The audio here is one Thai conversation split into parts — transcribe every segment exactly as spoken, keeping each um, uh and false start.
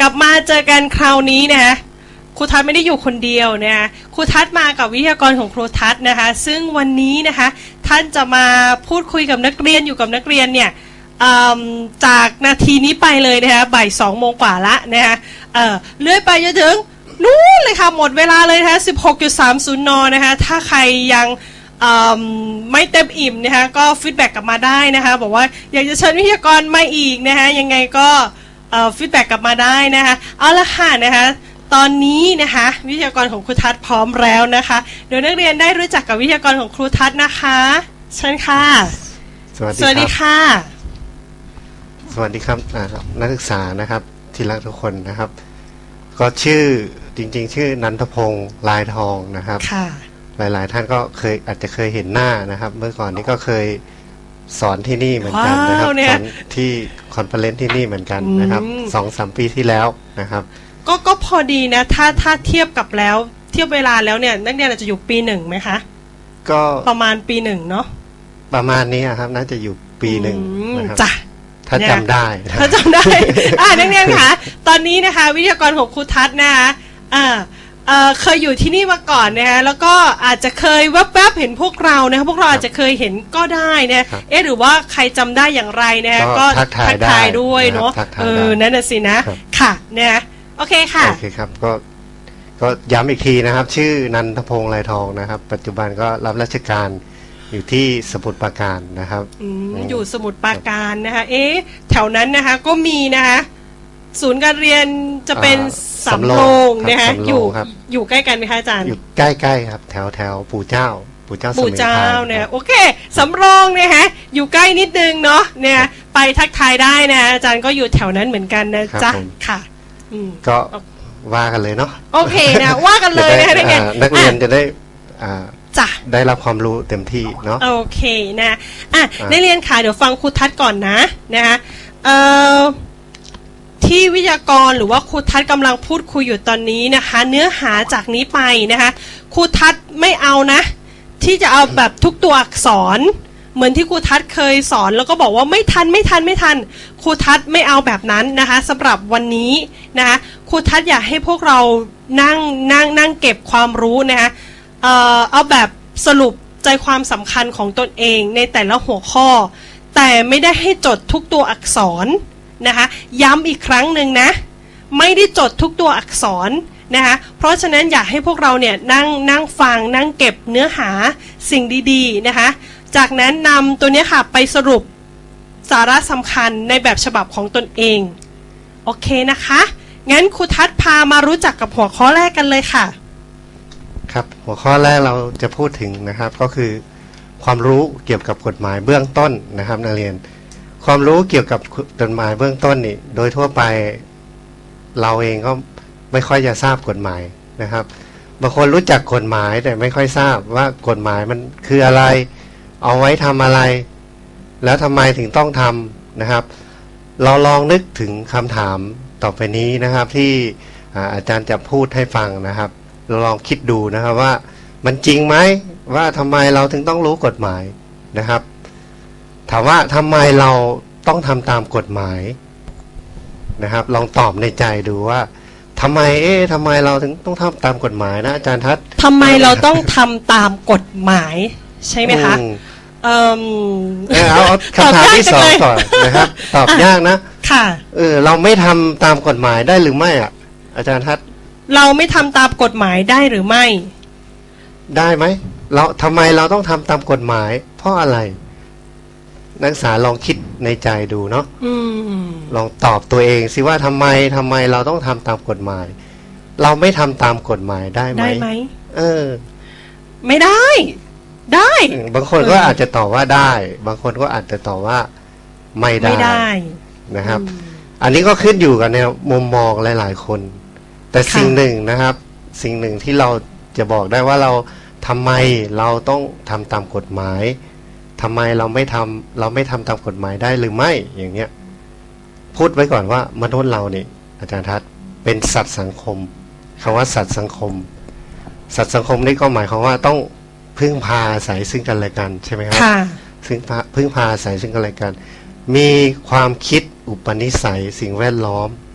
ลับมาเจอกันคราวนี้นะคะครูทัศน์ไม่ได้อยู่คนเดียวนะคะครูทัศน์มากับวิทยากรของครูทัศน์นะคะซึ่งวันนี้นะคะท่านจะมาพูดคุยกับนักเรียนอยู่กับนักเรียนเนี่ยจากนาทีนี้ไปเลยนะคะบ่ายสองโมงกว่าละนะคะเอ่อเลื่อยไปจนถึงนู้นเลยค่ะหมดเวลาเลยนะคะ สิบหกจุดสามศูนย์ นนะคะถ้าใครยังไม่เต็มอิ่มนะคะก็ฟีดแบ็กกลับมาได้นะคะบอกว่าอยากจะเชิญวิทยากรมาอีกนะคะยังไงก็ฟีดแบ็กกลับมาได้นะคะเอาละค่ะนะคะตอนนี้นะคะวิทยากรของครูทัศน์พร้อมแล้วนะคะเดี๋ยวนักเรียนได้รู้จักกับวิทยากรของครูทัศน์นะคะเชิญค่ะสวัสดีสวัสดีค่ะสวัสดีครับนักศึกษานะครับที่รักทุกคนนะครับก็ชื่อจริงๆชื่อนันทพงษ์ลายทองนะครับหลายๆท่านก็เคยอาจจะเคยเห็นหน้านะครับเมื่อก่อนนี้ก็เคยสอนที่นี่เหมือนกันนะครับสอนที่คอนเฟอเรนซ์ที่นี่เหมือนกันนะครับสองสามปีที่แล้วนะครับก็ก็พอดีนะถ้าถ้าเทียบกับแล้วเทียบเวลาแล้วเนี่ยนักเรียนอาจจะอยู่ปีหนึ่งไหมคะก็ประมาณปีหนึ่งเนาะประมาณนี้ครับน่าจะอยู่ปีหนึ่งนะครับจ้ะถ้าจำได้ถ้าจำได้อ่านักเรียนค่ะตอนนี้นะคะวิทยากรของครูทัศน์นะคะอ่าเอ่อเคยอยู่ที่นี่มาก่อนนะคะแล้วก็อาจจะเคยแวบๆเห็นพวกเรานะคะพวกเราอาจจะเคยเห็นก็ได้นะเอ๊ะหรือว่าใครจำได้อย่างไรนะคะก็ทักทายด้วยเนาะเออนั่นน่ะสินะค่ะเนี่ยโอเคค่ะโอเคครับก็ก็ย้ำอีกทีนะครับชื่อนันทพงษ์ลายทองนะครับปัจจุบันก็รับราชการอยู่ที่สมุทรปราการนะครับอยู่สมุทรปราการนะคะเอ๊ะแถวนั้นนะคะก็มีนะคะศูนย์การเรียนจะเป็นสำโรงนะคะอยู่อยู่ใกล้กันไหมคะอาจารย์อยู่ใกล้ๆครับแถวแถวปู่เจ้าปู่เจ้าปู่เจ้าเนี่ยโอเคสำโรงเนี่ยฮะอยู่ใกล้นิดนึงเนาะเนี่ยไปทักทายได้นะอาจารย์ก็อยู่แถวนั้นเหมือนกันนะจ๊ะค่ะก็ว่ากันเลยเนาะโอเคนะว่ากันเลยนะนักเรียนนักเรียนจะได้ได้รับความรู้เต็มที่เนาะโอเคนะอ่ะนักเรียนค่ะเดี๋ยวฟังครูทัศน์ก่อนนะนะคะเอ่อที่วิทยากรหรือว่าครูทัศน์กำลังพูดคุยอยู่ตอนนี้นะคะเนื้อหาจากนี้ไปนะคะครูทัศน์ไม่เอานะที่จะเอาแบบทุกตัวอักษรเหมือนที่ครูทัศน์เคยสอนแล้วก็บอกว่าไม่ทันไม่ทันไม่ทันครูทัศน์ไม่เอาแบบนั้นนะคะสำหรับวันนี้นะคะครูทัศน์อยากให้พวกเรานั่งนั่งนั่งเก็บความรู้นะคะเอ่อเอาแบบสรุปใจความสำคัญของตนเองในแต่ละหัวข้อแต่ไม่ได้ให้จดทุกตัวอักษรนะคะย้ำอีกครั้งหนึ่งนะไม่ได้จดทุกตัวอักษรนะคะเพราะฉะนั้นอยากให้พวกเราเนี่ยนั่งนั่งฟังนั่งเก็บเนื้อหาสิ่งดีๆนะคะจากนั้นนำตัวนี้ค่ะไปสรุปสาระสำคัญในแบบฉบับของตนเองโอเคนะคะงั้นครูทัศน์พามารู้จักกับหัวข้อแรกกันเลยค่ะครับหัวข้อแรกเราจะพูดถึงนะครับก็คือความรู้เกี่ยวกับกฎหมายเบื้องต้นนะครับนักเรียนความรู้เกี่ยวกับกฎหมายเบื้องต้นนี่โดยทั่วไปเราเองก็ไม่ค่อยจะทราบกฎหมายนะครับบางคนรู้จักกฎหมายแต่ไม่ค่อยทราบว่ากฎหมายมันคืออะไรเอาไว้ทำอะไรแล้วทำไมถึงต้องทำนะครับเราลองนึกถึงคำถามต่อไปนี้นะครับที่อาจารย์จะพูดให้ฟังนะครับเราลองคิดดูนะครับว่ามันจริงไหมว่าทำไมเราถึงต้องรู้กฎหมายนะครับถามว่าทำไมเราต้องทำตามกฎหมายนะครับลองตอบในใจดูว่าทำไมเอ๊ะทำไมเราถึงต้องทำตามกฎหมายนะอาจารย์ทัศน์ทำไมเราต้องทำตามกฎหมายใช่ไหมคะเออเอาคำถามที่สองก่อนนะครับตอบยากนะค่ะเออเราไม่ทำตามกฎหมายได้หรือไม่อ่ะอาจารย์ทัศน์เราไม่ทำตามกฎหมายได้หรือไม่ได้ไหมเราทำไมเราต้องทำตามกฎหมายเพราะอะไรนักศึกษาลองคิดในใจดูเนาะลองตอบตัวเองสิว่าทำไมทำไมเราต้องทำตามกฎหมายเราไม่ทำตามกฎหมายได้ไหมได้ไหมเออไม่ได้ได้บางคนก็อาจจะตอบว่าได้บางคนก็อาจจะตอบว่าไม่ได้ไม่ได้นะครับอันนี้ก็ขึ้นอยู่กับในมุมมองหลายๆคนแต่สิ่งหนึ่งนะครับสิ่งหนึ่งที่เราจะบอกได้ว่าเราทำไมเราต้องทำตามกฎหมายทำไมเราไม่ทำเราไม่ทำตามกฎหมายได้หรือไม่อย่างเงี้ยพูดไว้ก่อนว่ามนุษย์เราเนี่ยอาจารย์ทัศน์เป็นสัตว์สังคมคำว่าสัตว์สังคมสัตว์สังคมนี่ก็หมายความว่าต้องพึ่งพาอาศัยซึ่งกันและกันใช่ไหมครับซึ่งพึ่งพาอาศัยซึ่งกันและกันมีความคิดอุปนิสัยสิ่งแวดล้อมแ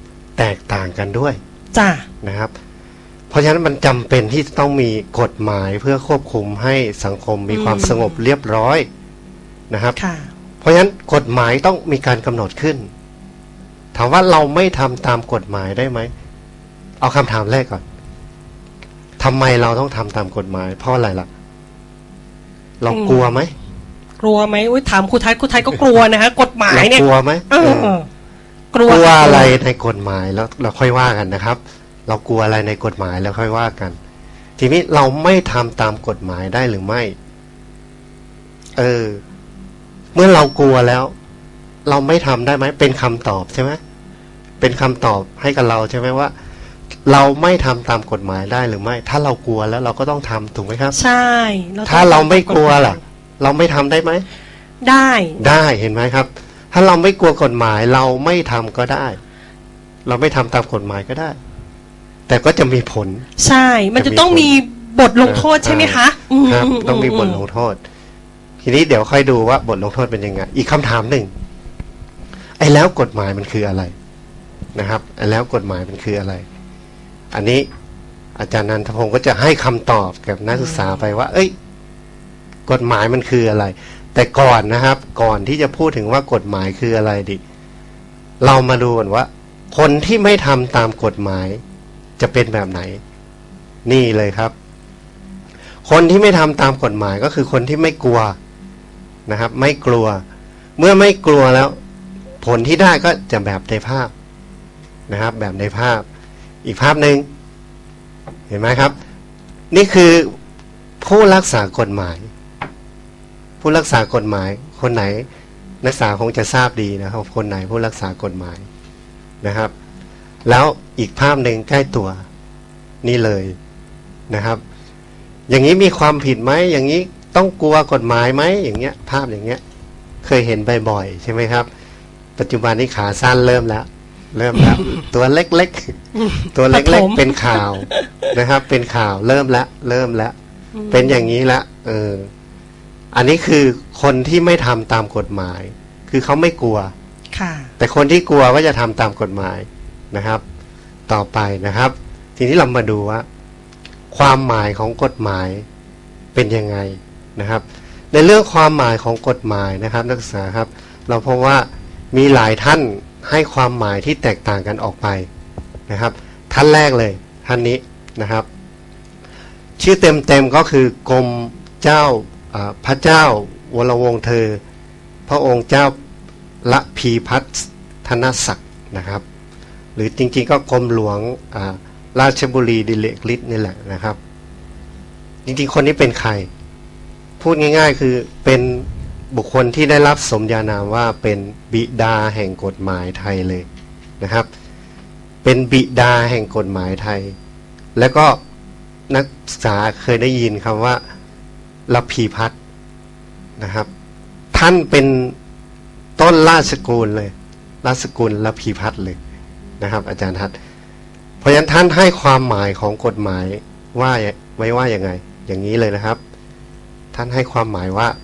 แตกต่างกันด้วยจ้ะนะครับเพราะฉะนั้นมันจำเป็นที่ต้องมีกฎหมายเพื่อควบคุมให้สังคมมีความสงบเรียบร้อยนะครับเพราะฉะนั้นกฎหมายต้องมีการกำหนดขึ้นถามว่าเราไม่ทำตามกฎหมายได้ไหมเอาคำถามแรกก่อนทำไมเราต้องทำตามกฎหมายเพราะอะไรล่ะเรากลัวไหมกลัวไหมอุ้ยถามครูไทยครูไทยก็กลัวนะฮะกฎหมายเนี่ยกลัวไหมเออกลัวอะไรในกฎหมายแล้วเราค่อยว่ากันนะครับเรากลัวอะไรในกฎหมายแล้วค่อยว่ากันทีนี้เราไม่ทำตามกฎหมายได้หรือไม่เออเมื่อเรากลัวแล้วเราไม่ทำได้ไหมเป็นคำตอบใช่ไหมเป็นคำตอบให้กับเราใช่ไหมว่าเราไม่ทำตามกฎหมายได้หรือไม่ถ้าเรากลัวแล้วเราก็ต้องทำถูกไหมครับใช่ถ้าเราไม่กลัวล่ะเราไม่ทำได้ไหมได้ได้เห็นไหมครับถ้าเราไม่กลัวกฎหมายเราไม่ทำก็ได้เราไม่ทำตามกฎหมายก็ได้แต่ก็จะมีผลใช่มันจะต้องมีบทลงโทษใช่ไหมคะครับต้องมีบทลงโทษทีนี้เดี๋ยวค่อยดูว่าบทลงโทษเป็นยังไงอีกคำถามหนึ่งไอ้แล้วกฎหมายมันคืออะไรนะครับไอ้แล้วกฎหมายมันคืออะไรอันนี้อาจารย์นันทพงศ์ก็จะให้คำตอบกับนักศึกษาไปว่าเอ้ยกฎหมายมันคืออะไรแต่ก่อนนะครับก่อนที่จะพูดถึงว่ากฎหมายคืออะไรดิเรามาดูกันว่าคนที่ไม่ทำตามกฎหมายจะเป็นแบบไหนนี่เลยครับคนที่ไม่ทำตามกฎหมายก็คือคนที่ไม่กลัวนะครับไม่กลัวเมื่อไม่กลัวแล้วผลที่ได้ก็จะแบบในภาพนะครับแบบในภาพอีกภาพหนึ่งเห็นไหมครับนี่คือผู้รักษากฎหมายผู้รักษากฎหมายคนไหนนักศึกษาคงจะทราบดีนะครับคนไหนผู้รักษากฎหมายนะครับแล้วอีกภาพหนึ่งใกล้ตัวนี่เลยนะครับอย่างนี้มีความผิดไหมอย่างนี้ต้องกลัวกฎหมายไหมอย่างเงี้ยภาพอย่างเงี้ยเคยเห็นบ่อยๆใช่ไหมครับปัจจุบันนี้ขาสั้นเริ่มแล้วเริ่มแล้ว ตัวเล็กๆตัวเล็กๆเป็นข่าวนะครับเป็นข่าวเริ่มแล้วเริ่มแล้วเป็นอย่างนี้ละเอออันนี้คือคนที่ไม่ทำตามกฎหมายคือเขาไม่กลัวแต่คนที่กลัวก็จะทำตามกฎหมายนะครับต่อไปนะครับทีนี้เรามาดูว่าความหมายของกฎหมายเป็นยังไงนะครับในเรื่องความหมายของกฎหมายนะครับนักศึกษาครับเราพบว่ามีหลายท่านให้ความหมายที่แตกต่างกันออกไปนะครับท่านแรกเลยท่านนี้นะครับชื่อเต็มๆก็คือกรมเจ้าพระเจ้าวรวงศ์เธอพระองค์เจ้าละพีพัฒนศักดิ์นะครับหรือจริงๆก็กรมหลวงราชบุรีดิเลกฤทธิ์นี่แหละนะครับจริงๆคนนี้เป็นใครพูดง่ายๆคือเป็นบุคคลที่ได้รับสมญานามว่าเป็นบิดาแห่งกฎหมายไทยเลยนะครับเป็นบิดาแห่งกฎหมายไทยแล้วก็นักศึกษาเคยได้ยินคำว่าระพีพัฒน์นะครับท่านเป็นต้นราชกุลเลยราชกุลระพีพัฒน์เลยนะครับอาจารย์ทัศน์เพราะฉะนั้นท่านให้ความหมายของกฎหมายว่าไว้ว่าอย่างไงอย่างนี้เลยนะครับท่านให้ความหมายว่า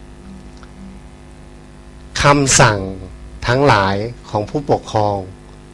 คำสั่งทั้งหลายของผู้ปกครอง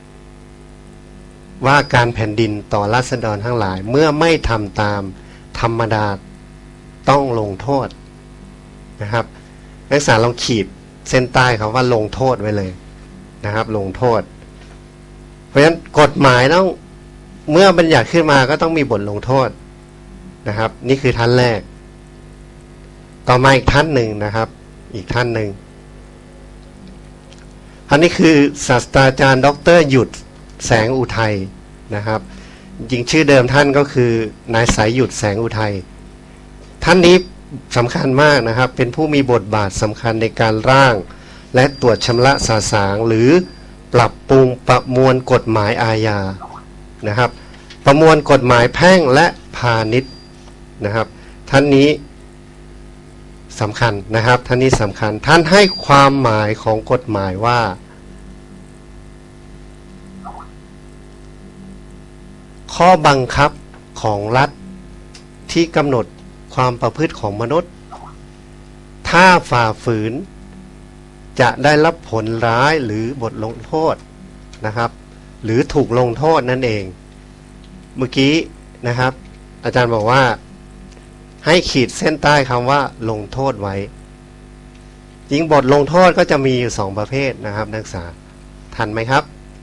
ว่าการแผ่นดินต่อราษฎรทั้งหลายเมื่อไม่ทำตามธรรมดาต้องลงโทษนะครับนักศึกษาลองขีดเส้นใต้คำว่าลงโทษไว้เลยนะครับลงโทษเพราะฉะนั้นกฎหมายต้องเมื่อบัญญัติขึ้นมาก็ต้องมีบทลงโทษนะครับนี่คือท่านแรกต่อมาอีกท่านหนึ่งนะครับอีกท่านหนึ่งอันนี้คือศาสตราจารย์ดร.หยุดแสงอุทัยนะครับจริงชื่อเดิมท่านก็คือนายสายหยุดแสงอุทัยท่านนี้สำคัญมากนะครับเป็นผู้มีบทบาทสำคัญในการร่างและตรวจชำระสาสางหรือปรับปรุงประมวลกฎหมายอาญานะครับประมวลกฎหมายแพ่งและพาณิชย์นะครับท่านนี้สำคัญนะครับท่านนี้สำคัญท่านให้ความหมายของกฎหมายว่าข้อบังคับของรัฐที่กำหนดความประพฤติของมนุษย์ถ้าฝ่าฝืนจะได้รับผลร้ายหรือบทลงโทษนะครับหรือถูกลงโทษนั่นเองเมื่อกี้นะครับอาจารย์บอกว่าให้ขีดเส้นใต้คำว่าลงโทษไว้จริงบทลงโทษก็จะมีอยู่สองประเภทนะครับนักศึกษาทันไหมครับ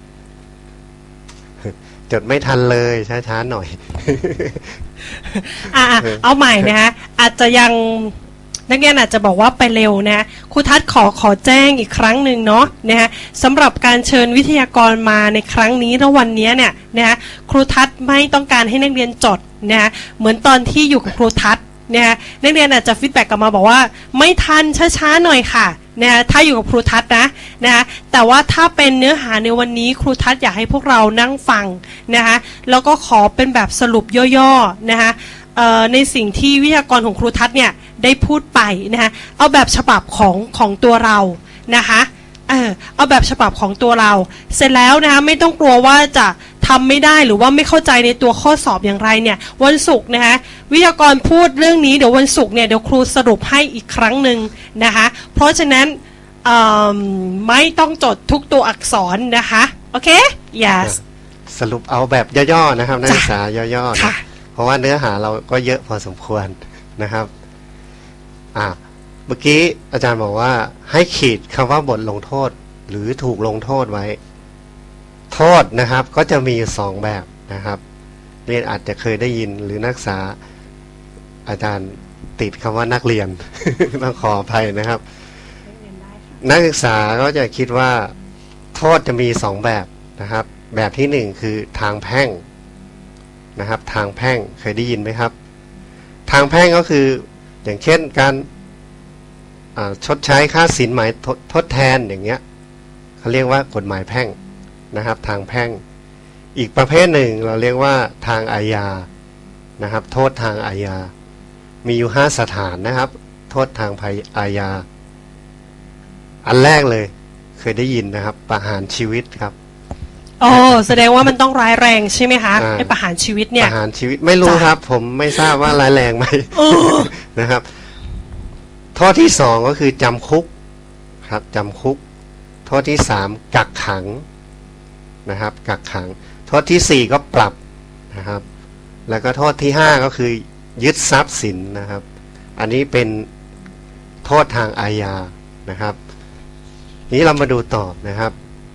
จดไม่ทันเลยช้าๆหน่อยอ่าเอาใหม่นะฮะอาจจะยังนักเรียนอาจจะบอกว่าไปเร็วนะครูทัศน์ขอขอแจ้งอีกครั้งหนึ่งเนาะนะฮะสำหรับการเชิญวิทยากรมาในครั้งนี้และวันนี้เนี่ยนะฮะครูทัศน์ไม่ต้องการให้นักเรียนจดนะฮะเหมือนตอนที่อยู่กับครูทัศน์นะฮะนักเรียนอาจจะฟีดแบ็กกลับมาบอกว่าไม่ทันช้าๆหน่อยค่ะนะฮะถ้าอยู่กับครูทัศน์นะนะฮะแต่ว่าถ้าเป็นเนื้อหาในวันนี้ครูทัศน์อยากให้พวกเรานั่งฟังนะคะแล้วก็ขอเป็นแบบสรุปย่อๆนะคะในสิ่งที่วิทยากรของครูทัศน์เนี่ยได้พูดไปนะคะเอาแบบฉบับของของตัวเรานะคะเออเอาแบบฉบับของตัวเราเสร็จแล้วนะคะไม่ต้องกลัวว่าจะทำไม่ได้หรือว่าไม่เข้าใจในตัวข้อสอบอย่างไรเนี่ยวันศุกร์นะคะวิทยากรพูดเรื่องนี้เดี๋ยววันศุกร์เนี่ยเดี๋ยวครูสรุปให้อีกครั้งหนึ่งนะคะเพราะฉะนั้นไม่ต้องจดทุกตัวอักษรนะคะโอเค yes สรุปเอาแบบย่อๆนะครับนักศึกษาย่อๆนะเพราะว่าเนื้อหาเราก็เยอะพอสมควรนะครับอ่าเมื่อกี้อาจารย์บอกว่าให้ขีดคำว่าบทลงโทษหรือถูกลงโทษไว้โทษนะครับก็จะมีสองแบบนะครับเรียนอาจจะเคยได้ยินหรือนักศึกษาอาจารย์ติดคำว่านักเรียน ต้องขออภัยนะครับนักศึกษาก็จะคิดว่าโทษจะมีสองแบบนะครับแบบที่หนึ่งคือทางแพ่งนะครับทางแพ่งเคยได้ยินไหมครับทางแพ่งก็คืออย่างเช่นการชดใช้ค่าสินไหมทดแทนอย่างเงี้ยเขาเรียกว่ากฎหมายแพ่งนะครับทางแพ่งอีกประเภทหนึ่งเราเรียกว่าทางอาญานะครับโทษทางอาญามีอยู่ห้าสถานนะครับโทษทางอาญาอันแรกเลยเคยได้ยินนะครับประหารชีวิตครับอ๋อแสดงว่ามันต้องร้ายแรงใช่ไหมคะไอ้ประหารชีวิตเนี่ยประหารชีวิตไม่รู้ครับผมไม่ทราบว่าร้ายแรงไหมนะครับโทษที่สองก็คือจำคุกครับจำคุกโทษที่สามกักขังนะครับกักขังโทษที่สี่ก็ปรับนะครับแล้วก็โทษที่ห้าก็คือยึดทรัพย์สินนะครับอันนี้เป็นโทษทางอาญานะครับนี้เรามาดูต่อนะครับ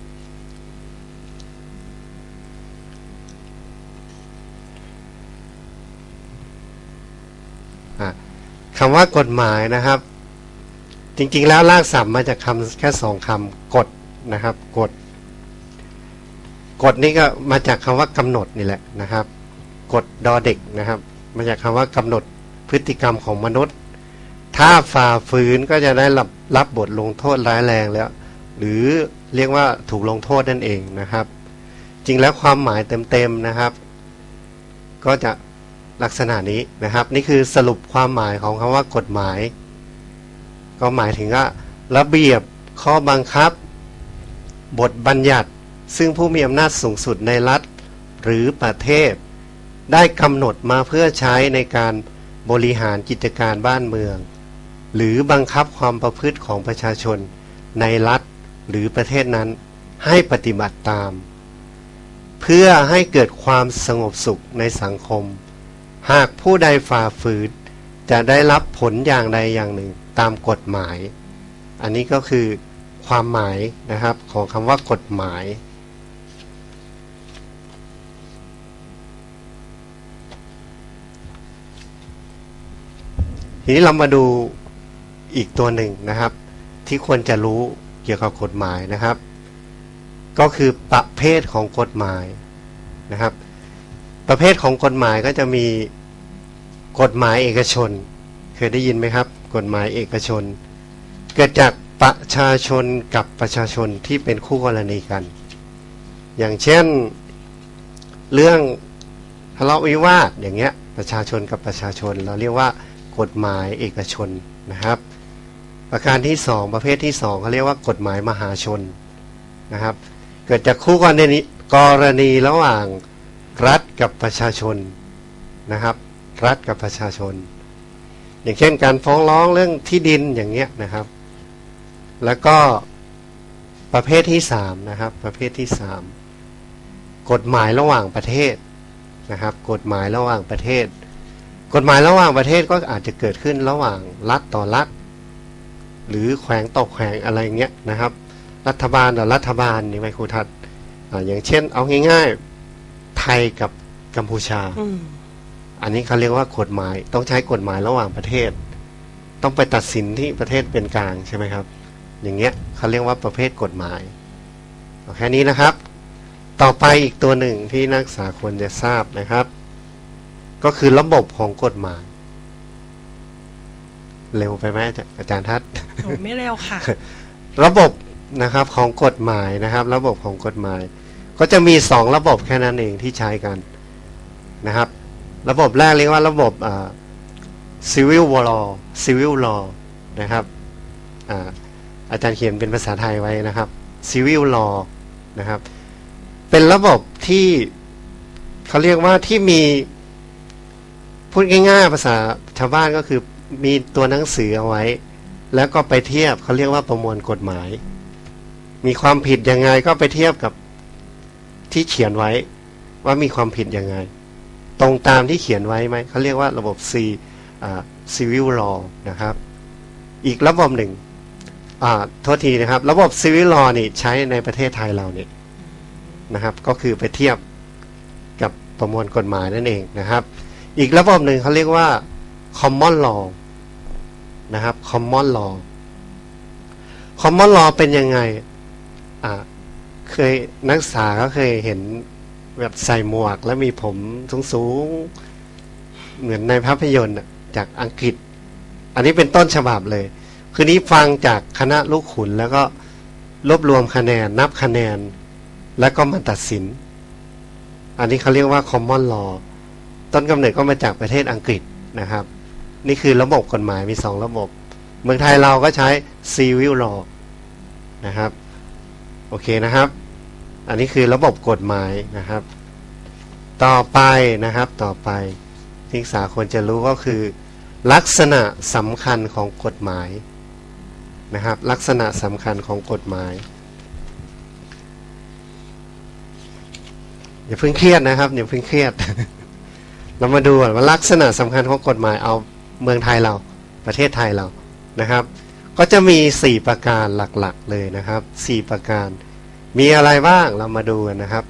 คำว่ากฎหมายนะครับจริงๆแล้วรากศัพท์มาจากคำแค่สองคำกฎนะครับกฎกฎนี่ก็มาจากคำว่ากำหนดนี่แหละนะครับกฎดอเด็กนะครับมาจากคำว่ากำหนดพฤติกรรมของมนุษย์ถ้าฝ่าฝืนก็จะได้รับรับบทลงโทษร้ายแรงแล้วหรือเรียกว่าถูกลงโทษนั่นเองนะครับจริงแล้วความหมายเต็มๆนะครับก็จะลักษณะนี้นะครับนี่คือสรุปความหมายของคำว่ากฎหมายก็หมายถึงว่าระเบียบข้อบังคับบทบัญญัติซึ่งผู้มีอำนาจสูงสุดในรัฐหรือประเทศได้กำหนดมาเพื่อใช้ในการบริหารกิจการบ้านเมืองหรือบังคับความประพฤติของประชาชนในรัฐหรือประเทศนั้นให้ปฏิบัติตามเพื่อให้เกิดความสงบสุขในสังคมหากผู้ใดฝ่าฝืนจะได้รับผลอย่างใดอย่างหนึ่งตามกฎหมายอันนี้ก็คือความหมายนะครับของคำว่ากฎหมายทีนี้เรามาดูอีกตัวหนึ่งนะครับที่ควรจะรู้เกี่ยวกับกฎหมายนะครับก็คือประเภทของกฎหมายนะครับประเภทของกฎหมายก็จะมีกฎหมายเอกชนเคยได้ยินไหมครับกฎหมายเอกชนเกิดจากประชาชนกับประชาชนที่เป็นคู่กรณีกันอย่างเช่นเรื่องทะเลาะวิวาทอย่างเงี้ยประชาชนกับประชาชนเราเรียกว่ากฎหมายเอกชนนะครับประการที่สองประเภทที่สองเขาเรียกว่ากฎหมายมหาชนนะครับเกิดจากคู่กรณีกรณีระหว่างรัฐกับประชาชนนะครับรัฐกับประชาชนอย่างเช่นการฟ้องร้องเรื่องที่ดินอย่างเงี้ยนะครับแล้วก็ประเภทที่สามนะครับประเภทที่สามกฎหมายระหว่างประเทศนะครับกฎหมายระหว่างประเทศกฎหมายระหว่างประเทศก็อาจจะเกิดขึ้นระหว่างรัฐต่อรัฐหรือแขวงต่อแขวงอะไรเงี้ยนะครับรัฐบาลต่อรัฐบาลนี่ไหมครูทัศน์อย่างเช่นเอาง่ายๆไทยกับกัมพูชาอันนี้เขาเรียกว่ากฎหมายต้องใช้กฎหมายระหว่างประเทศต้องไปตัดสินที่ประเทศเป็นกลางใช่ไหมครับอย่างเงี้ยเขาเรียกว่าประเภทกฎหมายแค่นี้นะครับต่อไปอีกตัวหนึ่งที่นักศึกษาควรจะทราบนะครับก็คือระบบของกฎหมายเร็วไปไหมอาจารย์ทัศน์ไม่เร็วค่ะระบบนะครับของกฎหมายนะครับระบบของกฎหมายก็จะมีสองระบบแค่นั้นเองที่ใช้กันนะครับระบบแรกเรียกว่าระบบอ่า civil law civil law นะครับอ่าอาจารย์เขียนเป็นภาษาไทยไว้นะครับ civil law นะครับเป็นระบบที่เขาเรียกว่าที่มีพูดง่ายๆภาษาชาวบ้านก็คือมีตัวหนังสือเอาไว้แล้วก็ไปเทียบเขาเรียกว่าประมวลกฎหมายมีความผิดยังไงก็ไปเทียบกับที่เขียนไว้ว่ามีความผิดยังไงตรงตามที่เขียนไว้ไหมเขาเรียกว่าระบบ C อ่า civil law นะครับอีกระบบหนึ่งอ่าโทษทีนะครับระบบ civil law นี่ใช้ในประเทศไทยเราเนี่ยนะครับก็คือไปเทียบกับประมวลกฎหมายนั่นเองนะครับอีกระบบหนึ่งเขาเรียกว่า common law นะครับ common law common law เป็นยังไงอ่าเคยนักศึกษาก็เคยเห็นแบบใส่หมวกแล้วมีผมสูงๆเหมือนในภาพยนตร์จากอังกฤษอันนี้เป็นต้นฉบับเลยคือนี้ฟังจากคณะลูกขุนแล้วก็รวบรวมคะแนนนับคะแนนแล้วก็มาตัดสินอันนี้เขาเรียกว่า common law ต้นกำเนิดก็มาจากประเทศอังกฤษนะครับนี่คือระบบกฎหมายมีสองระบบเมืองไทยเราก็ใช้ civil law นะครับโอเคนะครับอันนี้คือระบบกฎหมายนะครับต่อไปนะครับต่อไปที่นักศึกษาควรจะรู้ก็คือลักษณะสำคัญของกฎหมายนะครับลักษณะสำคัญของกฎหมายอย่าเพิ่งเครียดนะครับอย่าเพิ่งเครียด เรามาดูว่าลักษณะสำคัญของกฎหมายเอาเมืองไทยเราประเทศไทยเรานะครับก็จะมีสี่ประการหลักๆเลยนะครับสี่ประการมีอะไรบ้างเรามาดูกันนะครับ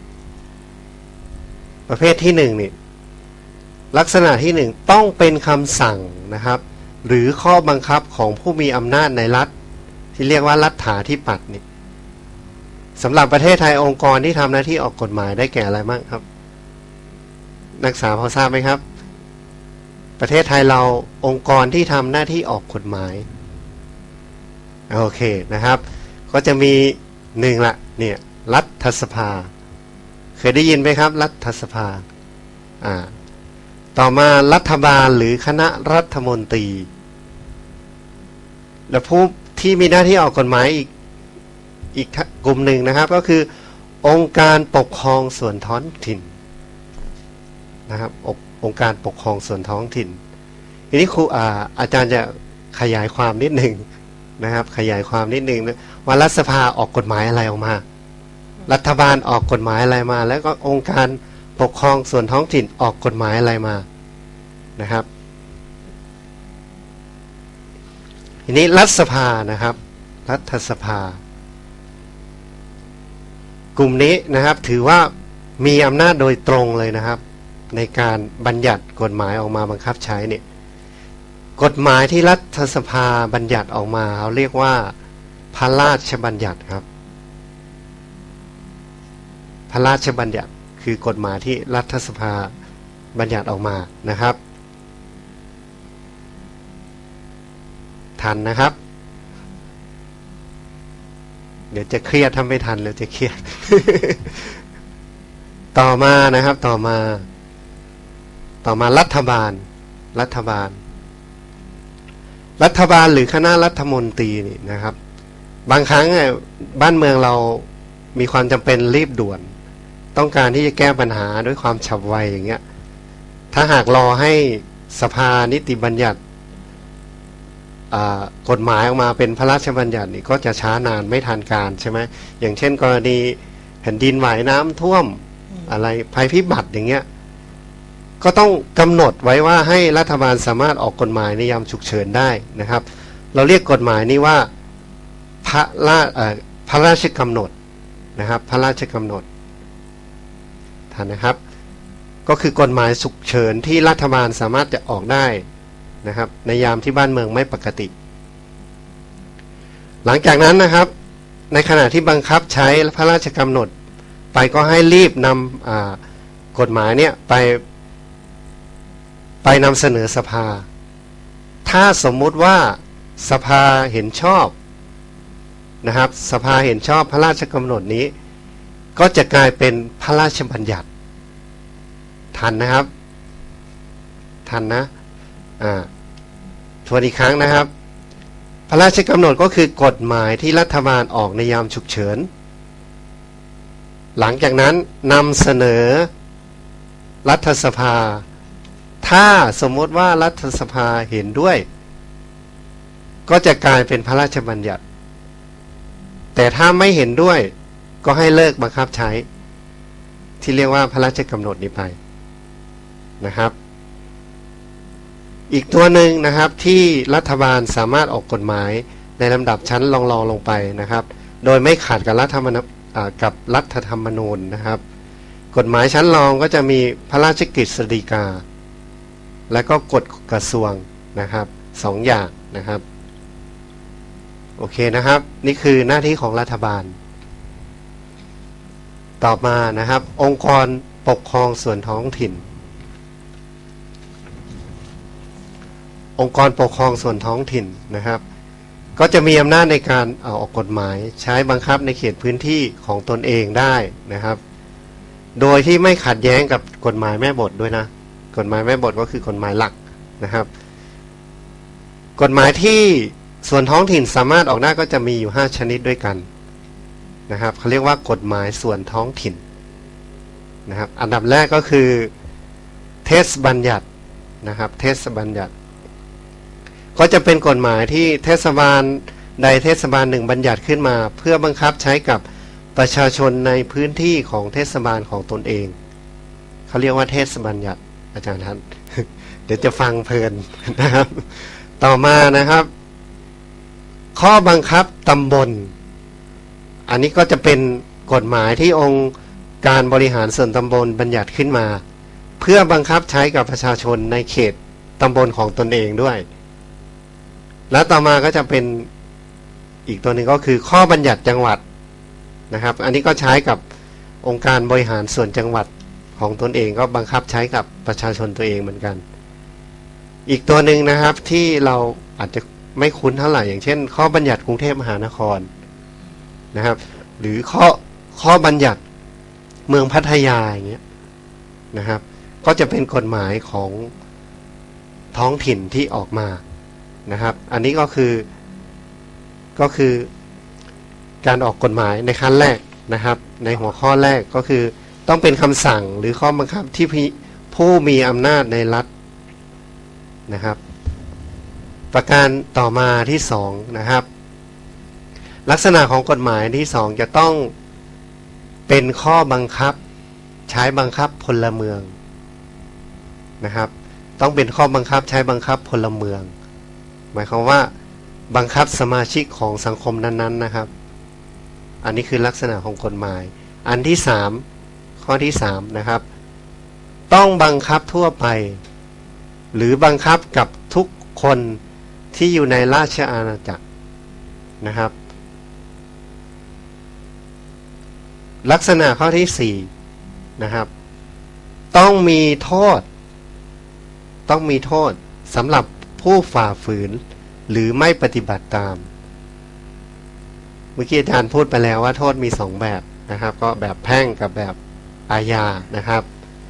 ประเภทที่หนึ่งนี่ลักษณะที่หนึ่งต้องเป็นคำสั่งนะครับหรือข้อบังคับของผู้มีอำนาจในรัฐที่เรียกว่ารัฐาธิปัตย์นี่สำหรับประเทศไทยองค์กรที่ทำหน้าที่ออกกฎหมายได้แก่อะไรบ้างครับนักศึกษาพอทราบไหมครับประเทศไทยเราองค์กรที่ทำหน้าที่ออกกฎหมายโอเคนะครับก็จะมีหนึ่งละเนี่ยรัฐสภาเคยได้ยินไหมครับรัฐสภาอ่าต่อมารัฐบาลหรือคณะรัฐมนตรีและผู้ที่มีหน้าที่ออกกฎหมายอีกอีกกลุ่มหนึ่งนะครับก็คือองค์การปกครองส่วนท้องถิ่นนะครับองค์การปกครองส่วนท้องถิ่นทีนี้ครูอาอาจารย์จะขยายความนิดหนึ่งนะครับขยายความนิดหนึ่งว่ารัฐสภาออกกฎหมายอะไรออกมารัฐบาลออกกฎหมายอะไรมาแล้วก็องค์การปกครองส่วนท้องถิ่นออกกฎหมายอะไรมานะครับทีนี้รัฐสภานะครับรัฐสภากลุ่มนี้นะครับถือว่ามีอำนาจโดยตรงเลยนะครับในการบัญญัติกฎหมายออกมาบังคับใช้เนี่ยกฎหมายที่รัฐสภาบัญญัติออกมาเขาเรียกว่าพระราชบัญญัติครับพระราชบัญญัติคือกฎหมายที่รัฐสภาบัญญัติออกมานะครับทันนะครับเดี๋ยวจะเครียดทำไม่ทันเดี๋ยวจะเครียด ต่อมานะครับต่อมาต่อมารัฐบาลรัฐบาลรัฐบาลหรือคณะรัฐมนตรีนี่นะครับบางครั้งบ้านเมืองเรามีความจำเป็นรีบด่วนต้องการที่จะแก้ปัญหาด้วยความฉับไวอย่างเงี้ยถ้าหากรอให้สภานิติบัญญัติกฎหมายออกมาเป็นพระราชบัญญัตินี่ก็จะช้านานไม่ทันการใช่ไหมอย่างเช่นกรณีแผ่นดินไหวน้ำท่วมอะไรภัยพิบัติอย่างเงี้ยก็ต้องกำหนดไว้ว่าให้รัฐบาลสามารถออกกฎหมายในยามฉุกเฉินได้นะครับ เราเรียกกฎหมายนี้ว่าพระราชพระราชกำหนดนะครับพระราชกำหนดท่านนะครับก็คือกฎหมายฉุกเฉินที่รัฐบาลสามารถจะออกได้นะครับในยามที่บ้านเมืองไม่ปกติหลังจากนั้นนะครับในขณะที่บังคับใช้พระราชกำหนดไปก็ให้รีบนำกฎหมายเนี่ยไปไปนำเสนอสภาถ้าสมมุติว่าสภาเห็นชอบนะครับสภาเห็นชอบพระราชกำหนดนี้ก็จะกลายเป็นพระราชบัญญัติทันนะครับทันนะอ่าทวนอีกครั้งนะครับพระราชกำหนดก็คือกฎหมายที่รัฐบาลออกในยามฉุกเฉินหลังจากนั้นนำเสนอรัฐสภาถ้าสมมติว่ารัฐสภาเห็นด้วยก็จะกลายเป็นพระราชบัญญัติแต่ถ้าไม่เห็นด้วยก็ให้เลิกบังคับใช้ที่เรียกว่าพระราชกำหนดนี้ไปนะครับอีกตัวหนึ่งนะครับที่รัฐบาลสามารถออกกฎหมายในลำดับชั้นรองๆลงไปนะครับโดยไม่ขัดกับรัฐธรรมนูญกับรัฐธรรมนูญนะครับกฎหมายชั้นรองก็จะมีพระราชกฤษฎีกาและก็กฎกระทรวงนะครับสองอย่างนะครับโอเคนะครับนี่คือหน้าที่ของรัฐบาลต่อมานะครับองค์กรปกครองส่วนท้องถิ่นองค์กรปกครองส่วนท้องถิ่นนะครับก็จะมีอำนาจในการเอาออกกฎหมายใช้บังคับในเขตพื้นที่ของตนเองได้นะครับโดยที่ไม่ขัดแย้งกับกฎหมายแม่บทด้วยนะกฎหมายแม่บทก็คือกฎหมายหลักนะครับกฎหมายที่ส่วนท้องถิ่นสามารถออกได้ก็จะมีอยู่ห้าชนิดด้วยกันนะครับเขาเรียกว่ากฎหมายส่วนท้องถิ่นนะครับอันดับแรกก็คือเทศบัญญัตินะครับเทศบัญญัติก็จะเป็นกฎหมายที่เทศบาลใดเทศบาลหนึ่งบัญญัติขึ้นมาเพื่อบังคับใช้กับประชาชนในพื้นที่ของเทศบาลของตนเองเขาเรียกว่าเทศบัญญัติอาจารย์ท่าน เดี๋ยวจะฟังเพลินนะครับต่อมานะครับข้อบังคับตำบลอันนี้ก็จะเป็นกฎหมายที่องค์การบริหารส่วนตำบลบัญญัติขึ้นมาเพื่อบังคับใช้กับประชาชนในเขตตำบลของตนเองด้วยและต่อมาก็จะเป็นอีกตัวหนึ่งก็คือข้อบัญญัติจังหวัดนะครับอันนี้ก็ใช้กับองค์การบริหารส่วนจังหวัดของตนเองก็บังคับใช้กับประชาชนตัวเองเหมือนกันอีกตัวหนึ่งนะครับที่เราอาจจะไม่คุ้นเท่าไหร่อย่างเช่นข้อบัญญัติกรุงเทพมหานครนะครับหรือข้อข้อบัญญัติเมืองพัทยาอย่างเงี้ยนะครับก็จะเป็นกฎหมายของท้องถิ่นที่ออกมานะครับอันนี้ก็คือก็คือการออกกฎหมายในขั้นแรกนะครับในหัวข้อแรกก็คือต้องเป็นคำสั่งหรือข้อบังคับที่ผู้มีอำนาจในรัฐนะครับประการต่อมาที่สองนะครับลักษณะของกฎหมายที่สองจะต้องเป็นข้อบังคับใช้บังคับพลเมืองนะครับต้องเป็นข้อบังคับใช้บังคับพลเมืองหมายความว่าบังคับสมาชิกของสังคมนั้นๆนะครับอันนี้คือลักษณะของกฎหมายอันที่สามข้อที่สามนะครับต้องบังคับทั่วไปหรือบังคับกับทุกคนที่อยู่ในราชอาณาจักรนะครับลักษณะข้อที่สี่นะครับต้องมีโทษต้องมีโทษสำหรับผู้ฝ่าฝืนหรือไม่ปฏิบัติตามเมื่อกี้อาจารย์พูดไปแล้วว่าโทษมีสองแบบนะครับก็แบบแพ่งกับแบบอาญานะครับ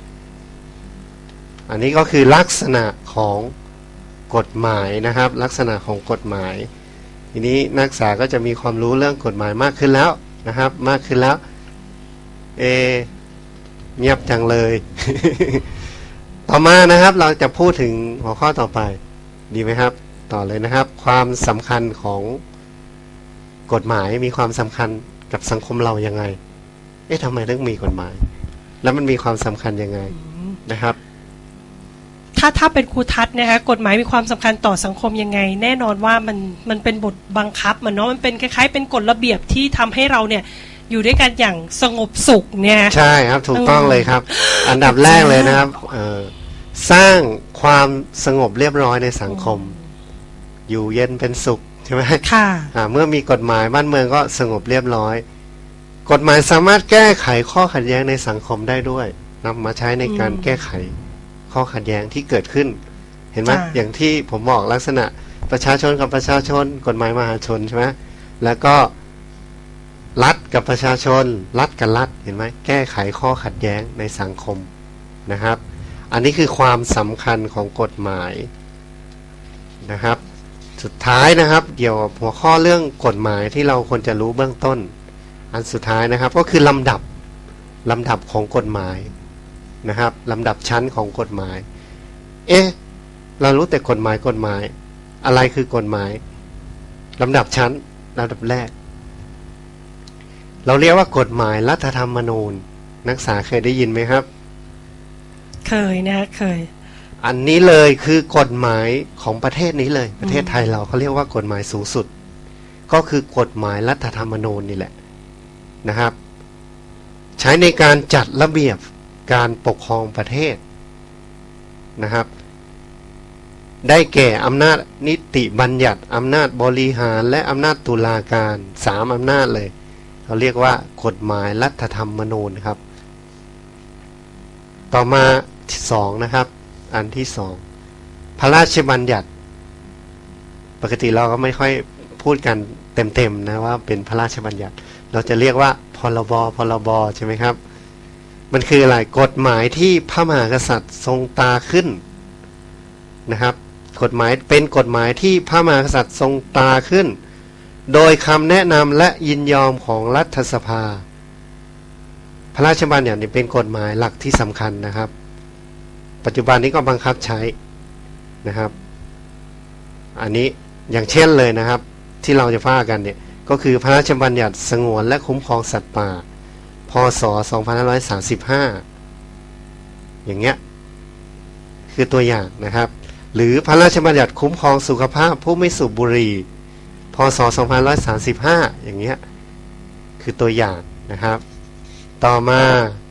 อันนี้ก็คือลักษณะของกฎหมายนะครับลักษณะของกฎหมายทีนี้นักศึกษาก็จะมีความรู้เรื่องกฎหมายมากขึ้นแล้วนะครับมากขึ้นแล้วเอเงียบจังเลย ต่อมานะครับเราจะพูดถึงหัวข้อต่อไปดีไหมครับต่อเลยนะครับความสำคัญของกฎหมายมีความสำคัญกับสังคมเรายังไงอ๊ะทำไมต้องมีกฎหมายแล้วมันมีความสำคัญยังไงนะครับถ้าถ้าเป็นครูทัศน์นะคะกฎหมายมีความสำคัญต่อสังคมยังไงแน่นอนว่ามันมันเป็นบทบังคับมันเนาะมันเป็นคล้ายๆเป็นกฎระเบียบที่ทำให้เราเนี่ยอยู่ด้วยกันอย่างสงบสุขเนี่ยใช่ครับถูกต้องเลยครับ อันดับแรกเลยนะครับสร้างความสงบเรียบร้อยในสังคมอยู่เย็นเป็นสุขใช่ไหมค่ะเมื่อมีกฎหมายบ้านเมืองก็สงบเรียบร้อยกฎหมายสามารถแก้ไขข้อขัดแย้งในสังคมได้ด้วยนำมาใช้ในการแก้ไขข้อขัดแย้งที่เกิดขึ้นเห็นไหมอย่างที่ผมบอกลักษณะประชาชนกับประชาชนกฎหมายมหาชนใช่ไหมแล้วก็รัฐกับประชาชนรัฐกับรัฐเห็นไหมแก้ไขข้อขัดแย้งในสังคมนะครับอันนี้คือความสำคัญของกฎหมายนะครับสุดท้ายนะครับเกี่ยวกับหัวข้อเรื่องกฎหมายที่เราควรจะรู้เบื้องต้นอันสุดท้ายนะครับก็คือลำดับลำดับของกฎหมายนะครับลำดับชั้นของกฎหมายเอ๊ะเรารู้แต่กฎหมายกฎหมายอะไรคือกฎหมายลำดับชั้นลำดับแรกเราเรียกว่ากฎหมายรัฐธรรมนูญนักศึกษาเคยได้ยินไหมครับเคยนะเคยอันนี้เลยคือกฎหมายของประเทศนี้เลยประเทศไทยเราเขาเรียกว่ากฎหมายสูงสุดก็คือกฎหมายรัฐธรรมนูญนี่แหละนะครับใช้ในการจัดระเบียบการปกครองประเทศนะครับได้แก่อำนาจนิติบัญญัติอำนาจบริหารและอำนาจตุลาการสามอำนาจเลยเขาเรียกว่ากฎหมายรัฐธรรมนูญครับต่อมาสองนะครับอันที่สองพระราชบัญญัติปกติเราก็ไม่ค่อยพูดกันเต็มๆนะว่าเป็นพระราชบัญญัติเราจะเรียกว่าพรบพรบใช่ไหมครับมันคืออะไรกฎหมายที่พระมหากษัตริย์ทรงตราขึ้นนะครับกฎหมายเป็นกฎหมายที่พระมหากษัตริย์ทรงตราขึ้นโดยคำแนะนำและยินยอมของรัฐสภาพระราชบัญญัตินี่เป็นกฎหมายหลักที่สำคัญนะครับปัจจุบันนี้ก็บังคับใช้นะครับอันนี้อย่างเช่นเลยนะครับที่เราจะว่ากันเนี่ยก็คือพระราชบัญญัติสงวนและคุ้มครองสัตว์ป่าพ.ศ. สองพันห้าร้อยสามสิบห้าอย่างเงี้ยคือตัวอย่างนะครับหรือพระราชบัญญัติคุ้มครองสุขภาพผู้ไม่สูบบุหรี่พ.ศ. สองพันห้าร้อยสามสิบห้าอย่างเงี้ยคือตัวอย่างนะครับต่อมา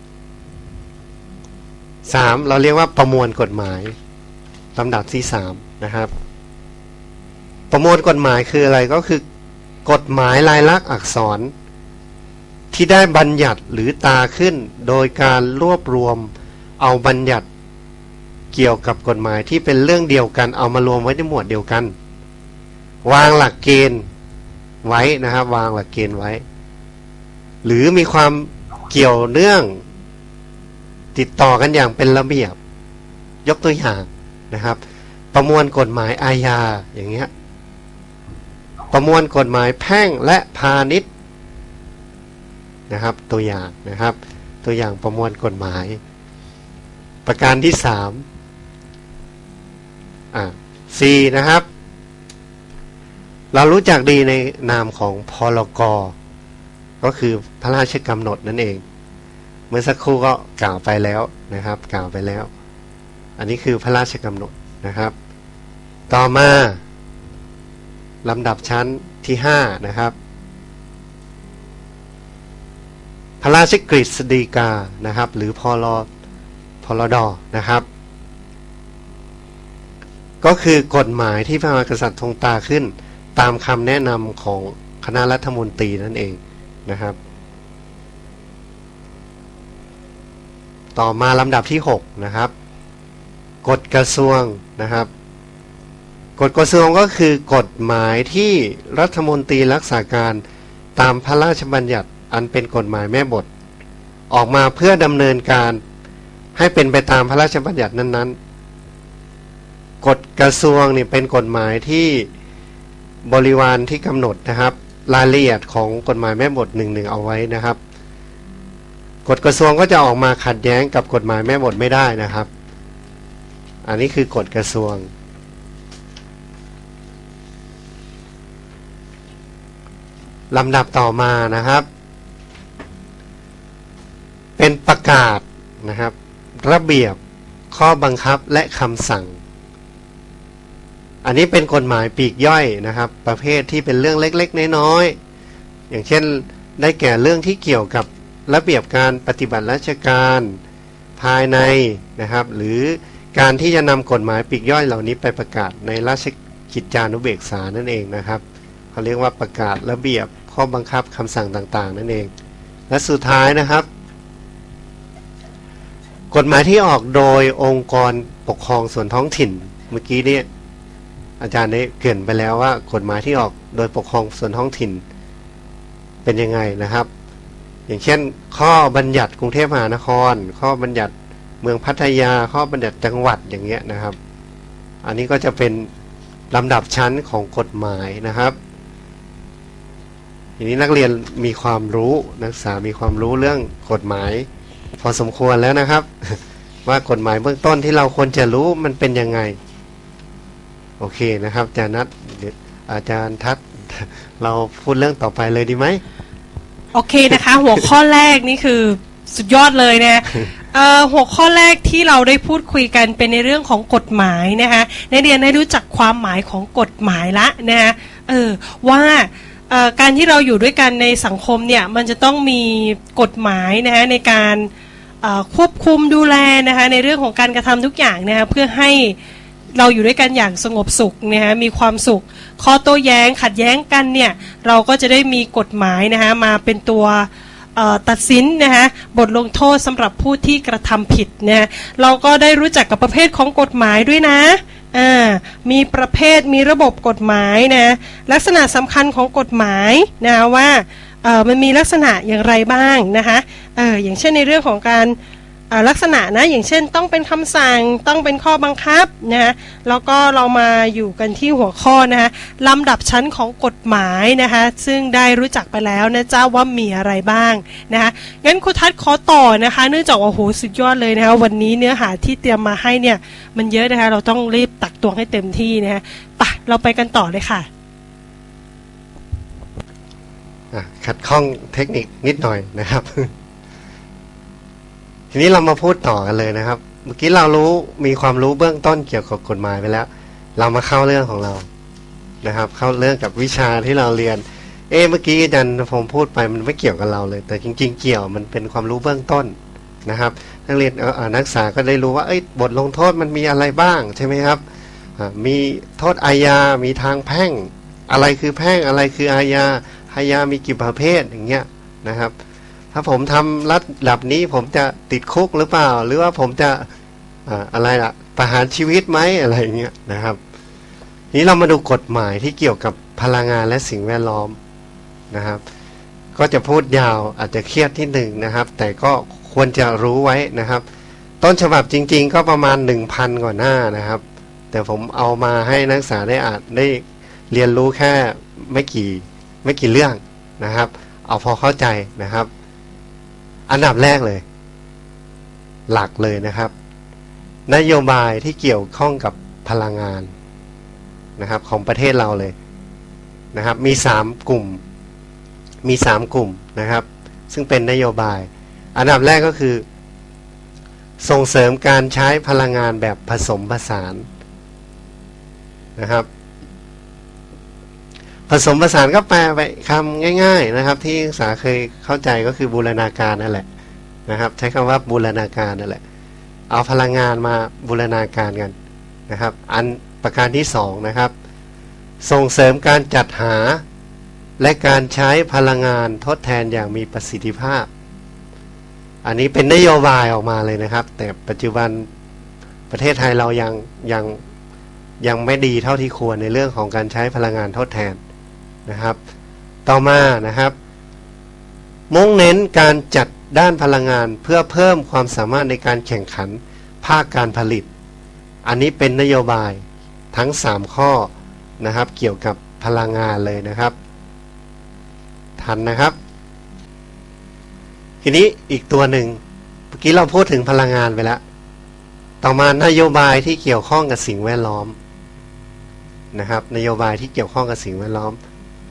สามเราเรียกว่าประมวลกฎหมายลำดับที่สามนะครับประมวลกฎหมายคืออะไรก็คือกฎหมายลายลักษณ์อักษรที่ได้บัญญัติหรือตราขึ้นโดยการรวบรวมเอาบัญญัติเกี่ยวกับกฎหมายที่เป็นเรื่องเดียวกันเอามารวมไว้ในหมวดเดียวกันวางหลักเกณฑ์ไว้นะครับวางหลักเกณฑ์ไว้หรือมีความเกี่ยวเนื่องติดต่อกันอย่างเป็นระเบียบยกตัวอย่างนะครับประมวลกฎหมายอาญาอย่างเงี้ยประมวลกฎหมายแพ่งและพาณิชย์นะครับตัวอย่างนะครับตัวอย่างประมวลกฎหมายประการที่สามอ่า C นะครับเรารู้จักดีในนามของพรก.ก็คือพระราชกำหนดนั่นเองเมื่อสักครู่ก็กล่าวไปแล้วนะครับกล่าวไปแล้วอันนี้คือพระราชกำหนดนะครับต่อมาลำดับชั้นที่ห้านะครับพระราชกฤษฎีกานะครับหรือพรพรดนะครับก็คือกฎหมายที่พระมหากษัตริย์ทรงตราขึ้นตามคำแนะนำของคณะรัฐมนตรีนั่นเองนะครับต่อมาลำดับที่หกนะครับกฎกระทรวงนะครับกฎกระทรวงก็คือกฎหมายที่รัฐมนตรีรักษาการตามพระราชบัญญัติอันเป็นกฎหมายแม่บทออกมาเพื่อดำเนินการให้เป็นไปตามพระราชบัญญัตินั้นๆกฎกระทรวงนี่เป็นกฎหมายที่บริวารที่กำหนดนะครับรายละเอียดของกฎหมายแม่บทหนึ่งหนึ่งเอาไว้นะครับกฎกระทรวงก็จะออกมาขัดแย้งกับกฎหมายแม่บทไม่ได้นะครับอันนี้คือกฎกระทรวงลำดับต่อมานะครับประกาศนะครับระเบียบข้อบังคับและคำสั่งอันนี้เป็นกฎหมายปลีกย่อยนะครับประเภทที่เป็นเรื่องเล็กๆน้อยๆอย่างเช่นได้แก่เรื่องที่เกี่ยวกับระเบียบการปฏิบัติราชการภายในนะครับหรือการที่จะนำกฎหมายปลีกย่อยเหล่านี้ไปประกาศในราชกิจจานุเบกษานั่นเองนะครับเขาเรียกว่าประกาศระเบียบข้อบังคับคำสั่งต่างๆนั่นเองและสุดท้ายนะครับกฎหมายที่ออกโดยองค์กรปกครองส่วนท้องถิ่นเมื่อกี้เนี่ยอาจารย์ได้เกริ่นไปแล้วว่ากฎหมายที่ออกโดยปกครองส่วนท้องถิ่นเป็นยังไงนะครับอย่างเช่นข้อบัญญัติกรุงเทพมหานครข้อบัญญัติเมืองพัทยาข้อบัญญัติจังหวัดอย่างเงี้ยนะครับอันนี้ก็จะเป็นลำดับชั้นของกฎหมายนะครับทีนี้นักเรียนมีความรู้นักศึกษามีความรู้เรื่องกฎหมายพอสมควรแล้วนะครับ ว่ากฎหมายเบื้องต้นที่เราควรจะรู้มันเป็นยังไงโอเคนะครับอาจารย์นัทอาจารย์ทัศน์เราพูดเรื่องต่อไปเลยดีไหมโอเคนะคะ หัวข้อแรกนี่คือสุดยอดเลยนะเอ่อหัวข้อแรกที่เราได้พูดคุยกันเป็นในเรื่องของกฎหมายนะคะนักเรียนได้รู้จักความหมายของกฎหมายละนะคะเออว่าการที่เราอยู่ด้วยกันในสังคมเนี่ยมันจะต้องมีกฎหมายนะคะในการควบคุมดูแลนะคะในเรื่องของการกระทำทุกอย่างนะคะเพื่อให้เราอยู่ด้วยกันอย่างสงบสุขนะคะมีความสุขข้อโต้แย้งขัดแย้งกันเนี่ยเราก็จะได้มีกฎหมายนะคะมาเป็นตัวตัดสินนะคะบทลงโทษสำหรับผู้ที่กระทำผิดนะเราก็ได้รู้จักกับประเภทของกฎหมายด้วยนะอ่ามีประเภทมีระบบกฎหมายนะลักษณะสำคัญของกฎหมายนะว่าเอ่อมันมีลักษณะอย่างไรบ้างนะคะเอออย่างเช่นในเรื่องของการลักษณะนะอย่างเช่นต้องเป็นคำสั่งต้องเป็นข้อบังคับนะแล้วก็เรามาอยู่กันที่หัวข้อนะคะลำดับชั้นของกฎหมายนะคะซึ่งได้รู้จักไปแล้วนะเจ้าว่ามีอะไรบ้างนะคะงั้นครูทัศน์ขอต่อนะคะเนื่องจากว่าโอ้โหสุดยอดเลยนะคะวันนี้เนื้อหาที่เตรียมมาให้เนี่ยมันเยอะนะคะเราต้องรีบตักตวงให้เต็มที่นะคะไปเราไปกันต่อเลยค่ะขัดข้องเทคนิคนิดหน่อยนะครับทีนี้เรามาพูดต่อกันเลยนะครับเมื่อกี้เรารู้มีความรู้เบื้องต้นเกี่ยวกับกฎหมายไปแล้วเรามาเข้าเรื่องของเรานะครับเข้าเรื่องกับวิชาที่เราเรียนเอ๊ะเมื่อกี้อาจารย์ผมพูดไปมันไม่เกี่ยวกับเราเลยแต่จริงๆเกี่ยวมันเป็นความรู้เบื้องต้นนะครับนักเรียนนักศึกษาก็ได้รู้ว่าเอ้ยบทลงโทษมันมีอะไรบ้างใช่ไหมครับมีโทษอาญามีทางแพ่งอะไรคือแพ่งอะไรคืออาญาอาญามีกี่ประเภทอย่างเงี้ยนะครับถ้าผมทำระดับนี้ผมจะติดคุกหรือเปล่าหรือว่าผมจะอ่าอะไรล่ะประหารชีวิตไหมอะไรเงี้ยนะครับนี้เรามาดูกฎหมายที่เกี่ยวกับพลังงานและสิ่งแวดล้อมนะครับก็จะพูดยาวอาจจะเครียดที่หนึ่งนะครับแต่ก็ควรจะรู้ไว้นะครับต้นฉบับจริงๆก็ประมาณ หนึ่งพัน กว่าหน้านะครับแต่ผมเอามาให้นักศึกษาได้อ่านได้เรียนรู้แค่ไม่กี่ไม่กี่เรื่องนะครับเอาพอเข้าใจนะครับอันดับแรกเลยหลักเลยนะครับนโยบายที่เกี่ยวข้องกับพลังงานนะครับของประเทศเราเลยนะครับมีสามกลุ่มมีสามกลุ่มนะครับซึ่งเป็นนโยบายอันดับแรกก็คือส่งเสริมการใช้พลังงานแบบผสมผสานนะครับผสมผสานก็แปลไปคำง่ายๆนะครับที่นักศึกษาเคยเข้าใจก็คือบูรณาการนั่นแหละนะครับใช้คำว่าบูรณาการนั่นแหละเอาพลังงานมาบูรณาการกันนะครับอันประการที่สองนะครับส่งเสริมการจัดหาและการใช้พลังงานทดแทนอย่างมีประสิทธิภาพอันนี้เป็นนโยบายออกมาเลยนะครับแต่ปัจจุบันประเทศไทยเรายังยังยังไม่ดีเท่าที่ควรในเรื่องของการใช้พลังงานทดแทนนะครับต่อมานะครับมุ่งเน้นการจัดด้านพลังงานเพื่อเพิ่มความสามารถในการแข่งขันภาคการผลิตอันนี้เป็นนโยบายทั้งสามข้อนะครับเกี่ยวกับพลังงานเลยนะครับทันนะครับทีนี้อีกตัวหนึ่งเมื่อกี้เราพูดถึงพลังงานไปแล้วต่อมานโยบายที่เกี่ยวข้องกับสิ่งแวดล้อมนะครับนโยบายที่เกี่ยวข้องกับสิ่งแวดล้อม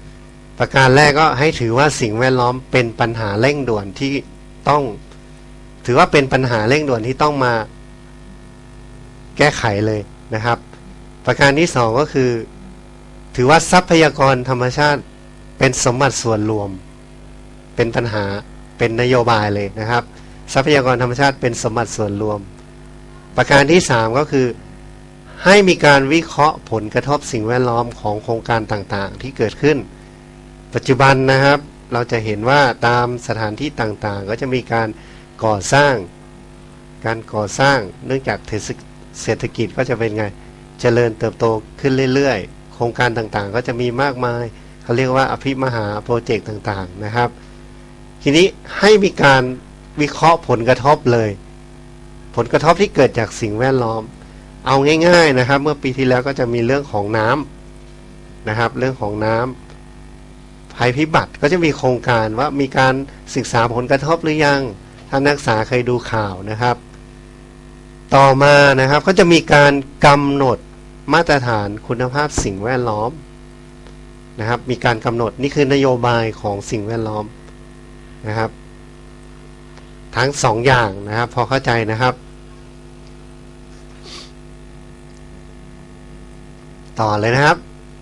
ประการแรกก็ให้ถือว่าสิ่งแวดล้อมเป็นปัญหาเร่งด่วนที่ต้องถือว่าเป็นปัญหาเร่งด่วนที่ต้องมาแก้ไขเลยนะครับ ประการที่สองก็คือถือว่าทรัพยากรธรรมชาติเป็นสมบัติส่วนรวมเป็นปัญหาเป็นนโยบายเลยนะครับทรัพยากรธรรมชาติเป็นสมบัติส่วนรวมประการที่สามก็คือให้มีการวิเคราะห์ผลกระทบสิ่งแวดล้อมของโครงการต่างๆที่เกิดขึ้นปัจจุบันนะครับเราจะเห็นว่าตามสถานที่ต่างๆก็จะมีการก่อสร้างการก่อสร้างเนื่องจากเศรษฐกิจก็จะเป็นไงเจริญเติบโตขึ้นเรื่อยๆโครงการต่างๆก็จะมีมากมายเขาเรียกว่าอภิมหาโปรเจกต์ต่างๆนะครับทีนี้ให้มีการวิเคราะห์ผลกระทบเลยผลกระทบที่เกิดจากสิ่งแวดล้อมเอาง่ายๆนะครับเมื่อปีที่แล้วก็จะมีเรื่องของน้ำนะครับเรื่องของน้ำภัยพิบัติก็จะมีโครงการว่ามีการศึกษาผลกระทบหรือยังท่านนักศึกษาเคยดูข่าวนะครับต่อมานะครับก็จะมีการกำหนดมาตรฐานคุณภาพสิ่งแวดล้อมนะครับมีการกำหนดนี่คือนโยบายของสิ่งแวดล้อมนะครับทั้งสองอย่างนะครับพอเข้าใจนะครับต่อเลยนะครับ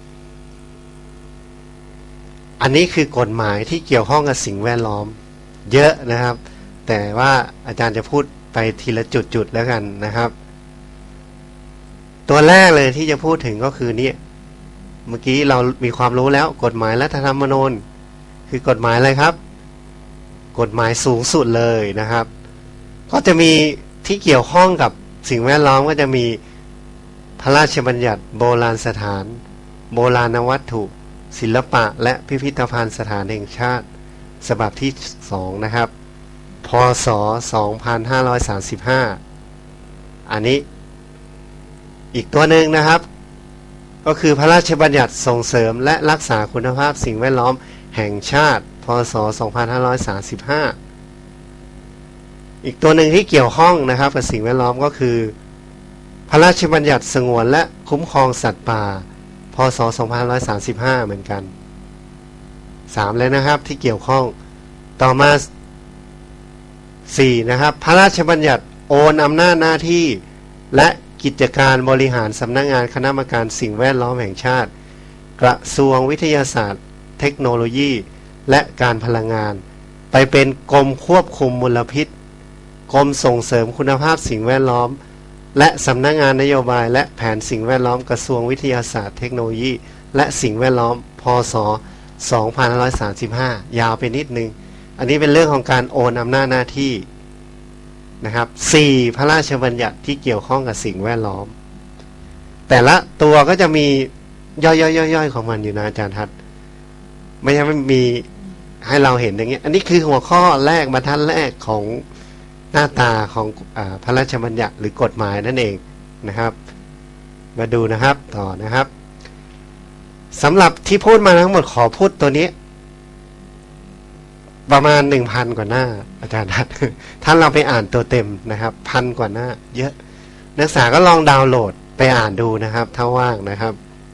อันนี้คือกฎหมายที่เกี่ยวข้องกับสิ่งแวดล้อมเยอะนะครับแต่ว่าอาจารย์จะพูดไปทีละจุดๆแล้วกันนะครับตัวแรกเลยที่จะพูดถึงก็คือนี่เมื่อกี้เรามีความรู้แล้วกฎหมายรัฐธรรมนูญคือกฎหมายอะไรครับกฎหมายสูงสุดเลยนะครับก็จะมีที่เกี่ยวข้องกับสิ่งแวดล้อมก็จะมีพระราชบัญญัติโบราณสถานโบราณวัตถุศิลปะและพิพิธภัณฑ์สถานแห่งชาติฉบับที่สองนะครับพ.ศ. สองพันห้าร้อยสามสิบห้าอันนี้อีกตัวหนึ่งนะครับก็คือพระราชบัญญัติส่งเสริมและรักษาคุณภาพสิ่งแวดล้อมแห่งชาติพ.ศ. สองพันห้าร้อยสามสิบห้าอีกตัวหนึ่งที่เกี่ยวข้องนะครับกับสิ่งแวดล้อมก็คือพระราชบัญญัติสงวนและคุ้มครองสัตว์ป่าพ.ศ. สองพันห้าร้อยสามสิบห้าเหมือนกันสามเลยนะครับที่เกี่ยวข้องต่อมาสี่นะครับพระราชบัญญัติโอนอำนาจหน้าที่และกิจการบริหารสำนักงานคณะกรรมการสิ่งแวดล้อมแห่งชาติกระทรวงวิทยาศาสตร์เทคโนโลยีและการพลังงานไปเป็นกรมควบคุมมลพิษกรมส่งเสริมคุณภาพสิ่งแวดล้อมและสำนักงานนโยบายและแผนสิ่งแวดล้อมกระทรวงวิทยาศาสตร์เทคโนโลยีและสิ่งแวดล้อมพ.ศ. สองพันห้าร้อยสามสิบห้ายาวไปนิดนึงอันนี้เป็นเรื่องของการโอนอำนาจหน้าที่นะครับสี่พระราชบัญญัติที่เกี่ยวข้องกับสิ่งแวดล้อมแต่ละตัวก็จะมีย่อยๆๆๆของมันอยู่นะอาจารย์ทัศน์ไม่ใช่ไม่มีให้เราเห็นอย่างเงี้ยอันนี้คือหัวข้อแรกบรรทัดแรกของหน้าตาของอ่าพระราชบัญญัติหรือกฎหมายนั่นเองนะครับมาดูนะครับต่อนะครับสำหรับที่พูดมาทั้งหมดขอพูดตัวนี้ประมาณ หนึ่งพัน กว่าหน้าอาจารย์ทัศน์ท่านเราไปอ่านตัวเต็มนะครับพันกว่าหน้าเยอะนักศึกษาก็ลองดาวน์โหลดไปอ่านดูนะครับถ้าว่างนะครับ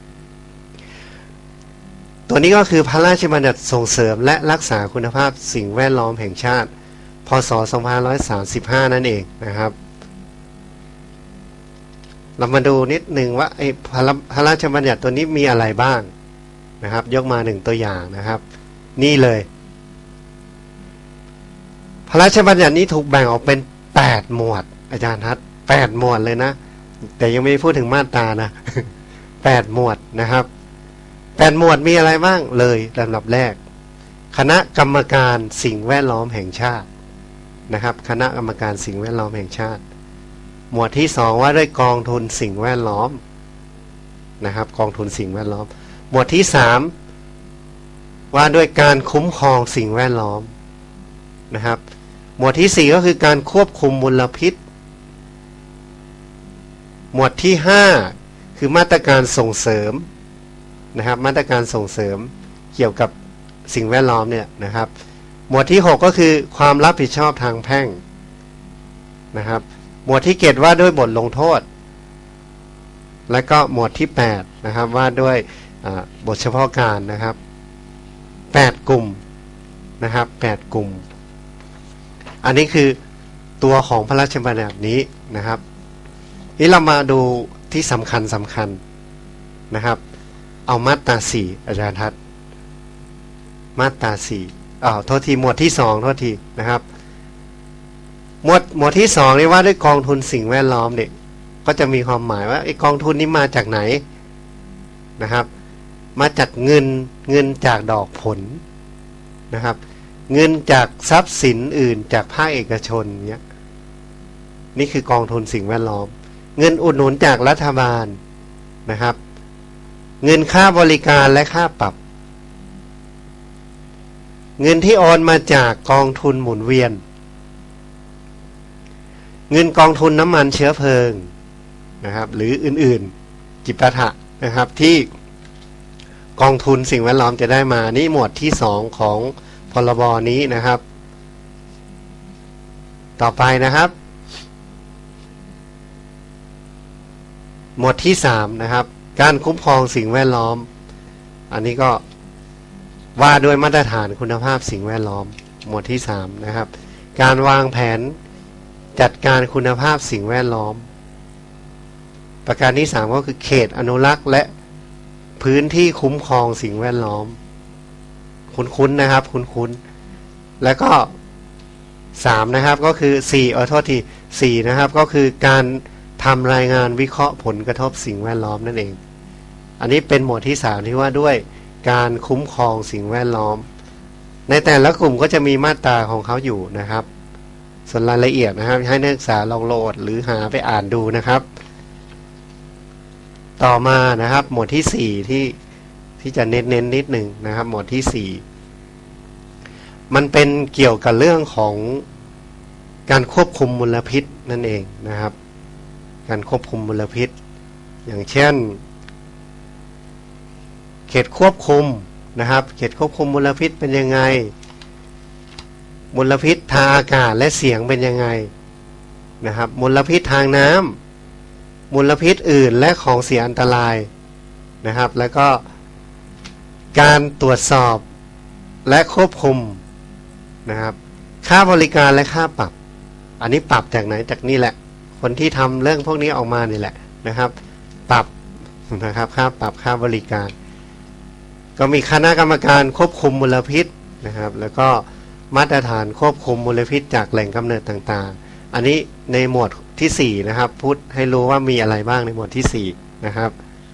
ตัวนี้ก็คือพระราชบัญญัติส่งเสริมและรักษาคุณภาพสิ่งแวดล้อมแห่งชาติพ.ศ. สองพันห้าร้อยสามสิบห้านั่นเองนะครับเรามาดูนิดหนึ่งว่าไอ้พระราชบัญญัติตัวนี้มีอะไรบ้างนะครับยกมาหนึ่งตัวอย่างนะครับนี่เลยพระราชบัญญัตินี้ถูกแบ่งออกเป็นแปดหมวดอาจารย์ทัศน์แปดหมวดเลยนะแต่ยังไม่พูดถึงมาตรานะ แปดหมวดนะครับแปดหมวดมีอะไรบ้างเลยลำดับแรกคณะกรรมการสิ่งแวดล้อมแห่งชาตินะครับคณะกรรมการสิ่งแวดล้อมแห่งชาติหมวดที่สองว่าด้วยกองทุนสิ่งแวดล้อมนะครับกองทุนสิ่งแวดล้อมหมวดที่สามว่าด้วยการคุ้มครองสิ่งแวดล้อมนะครับหมวดที่สี่ก็คือการควบคุมมลพิษหมวดที่ห้าคือมาตรการส่งเสริมนะครับมาตรการส่งเสริมเกี่ยวกับสิ่งแวดล้อมเนี่ยนะครับหมวดที่หกก็คือความรับผิดชอบทางแพ่งนะครับหมวดที่เจ็ดว่าด้วยบทลงโทษและก็หมวดที่แปดนะครับว่าด้วยบทเฉพาะการนะครับแปดกลุ่มนะครับแปดกลุ่มอันนี้คือตัวของพระราชบัญญัตินี้นะครับนี่เรามาดูที่สำคัญสำคัญนะครับเอามาตราสี่อาจารย์ทัศน์มาตราสี่อ้าวโทษทีหมวดที่สองโทษทีนะครับหมวดหมวดที่สองนี่ว่าด้วยกองทุนสิ่งแวดล้อมเนี่ยก็จะมีความหมายว่าไอ้กองทุนนี้มาจากไหนนะครับมาจากเงินเงินจากดอกผลนะครับเงินจากทรัพย์สินอื่นจากภาคเอกชนเนี้ยนี่คือกองทุนสิ่งแวดล้อมเงินอุดหนุนจากรัฐบาลนะครับเงินค่าบริการและค่าปรับเงินที่โอนมาจากกองทุนหมุนเวียนเงินกองทุนน้ำมันเชื้อเพลิงนะครับหรืออื่นๆจิปาถะนะครับที่กองทุนสิ่งแวดล้อมจะได้มานี่หมวดที่สองของพรบนี้นะครับต่อไปนะครับหมวดที่สามนะครับการคุ้มครองสิ่งแวดล้อมอันนี้ก็ว่าด้วยมาตรฐานคุณภาพสิ่งแวดล้อมหมวดที่สามนะครับการวางแผนจัดการคุณภาพสิ่งแวดล้อมประการที่สามก็คือเขตอนุรักษ์และพื้นที่คุ้มครองสิ่งแวดล้อมคุ้นๆนะครับคุ้นๆแล้วก็สามนะครับก็คือสี่เออโทษทีสี่นะครับก็คือการทำรายงานวิเคราะห์ผลกระทบสิ่งแวดล้อมนั่นเองอันนี้เป็นหมวดที่สามที่ว่าด้วยการคุ้มครองสิ่งแวดล้อมในแต่ละกลุ่มก็จะมีมาตราของเขาอยู่นะครับส่วนรายละเอียดนะครับให้นักศึกษาลองโหลดหรือหาไปอ่านดูนะครับต่อมานะครับหมวดที่สี่ที่ที่จะเน้นเน้นนิดหนึ่งนะครับหมวดที่สี่มันเป็นเกี่ยวกับเรื่องของการควบคุมมลพิษนั่นเองนะครับการควบคุมมลพิษอย่างเช่นเขตควบคุมนะครับเขตควบคุมมลพิษเป็นยังไงมลพิษทางอากาศและเสียงเป็นยังไงนะครับมลพิษทางน้ำมลพิษอื่นและของเสียอันตรายนะครับแล้วก็การตรวจสอบและควบคุมนะครับค่าบริการและค่าปรับอันนี้ปรับจากไหนจากนี่แหละคนที่ทำเรื่องพวกนี้ออกมานี่แหละนะครับปรับนะครับค่าปรับค่าบริการก็มีคณะกรรมการควบคุมมลพิษนะครับแล้วก็มาตรฐานควบคุมมลพิษจากแหล่งกำเนิดต่างๆอันนี้ในหมวดที่สี่นะครับพูดให้รู้ว่ามีอะไรบ้างในหมวดที่สี่นะครับ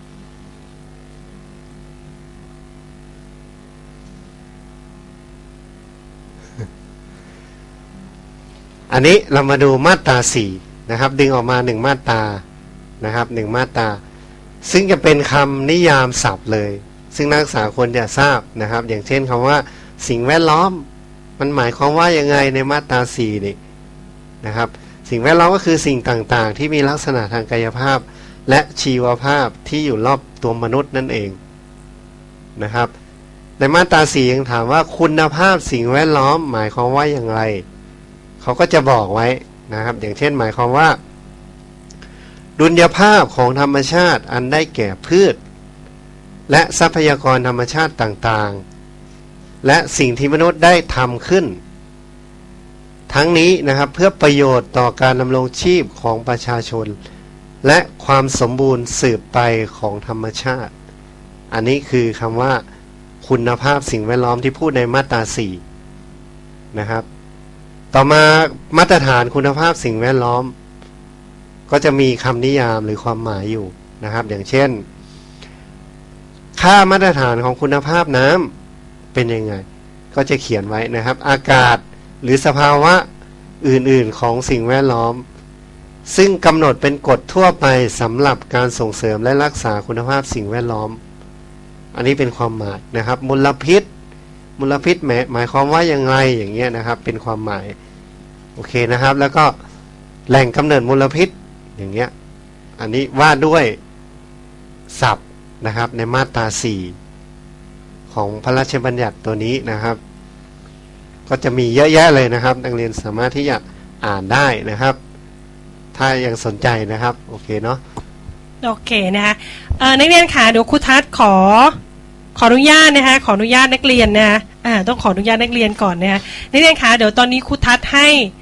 อันนี้เรามาดูมาตราสี่นะครับดึงออกมาหนึ่งมาตรานะครับหนึ่งมาตราซึ่งจะเป็นคำนิยามศัพท์เลยซึ่งนักศึกษาควรจะทราบนะครับอย่างเช่นคำว่าสิ่งแวดล้อมมันหมายความว่ายังไงในมาตราสี่นี่นะครับสิ่งแวดล้อมก็คือสิ่งต่างๆที่มีลักษณะทางกายภาพและชีวภาพที่อยู่รอบตัวมนุษย์นั่นเองนะครับในมาตราสี่ยังถามว่าคุณภาพสิ่งแวดล้อมหมายความว่าอย่างไรเขาก็จะบอกไว้นะครับอย่างเช่นหมายความว่าดุลยภาพของธรรมชาติอันได้แก่พืชและทรัพยากรธรรมชาติต่างๆและสิ่งที่มนุษย์ได้ทำขึ้นทั้งนี้นะครับเพื่อประโยชน์ต่อการดำรงชีพของประชาชนและความสมบูรณ์สืบไปของธรรมชาติอันนี้คือคำว่าคุณภาพสิ่งแวดล้อมที่พูดในมาตราสี่นะครับต่อมามาตรฐานคุณภาพสิ่งแวดล้อมก็จะมีคำนิยามหรือความหมายอยู่นะครับอย่างเช่นค่ามาตรฐานของคุณภาพน้ำเป็นยังไงก็จะเขียนไว้นะครับอากาศหรือสภาวะอื่นๆของสิ่งแวดล้อมซึ่งกำหนดเป็นกฎทั่วไปสำหรับการส่งเสริมและรักษาคุณภาพสิ่งแวดล้อมอันนี้เป็นความหมายนะครับมลพิษมลพิษหมายหมายความว่าอย่างไรอย่างเงี้ยนะครับเป็นความหมายโอเคนะครับแล้วก็แหล่งกำเนิดมลพิษอย่างเงี้ยอันนี้ว่าด้วยศัพท์นะครับในมาตราสี่ของพระราชบัญญัติตัวนี้นะครับก็จะมีเยอะแยะเลยนะครับนักเรียนสามารถที่จะอ่านได้นะครับถ้ายังสนใจนะครับโอเคเนาะโอเคนะคะเอ่อนักเรียนค่ะเดี๋ยวครูทัศน์ขอขออนุญาตนะคะขออนุญาตนักเรียนนะคะอ่าต้องขออนุญาตนักเรียนก่อนนะคะนักเรียนค่ะเดี๋ยวตอนนี้ครูทัศน์ให้พ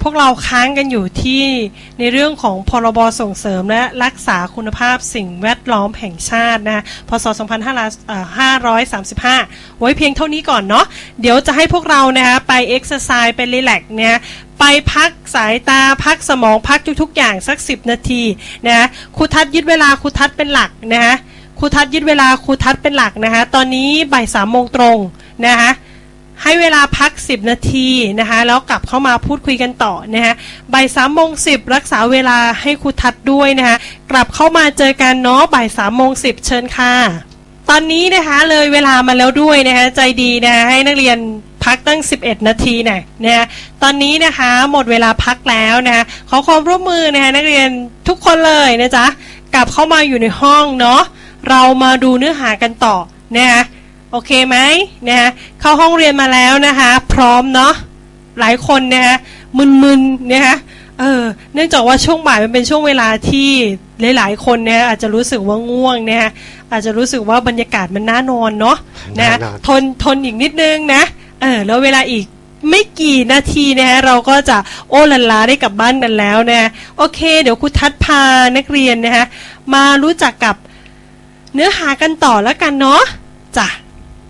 วกเราค้างกันอยู่ที่ในเรื่องของพรบส่งเสริมและรักษาคุณภาพสิ่งแวดล้อมแห่งชาตินะพศสองพันห้าร้อยสามสิบห้าไว้เพียงเท่านี้ก่อนเนาะเดี๋ยวจะให้พวกเรานะคะไปเอ็กซ์ไซส์ไปรีแลกซ์เนี่ยไปพักสายตาพักสมองพักทุกๆอย่างสักสิบนาทีนะครูทัศน์ยึดเวลาครูทัศน์เป็นหลักนะครูทัศน์ยึดเวลาครูทัศน์เป็นหลักนะคะตอนนี้บ่ายสามโมงตรงนะคะให้เวลาพักสิบนาทีนะคะแล้วกลับเข้ามาพูดคุยกันต่อนะคะบ่ายสามโมงสิบรักษาเวลาให้ครูทัศน์ด้วยนะคะกลับเข้ามาเจอกันเนาะบ่ายสามโมงสิบเชิญค่ะตอนนี้นะคะเลยเวลามาแล้วด้วยนะคะใจดีนะคะให้นักเรียนพักตั้งสิบเอ็ดนาทีหน่อยนะคะตอนนี้นะคะหมดเวลาพักแล้วนะคะขอความร่วมมือนะคะนักเรียนทุกคนเลยนะจ๊ะกลับเข้ามาอยู่ในห้องเนาะเรามาดูเนื้อหากันต่อนะคะโอเคไหมนะคะเข้าห้องเรียนมาแล้วนะคะพร้อมเนาะหลายคนนะคะมึนๆนะคะเออเนื่องจากว่าช่วงบ่ายมันเป็นช่วงเวลาที่หลายๆคนเนี่ยอาจจะรู้สึกว่าง่วงนะคะอาจจะรู้สึกว่าบรรยากาศมันน่านอนเนาะนะทนทนอีกนิดนึงนะเออแล้วเวลาอีกไม่กี่นาทีนะฮะเราก็จะโอ้ลันลาได้กลับบ้านกันแล้วนะโอเคเดี๋ยวครูทัศน์พานักเรียนนะฮะมารู้จักกับเนื้อหากันต่อแล้วกันเนาะจ้ะ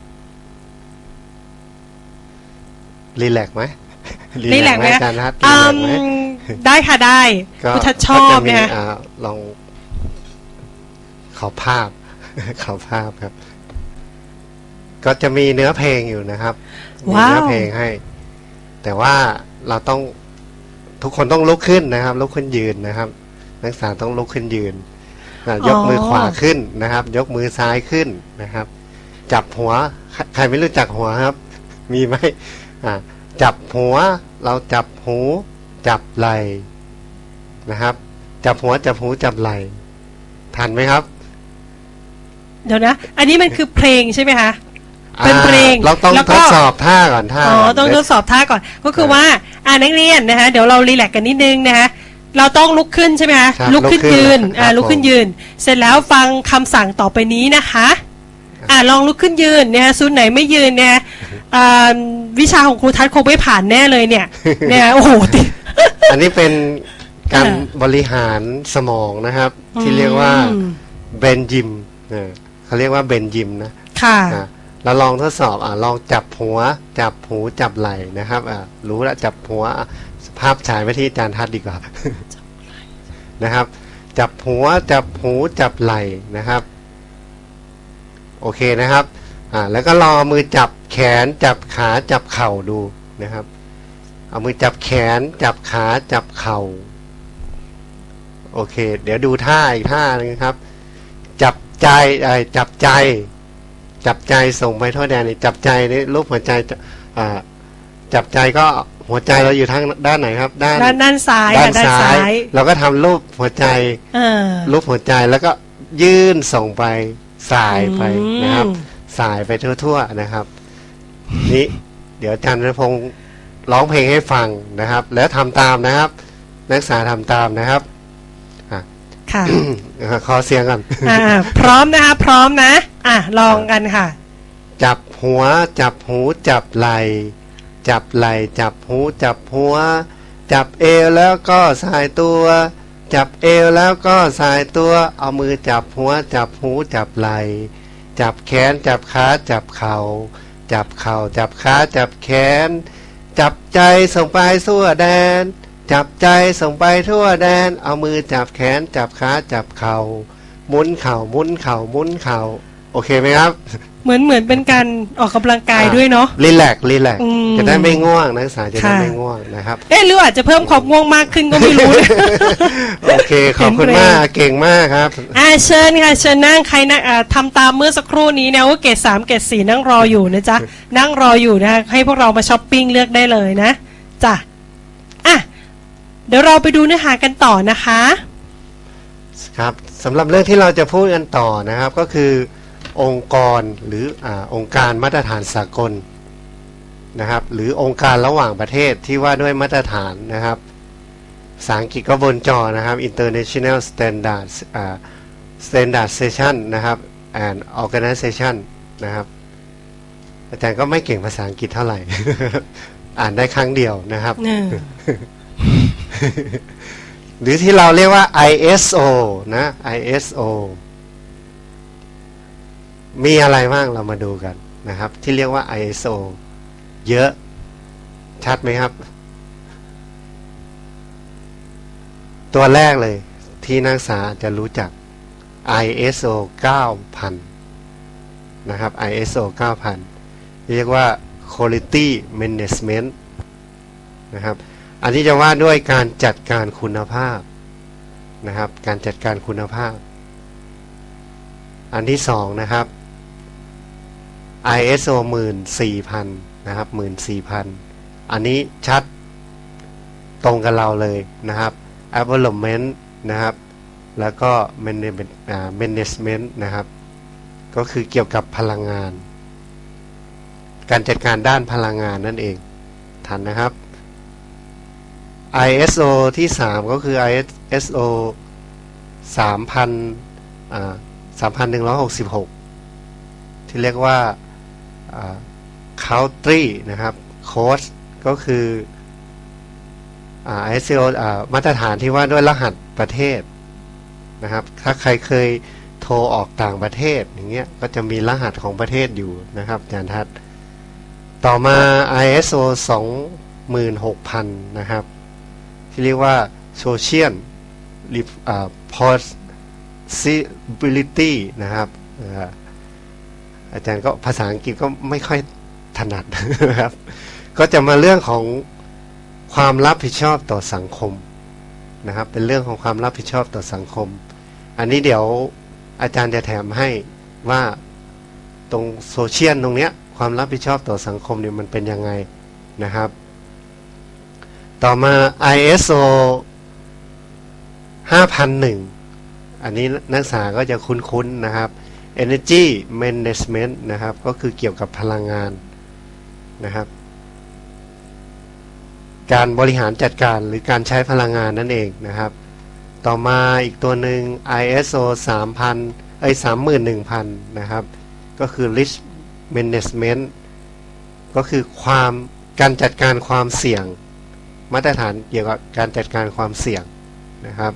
รีแลกไหมรีแลกไหมอาจารย์ทัศน์ได้ค่ะได้ครูทัศน์ชอบนะฮะลองขอภาพขอภาพครับก็จะมีเนื้อเพลงอยู่นะครับมีเนื้อเพลงให้แต่ว่าเราต้องทุกคนต้องลุกขึ้นนะครับลุกขึ้นยืนนะครับนักศึกษาต้องลุกขึ้นยืนยกมือขวาขึ้นนะครับยกมือซ้ายขึ้นนะครับจับหัวใครไม่รู้จักหัวครับมีไหมอ่าจับหัวเราจับหูจับไหล่นะครับจับหัวจับหูจับไหล่ทันไหมครับเดี๋ยวนะอันนี้มันคือเพลงใช่ไหมคะเป็นเพลงเราต้องทดสอบท่าก่อนท่าอ๋อต้องทดสอบท่าก่อนก็คือว่าอ่านักเรียนนะคะเดี๋ยวเรารีแลกซ์กันนิดนึงนะคะเราต้องลุกขึ้นใช่ไหมคะลุกขึ้นยืนอ่าลุกขึ้นยืนเสร็จแล้วฟังคำสั่งต่อไปนี้นะคะอ่าลองลุกขึ้นยืนนะคะศูนย์ไหนไม่ยืนเนี่ยอ่าวิชาของครูทัศน์คงไม่ผ่านแน่เลยเนี่ยเนี่ยโอ้โหอันนี้เป็นการบริหารสมองนะครับที่เรียกว่าเบนยิมเขาเรียกว่าเบนยิมนะค่ะเราลองทดสอบอ่ะลองจับหัวจับหูจับไหล่นะครับอ่ะรู้แล้วจับหัวภาพฉายไปที่อาจารย์ทัศน์ดีกว่านะครับจับหัวจับหูจับไหล่นะครับโอเคนะครับอ่าแล้วก็รอมือจับแขนจับขาจับเข่าดูนะครับเอามือจับแขนจับขาจับเข่าโอเคเดี๋ยวดูท่าอีกท่านึงครับจับใจไอ้จับใจจับใจส่งไปทั่วแดนนี่จับใจนี่รูปหัวใจอ่าจับใจก็หัวใจเราอยู่ทางด้านไหนครับด้านด้านซ้ายด้านซ้ายเราก็ทำรูปหัวใจรูปหัวใจแล้วก็ยื่นส่งไปสายไปนะครับสายไปทั่วๆนะครับนี่เดี๋ยวอาจารย์ณพงศ์ร้องเพลงให้ฟังนะครับแล้วทำตามนะครับนักศึกษาทำตามนะครับค่ะขอเสียงกันอ่าพร้อมนะคะพร้อมนะอ่ะลองกันค่ะจับหัวจับหูจับไหล่จับไหล่จับหูจับหัวจับเอวแล้วก็สายตัวจับเอวแล้วก็สายตัวเอามือจับหัวจับหูจับไหล่จับแขนจับขาจับเข่าจับเข่าจับขาจับแขนจับใจส่งไปทั่วแดนจับใจส่งไปทั่วแดนเอามือจับแขนจับขาจับเข่าหมุนเข่าหมุนเข่าหมุนเข่าโอเคไหมครับเหมือนเหมือนเป็นการออกกำลังกายด้วยเนาะรีแลกซ์รีแลกซ์จะได้ไม่ง่วงนักศึกษาจะได้ไม่ง่วงนะครับเอ๊ะหรืออาจจะเพิ่มความง่วงมากขึ้นก็ไม่รู้โอเคขอบคุณมากเก่งมากครับอ่าเชิญค่ะเชิญนั่งใครนะทำตามเมื่อสักครู่นี้นะว่าเกรดสามเกรดสี่นั่งรออยู่นะจ๊ะนั่งรออยู่นะให้พวกเรามาช้อปปิ้งเลือกได้เลยนะจ้ะอ่ะเดี๋ยวเราไปดูเนื้อหากันต่อนะคะครับสำหรับเรื่องที่เราจะพูดกันต่อนะครับก็คือองค์กรหรืออ่าองค์การมาตรฐานสากลนะครับหรือองค์การระหว่างประเทศที่ว่าด้วยมาตรฐานนะครับภาษาอังกฤษก็บนจอนะครับ International Standard อ่า Standardization นะครับ and Organization นะครับอาจารย์ก็ไม่เก่งภาษาอังกฤษเท่าไหร่อ่านได้ครั้งเดียวนะครับหรือที่เราเรียกว่า ไอ เอส โอ นะ ไอ เอส โอ มีอะไรบ้างเรามาดูกันนะครับที่เรียกว่า ไอ เอส โอ เยอะชัดไหมครับตัวแรกเลยที่นักศึกษาจะรู้จัก ไอ เอส โอ เก้าพัน นะครับ ไอ เอส โอ เก้าพัน เรียกว่า Quality Management นะครับอันนี้จะว่าด้วยการจัดการคุณภาพนะครับการจัดการคุณภาพอันที่สองนะครับ ไอ เอส โอ หนึ่งหมื่นสี่พัน นะครับ หนึ่งหมื่นสี่พัน อันนี้ชัดตรงกับเราเลยนะครับ Environment นะครับแล้วก็ Management นะครับก็คือเกี่ยวกับพลังงานการจัดการด้านพลังงานนั่นเองทันนะครับ ไอ เอส โอ ที่สามก็คือ ไอ เอส โอ สามพัน อ่า สามพันหนึ่งร้อยหกสิบหก ที่เรียกว่า Country นะครับ Code ก็คือ ไอ เอส โอ อ่ามาตรฐานที่ว่าด้วยรหัสประเทศนะครับถ้าใครเคยโทรออกต่างประเทศอย่างเงี้ยก็จะมีรหัสของประเทศอยู่นะครับอาจารย์ทัศน์ต่อมา ไอ เอส โอ สองหมื่นหกพัน นะครับที่เรียกว่า Social Possibility นะครับอาจารย์ก็ภาษาอังกฤษก็ไม่ค่อยถนัดนะครับก็จะมาเรื่องของความรับผิดชอบต่อสังคมนะครับเป็นเรื่องของความรับผิดชอบต่อสังคมอันนี้เดี๋ยวอาจารย์จะแถมให้ว่าตรงโซเชียลตรงเนี้ยความรับผิดชอบต่อสังคมเนี่ยมันเป็นยังไงนะครับต่อมา ไอ เอส โอ ห้าพันหนึ่ง อันนี้นักศึกษาก็จะคุ้นๆนะครับ Energy Management นะครับก็คือเกี่ยวกับพลังงานนะครับการบริหารจัดการหรือการใช้พลังงานนั่นเองนะครับต่อมาอีกตัวหนึ่ง ไอ เอส โอ สามพัน เอ้ย สามหมื่นหนึ่งพัน นะครับก็คือ Risk Management ก็คือความการจัดการความเสี่ยงมาตรฐานเกี่ยวกับการจัดการความเสี่ยงนะครับ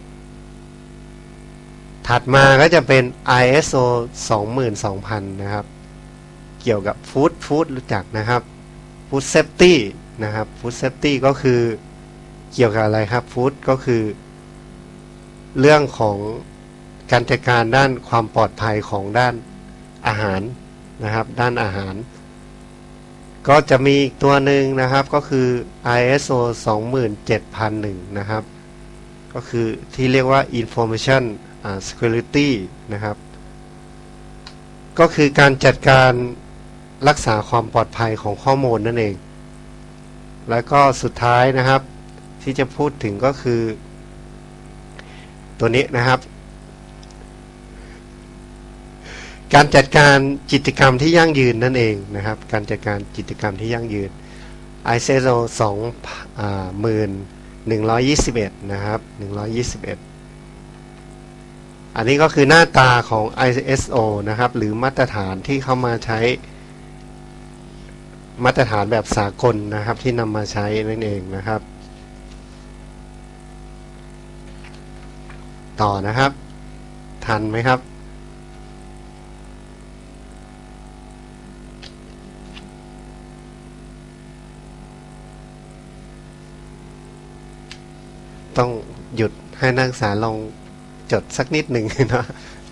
ถัดมาก็จะเป็น ไอ เอส โอ สองหมื่นสองพัน นะครับเกี่ยวกับ Food Food รู้จักนะครับ Food Safety นะครับ Food Safety ก็คือเกี่ยวกับอะไรครับ Food ก็คือเรื่องของการจัดการด้านความปลอดภัยของด้านอาหารนะครับด้านอาหารก็จะมีอีกตัวหนึ่งนะครับก็คือ ไอ เอส โอ สองหมื่นเจ็ดพันหนึ่ง นะครับก็คือที่เรียกว่า Information Security นะครับก็คือการจัดการรักษาความปลอดภัยของข้อมูลนั่นเองแล้วก็สุดท้ายนะครับที่จะพูดถึงก็คือตัวนี้นะครับการจัดการกิจกรรมที่ยั่งยืนนั่นเองนะครับการจัดการกิจกรรมที่ยั่งยืน ไอ เอส โอ สองหมื่นหนึ่งร้อยยี่สิบเอ็ด นะครับหนึ่งร้อยยี่สิบเอ็ดอันนี้ก็คือหน้าตาของ ไอ เอส โอ นะครับหรือมาตรฐานที่เข้ามาใช้มาตรฐานแบบสากลนะครับที่นำมาใช้นั่นเองนะครับต่อนะครับทันไหมครับต้องหยุดให้นักศึกษาลองจดสักนิดหนึ่งนะ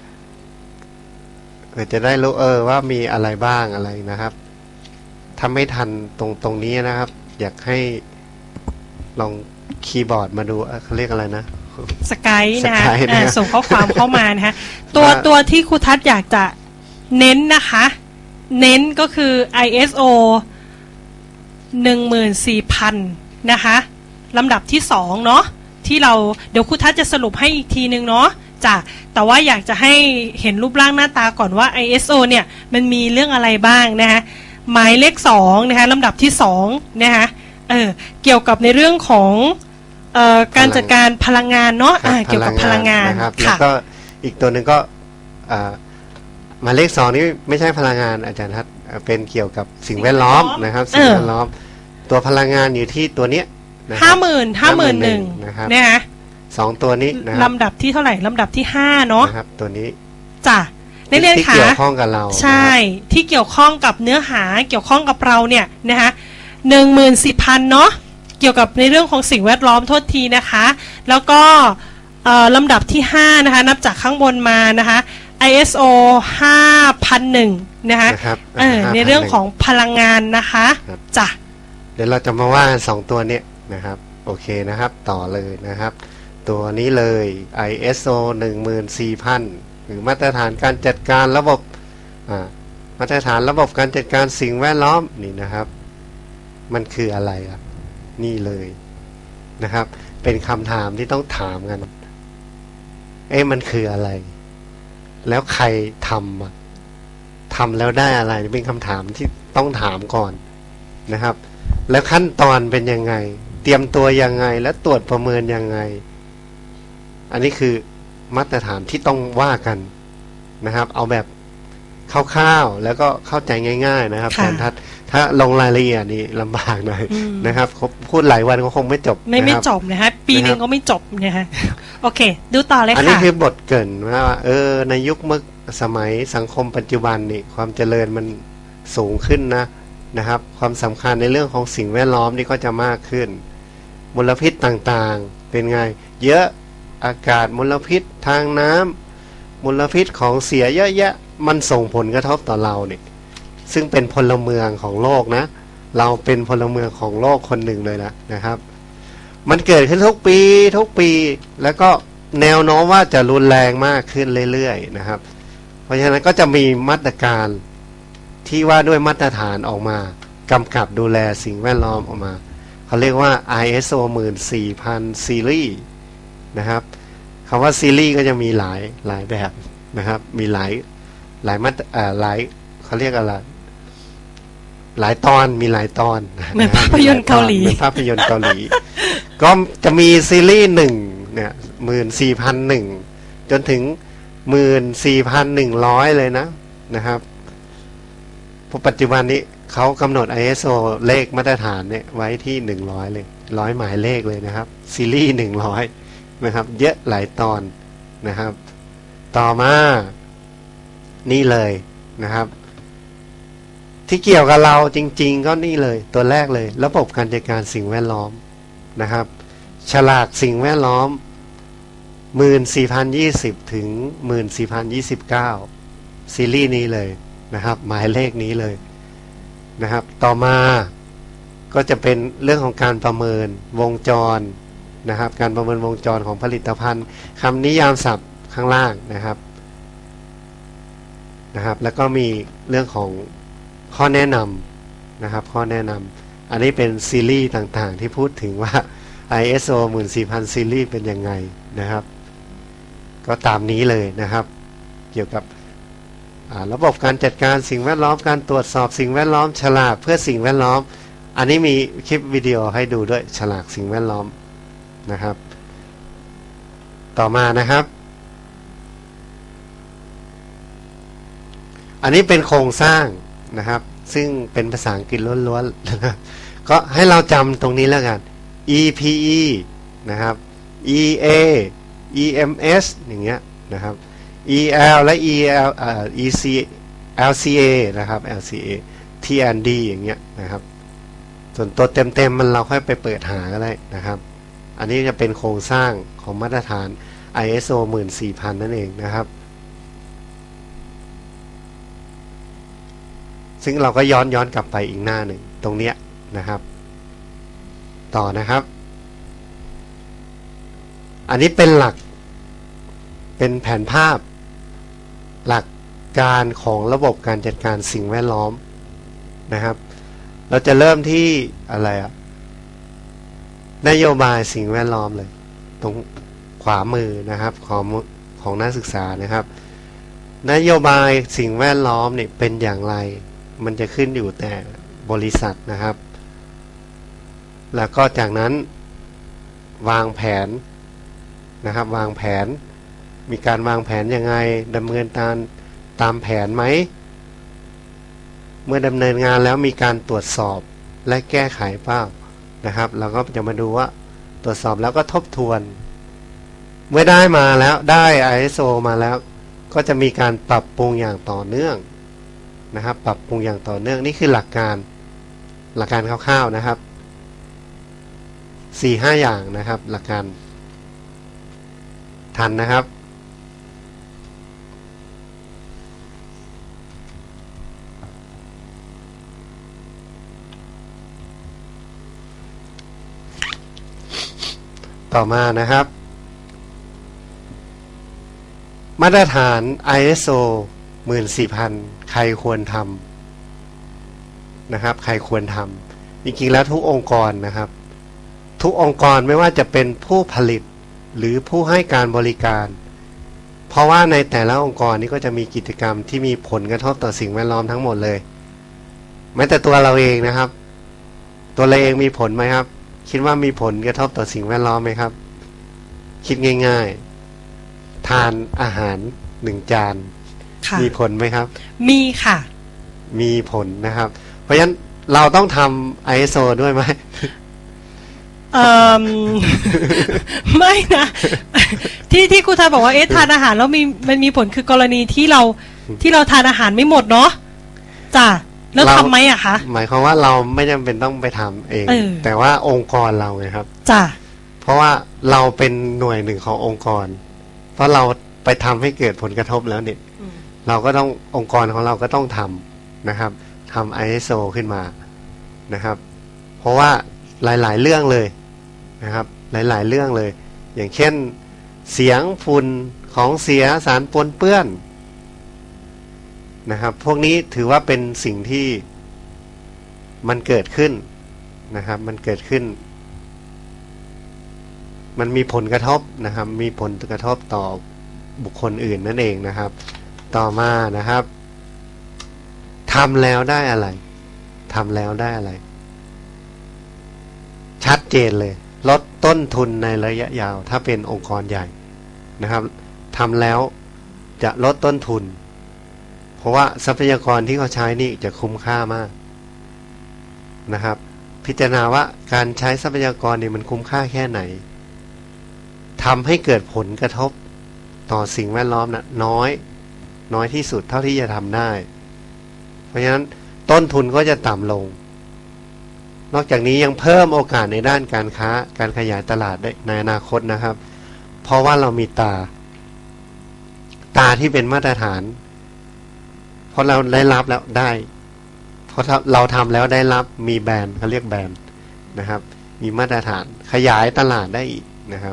เพื่อจะได้รู้เออว่ามีอะไรบ้างอะไรนะครับถ้าไม่ทันตรงตรงนี้นะครับอยากให้ลองคีย์บอร์ดมาดูเขาเรียกอะไรนะสกายนะคะส่งข้อความเข้ามานะคะตัวตัวที่ครูทัศน์อยากจะเน้นนะคะเน้นก็คือ ไอ เอส โอ หนึ่งหมื่นสี่พัน นะคะลำดับที่สองเนาะที่เราเดี๋ยวครูทัศน์จะสรุปให้อีกทีนึงเนาะจ้ะแต่ว่าอยากจะให้เห็นรูปร่างหน้าตาก่อนว่า ไอ เอส โอ เนี่ยมันมีเรื่องอะไรบ้างนะคะหมายเลขสองนะคะลำดับที่สองนะคะเออเกี่ยวกับในเรื่องของเอ่อการจัดการพลังงานเนาะอ่าเกี่ยวกับพลังงานนะครับแล้วก็อีกตัวหนึ่งก็อ่าหมายเลขสองนี้ไม่ใช่พลังงานอาจารย์ทัศน์เป็นเกี่ยวกับสิ่งแวดล้อมนะครับสิ่งแวดล้อมตัวพลังงานอยู่ที่ตัวเนี้ยห้าหมื่นห้าหมื่นหนึ่งนะครับนะคะสองตัวนี้นะลำดับที่เท่าไหร่ลำดับที่ห้าเนาะนะครับตัวนี้จ้ะในเรื่องที่เกี่ยวข้องกับเราใช่ที่เกี่ยวข้องกับเนื้อหาเกี่ยวข้องกับเราเนี่ยนะคะหนึ่งหมื่นสี่พันเนาะเกี่ยวกับในเรื่องของสิ่งแวดล้อมโทษทีนะคะแล้วก็ลำดับที่ห้านะคะนับจากข้างบนมานะคะ ไอ เอส โอ ห้าพันหนึ่งนะคะในเรื่องของพลังงานนะคะจ้ะเดี๋ยวเราจะมาว่าสองตัวนี้นะครับโอเคนะครับต่อเลยนะครับตัวนี้เลย ไอ เอส โอ หนึ่งหมื่นสี่พันหรือมาตรฐานการจัดการระบบมาตรฐานระบบการจัดการสิ่งแวดล้อมนี่นะครับมันคืออะไรอ่ะนี่เลยนะครับเป็นคำถามที่ต้องถามกันเอ๊ะมันคืออะไรแล้วใครทำอ่ะทำแล้วได้อะไรเป็นคำถามที่ต้องถามก่อนนะครับแล้วขั้นตอนเป็นยังไงเตรียมตัวยังไงและตรวจประเมินยังไงอันนี้คือมาตรฐานที่ต้องว่ากันนะครับเอาแบบคร่าวๆแล้วก็เข้าใจง่ายๆนะครับแต่ถ้าถ้าลงรายละเอียดนี่ลำบากหน่อยนะครับพูดหลายวันก็คงไม่จบไม่ไม่จบนะฮะปีนึงก็ไม่จบนะฮะโอเคดูต่อเลยค่ะอันนี้คือบทเกริ่นว่าเออในยุคเมื่อสมัยสังคมปัจจุบันนี่ความเจริญมันสูงขึ้นนะนะครับความสำคัญในเรื่องของสิ่งแวดล้อมนี่ก็จะมากขึ้นมลพิษต่างๆเป็นไงเยอะอากาศมลพิษทางน้ำมลพิษของเสียเยอะแยะมันส่งผลกระทบต่อเราเนี่ยซึ่งเป็นพลเมืองของโลกนะเราเป็นพลเมืองของโลกคนหนึ่งเลยนะนะครับมันเกิดขึ้นทุกปีทุกปีแล้วก็แนวโน้มว่าจะรุนแรงมากขึ้นเรื่อยๆนะครับเพราะฉะนั้นก็จะมีมาตรการที่ว่าด้วยมาตรฐานออกมากำกับดูแลสิ่งแวดล้อมออกมาเขาเรียกว่า ไอ เอส โอ หนึ่งหมื่นสี่พัน ซีรีส์นะครับคำว่าซีรีส์ก็จะมีหลายหลายแบบนะครับมีหลายหลายมาตรอ่าหลายเขาเรียกอะไรหลายตอนมีหลายตอนเหมือนภาพยนตร์เกาหลีเหมือนภาพยนตร์เกาหลีก็จะมีซีรีส์หนึ่งเนี่ยหมื่นสี่พันหนึ่งจนถึงหมื่นสี่พันหนึ่งร้อยเลยนะนะครับปัจจุบันนี้เขากำหนด ไอ เอส โอ เลขมาตรฐานเนี่ยไว้ที่หนึ่งร้อยเลยร้อยหมายเลขเลยนะครับซีรีส์หนึ่งร้อยนะครับเยอะหลายตอนนะครับต่อมานี่เลยนะครับที่เกี่ยวกับเราจริงๆก็นี่เลยตัวแรกเลยระบบการจัดการสิ่งแวดล้อมนะครับฉลากสิ่งแวดล้อม หนึ่งหมื่นสี่พันยี่สิบ ถึง หนึ่งหมื่นสี่พันยี่สิบเก้า ซีรีส์นี้เลยนะครับหมายเลขนี้เลยนะครับต่อมาก็จะเป็นเรื่องของการประเมินวงจรนะครับการประเมินวงจรของผลิตภัณฑ์คำนิยามศัพท์ข้างล่างนะครับนะครับแล้วก็มีเรื่องของข้อแนะนำนะครับข้อแนะนำอันนี้เป็นซีรีส์ต่างๆที่พูดถึงว่า ไอ เอส โอ หนึ่งหมื่นสี่พัน ซีรีส์เป็นยังไงนะครับก็ตามนี้เลยนะครับเกี่ยวกับระบบการจัดการสิ่งแวดล้อมการตรวจสอบสิ่งแวดล้อมฉลากเพื่อสิ่งแวดล้อมอันนี้มีคลิปวิดีโอให้ดูด้วยฉลากสิ่งแวดล้อมนะครับต่อมานะครับอันนี้เป็นโครงสร้างนะครับซึ่งเป็นภาษาอังกฤษล้วนๆก็ให้เราจำตรงนี้แล้วกัน อี พี อี นะครับ อี เอ อี เอ็ม เอส อย่างเงี้ยนะครับ อี แอล และ อี แอล เอ่อ อี ซี แอล ซี เอ นะครับ แอล ซี เอ ที แอนด์ ดี อย่างเงี้ยนะครับส่วนตัวเต็มๆมันเราค่อยไปเปิดหาก็ได้นะครับอันนี้จะเป็นโครงสร้างของมาตรฐาน ไอ เอส โอ หนึ่งหมื่นสี่พัน นั่นเองนะครับซึ่งเราก็ย้อนย้อนกลับไปอีกหน้าหนึ่งตรงเนี้ยนะครับต่อนะครับอันนี้เป็นหลักเป็นแผนภาพหลักการของระบบการจัดการสิ่งแวดล้อมนะครับเราจะเริ่มที่อะไรอะนโยบายสิ่งแวดล้อมเลยตรงขวามือนะครับของของนักศึกษานะครับนโยบายสิ่งแวดล้อมเนี่ยเป็นอย่างไรมันจะขึ้นอยู่แต่บริษัทนะครับแล้วก็จากนั้นวางแผนนะครับวางแผนมีการวางแผนยังไงดำเนินตามตามแผนไหมเมื่อดำเนินงานแล้วมีการตรวจสอบและแก้ไขเปล่านะครับเราก็จะมาดูว่าตรวจสอบแล้วก็ทบทวนเมื่อได้มาแล้วได้ ไอ เอส โอ มาแล้วก็จะมีการปรับปรุงอย่างต่อเนื่องนะครับปรับปรุงอย่างต่อเนื่องนี่คือหลักการหลักการคร่าวๆนะครับ สี่ห้า อย่างนะครับหลักการทันนะครับต่อมานะครับมาตรฐาน ไอ เอส โอ หนึ่งหมื่นสี่พัน ใครควรทำนะครับใครควรทำจริงๆแล้วทุกองค์กรนะครับทุกองค์กรไม่ว่าจะเป็นผู้ผลิตหรือผู้ให้การบริการเพราะว่าในแต่ละองค์กรนี้ก็จะมีกิจกรรมที่มีผลกระทบต่อสิ่งแวดล้อมทั้งหมดเลยแม้แต่ตัวเราเองนะครับตัวเราเองมีผลไหมครับคิดว่ามีผลกระทบต่อสิ่งแวดล้อมไหมครับคิดง่ายๆทานอาหารหนึ่งจานมีผลไหมครับมีค่ะมีผลนะครับเพราะฉะนั้นเราต้องทำ ไอ เอส โอ ด้วยไหมเอ่อ ไม่นะที่ที่ครูทายบอกว่าเอ๊ะทานอาหารแล้วมีมันมีผลคือกรณีที่เราที่เราทานอาหารไม่หมดเนาะจ้ะแล้วทำไหมอะคะหมายความว่าเราไม่จำเป็นต้องไปทำเองแต่ว่าองค์กรเราไงครับจ้ะเพราะว่าเราเป็นหน่วยหนึ่งขององค์กรเพราะเราไปทำให้เกิดผลกระทบแล้วเนี่ยเราก็ต้ององค์กรของเราก็ต้องทำนะครับทำ ไอ เอส โอ ขึ้นมานะครับเพราะว่าหลายๆเรื่องเลยนะครับหลายๆเรื่องเลยอย่างเช่นเสียงฝุ่นของเสียสารปนเปื้อนนะครับพวกนี้ถือว่าเป็นสิ่งที่มันเกิดขึ้นนะครับมันเกิดขึ้นมันมีผลกระทบนะครับมีผลกระทบต่อบุคคลอื่นนั่นเองนะครับต่อมานะครับทำแล้วได้อะไรทำแล้วได้อะไรชัดเจนเลยลดต้นทุนในระยะยาวถ้าเป็นองค์กรใหญ่นะครับทำแล้วจะลดต้นทุนเพราะว่าทรัพยากรที่เขาใช้นี่จะคุ้มค่ามากนะครับพิจารณาว่าการใช้ทรัพยากรนี่มันคุ้มค่าแค่ไหนทำให้เกิดผลกระทบต่อสิ่งแวดล้อมนะน้อยน้อยที่สุดเท่าที่จะทำได้เพราะฉะนั้นต้นทุนก็จะต่ำลงนอกจากนี้ยังเพิ่มโอกาสในด้านการค้าการขยายตลาดได้ในอนาคตนะครับเพราะว่าเรามีตาตาที่เป็นมาตรฐานเพราะเราได้รับแล้วได้เพราะเราทำแล้วได้รับมีแบรนด์เขาเรียกแบรนด์นะครับมีมาตรฐานขยายตลาดได้อีกนะครับ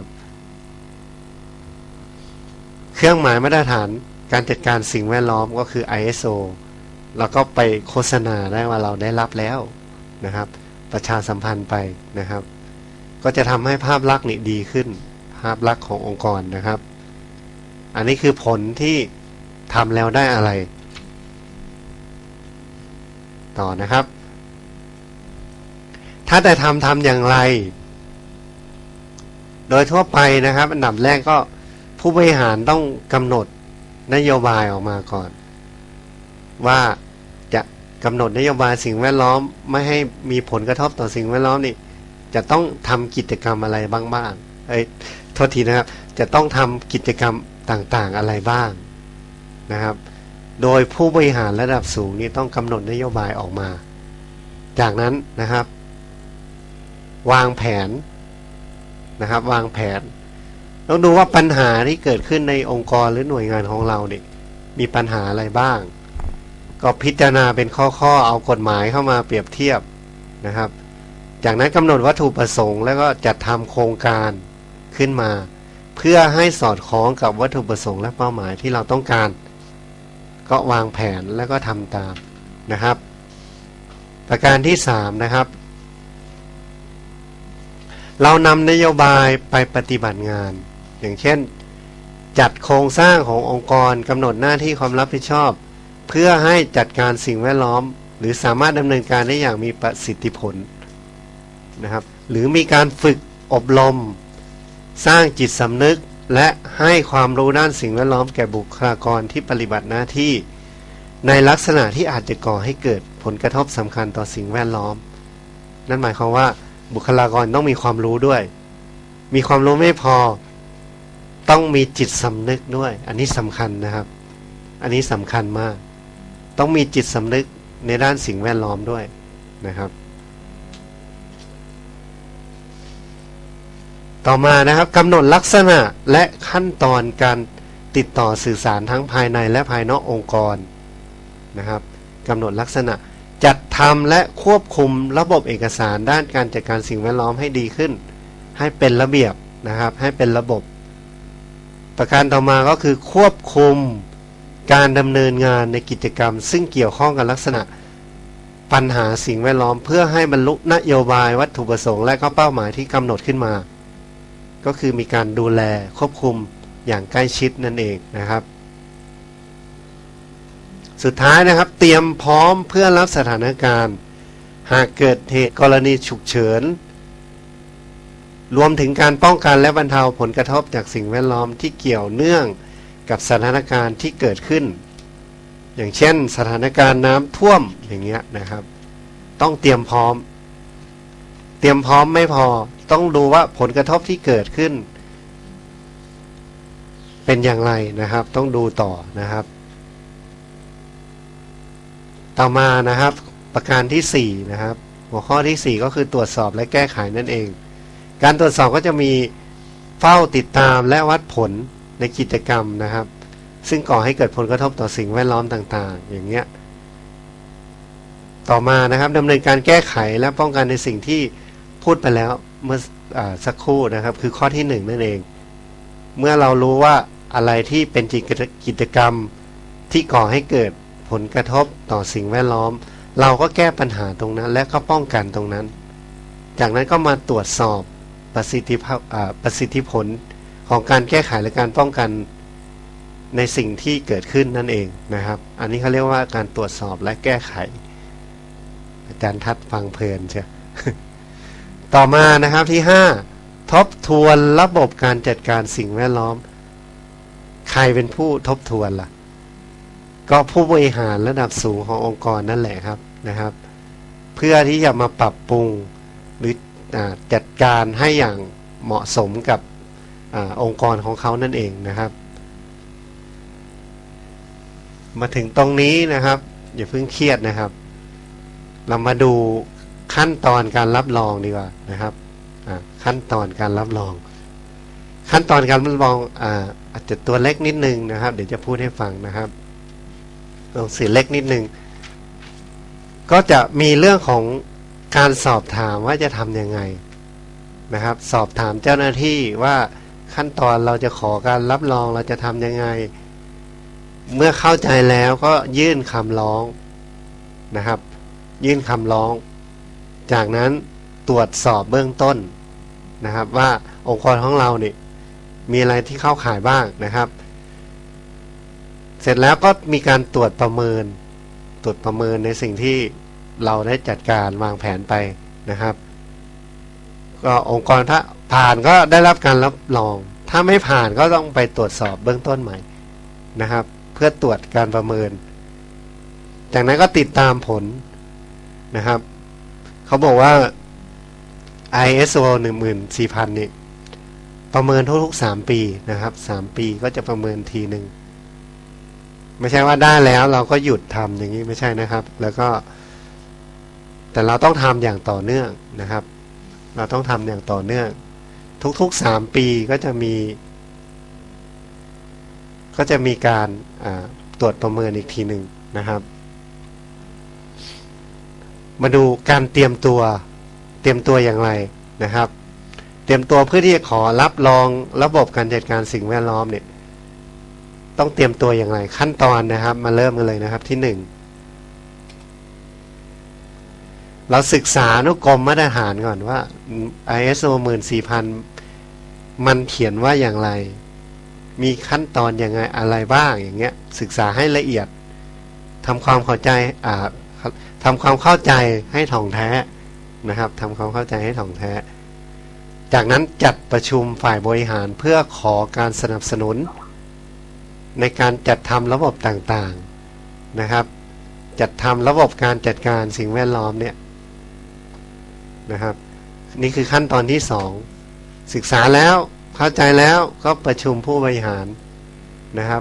เครื่องหมายมาตรฐานการจัดการสิ่งแวดล้อมก็คือ ไอ เอส โอ แล้วก็ไปโฆษณาได้ว่าเราได้รับแล้วนะครับประชาสัมพันธ์ไปนะครับก็จะทำให้ภาพลักษณ์นี่ดีขึ้นภาพลักษณ์ขององค์กรนะครับอันนี้คือผลที่ทำแล้วได้อะไรต่อนะครับถ้าแต่ทำทำอย่างไรโดยทั่วไปนะครับอันดับแรกก็ผู้บริหารต้องกำหนดนโยบายออกมาก่อนว่าจะกำหนดนโยบายสิ่งแวดล้อมไม่ให้มีผลกระทบต่อสิ่งแวดล้อมนี่จะต้องทำกิจกรรมอะไรบ้างบ้างเอ้ยโทษทีนะครับจะต้องทำกิจกรรมต่างๆอะไรบ้างนะครับโดยผู้บริหารระดับสูงนี่ต้องกำหนดนโยบายออกมาจากนั้นนะครับวางแผนนะครับวางแผนต้องดูว่าปัญหาที่เกิดขึ้นในองค์กรหรือหน่วยงานของเราเนี่ยมีปัญหาอะไรบ้างก็พิจารณาเป็นข้อๆเอากฎหมายเข้ามาเปรียบเทียบนะครับจากนั้นกำหนดวัตถุประสงค์แล้วก็จัดทำโครงการขึ้นมาเพื่อให้สอดคล้องกับวัตถุประสงค์และเป้าหมายที่เราต้องการก็วางแผนแล้วก็ทำตามนะครับประการที่สามนะครับเรานำนโยบายไปปฏิบัติงานอย่างเช่นจัดโครงสร้างขององค์กรกำหนดหน้าที่ความรับผิดชอบเพื่อให้จัดการสิ่งแวดล้อมหรือสามารถดำเนินการได้อย่างมีประสิทธิผลนะครับหรือมีการฝึกอบรมสร้างจิตสำนึกและให้ความรู้ด้านสิ่งแวดล้อมแก่บุคลากรที่ปฏิบัติหน้าที่ในลักษณะที่อาจจะก่อให้เกิดผลกระทบสำคัญต่อสิ่งแวดล้อมนั่นหมายความว่าบุคลากรต้องมีความรู้ด้วยมีความรู้ไม่พอต้องมีจิตสำนึกด้วยอันนี้สำคัญนะครับอันนี้สำคัญมากต้องมีจิตสำนึกในด้านสิ่งแวดล้อมด้วยนะครับต่อมานะครับกำหนดลักษณะและขั้นตอนการติดต่อสื่อสารทั้งภายในและภายนอกองค์กรนะครับกำหนดลักษณะจัดทำและควบคุมระบบเอกสารด้านการจัดการสิ่งแวดล้อมให้ดีขึ้นให้เป็นระเบียบนะครับให้เป็นระบบประการต่อมาก็คือควบคุมการดำเนินงานในกิจกรรมซึ่งเกี่ยวข้องกับลักษณะปัญหาสิ่งแวดล้อมเพื่อให้บรรลุนโยบายวัตถุประสงค์และก็เป้าหมายที่กำหนดขึ้นมาก็คือมีการดูแลควบคุมอย่างใกล้ชิดนั่นเองนะครับสุดท้ายนะครับเตรียมพร้อมเพื่อรับสถานการณ์หากเกิดเหตุกรณีฉุกเฉินรวมถึงการป้องกันและบรรเทาผลกระทบจากสิ่งแวดล้อมที่เกี่ยวเนื่องกับสถานการณ์ที่เกิดขึ้นอย่างเช่นสถานการณ์น้ำท่วมอย่างเงี้ยนะครับต้องเตรียมพร้อมเตรียมพร้อมไม่พอต้องดูว่าผลกระทบที่เกิดขึ้นเป็นอย่างไรนะครับต้องดูต่อนะครับต่อมานะครับประการที่สี่นะครับหัวข้อที่สี่ก็คือตรวจสอบและแก้ไขนั่นเองการตรวจสอบก็จะมีเฝ้าติดตามและวัดผลในกิจกรรมนะครับซึ่งก่อให้เกิดผลกระทบต่อสิ่งแวดล้อมต่างๆอย่างเงี้ยต่อมานะครับดำเนินการแก้ไขและป้องกันในสิ่งที่พูดไปแล้วเมื่อสักครู่นะครับคือข้อที่หนึ่งนั่นเองเมื่อเรารู้ว่าอะไรที่เป็นกิจกรรมที่ก่อให้เกิดผลกระทบต่อสิ่งแวดล้อมเราก็แก้ปัญหาตรงนั้นและก็ป้องกันตรงนั้นจากนั้นก็มาตรวจสอบประสิทธิภาพประสิทธิผลของการแก้ไขและการป้องกันในสิ่งที่เกิดขึ้นนั่นเองนะครับอันนี้เขาเรียกว่าการตรวจสอบและแก้ไขอาจารย์ทัดฟังเพลินใช่ต่อมานะครับที่ห้าทบทวนระบบการจัดการสิ่งแวดล้อมใครเป็นผู้ทบทวนล่ะก็ผู้บริหารระดับสูงขององค์กรนั่นแหละครับนะครับเพื่อที่จะมาปรับปรุงหรือจัดการให้อย่างเหมาะสมกับอองค์กรของเขานั่นเองนะครับมาถึงตรงนี้นะครับอย่าเพิ่งเครียดนะครับเรามาดูขั้นตอนการรับรองดีกว่านะครับขั้นตอนการรับรองขั้นตอนการรับรองอาจจะตัวเล็กนิดนึงนะครับเดี๋ยวจะพูดให้ฟังนะครับหนังสือเล็กนิดนึงก็จะมีเรื่องของการสอบถามว่าจะทำยังไงนะครับสอบถามเจ้าหน้าที่ว่าขั้นตอนเราจะขอการรับรองเราจะทำยังไงเมื่อเข้าใจแล้วก็ยื่นคำร้องนะครับยื่นคำร้องจากนั้นตรวจสอบเบื้องต้นนะครับว่าองค์กรของเราเนี่ยมีอะไรที่เข้าข่ายบ้างนะครับเสร็จแล้วก็มีการตรวจประเมินตรวจประเมินในสิ่งที่เราได้จัดการวางแผนไปนะครับก็องค์กรถ้าผ่านก็ได้รับการรับรองถ้าไม่ผ่านก็ต้องไปตรวจสอบเบื้องต้นใหม่นะครับเพื่อตรวจการประเมินจากนั้นก็ติดตามผลนะครับเขาบอกว่า ไอ เอส โอ หนึ่งหมื่นสี่พัน นี่ประเมินทุกๆสามปีนะครับสามปีก็จะประเมินทีหนึ่งไม่ใช่ว่าได้แล้วเราก็หยุดทำอย่างนี้ไม่ใช่นะครับแล้วก็แต่เราต้องทำอย่างต่อเนื่องนะครับเราต้องทำอย่างต่อเนื่องทุกๆสามปีก็จะมีก็จะมีการตรวจประเมินอีกทีหนึ่งนะครับมาดูการเตรียมตัวเตรียมตัวอย่างไรนะครับเตรียมตัวเพื่อที่จะขอรับรองระบบการจัดการสิ่งแวดล้อมเนี่ยต้องเตรียมตัวอย่างไรขั้นตอนนะครับมาเริ่มกันเลยนะครับที่หนึ่งเราศึกษาอนุกรมมาตรฐานก่อนว่า ไอ เอส โอ หนึ่งหมื่นสี่พัน มันเขียนว่าอย่างไรมีขั้นตอนอย่างไรอะไรบ้างอย่างเงี้ยศึกษาให้ละเอียดทำความเข้าใจอ่าทำความเข้าใจให้ถ่องแท้นะครับทำความเข้าใจให้ถ่องแท้จากนั้นจัดประชุมฝ่ายบริหารเพื่อขอการสนับสนุนในการจัดทำระบบต่างๆนะครับจัดทำระบบการจัดการสิ่งแวดล้อมเนี่ยนะครับนี่คือขั้นตอนที่สองศึกษาแล้วเข้าใจแล้วก็ประชุมผู้บริหารนะครับ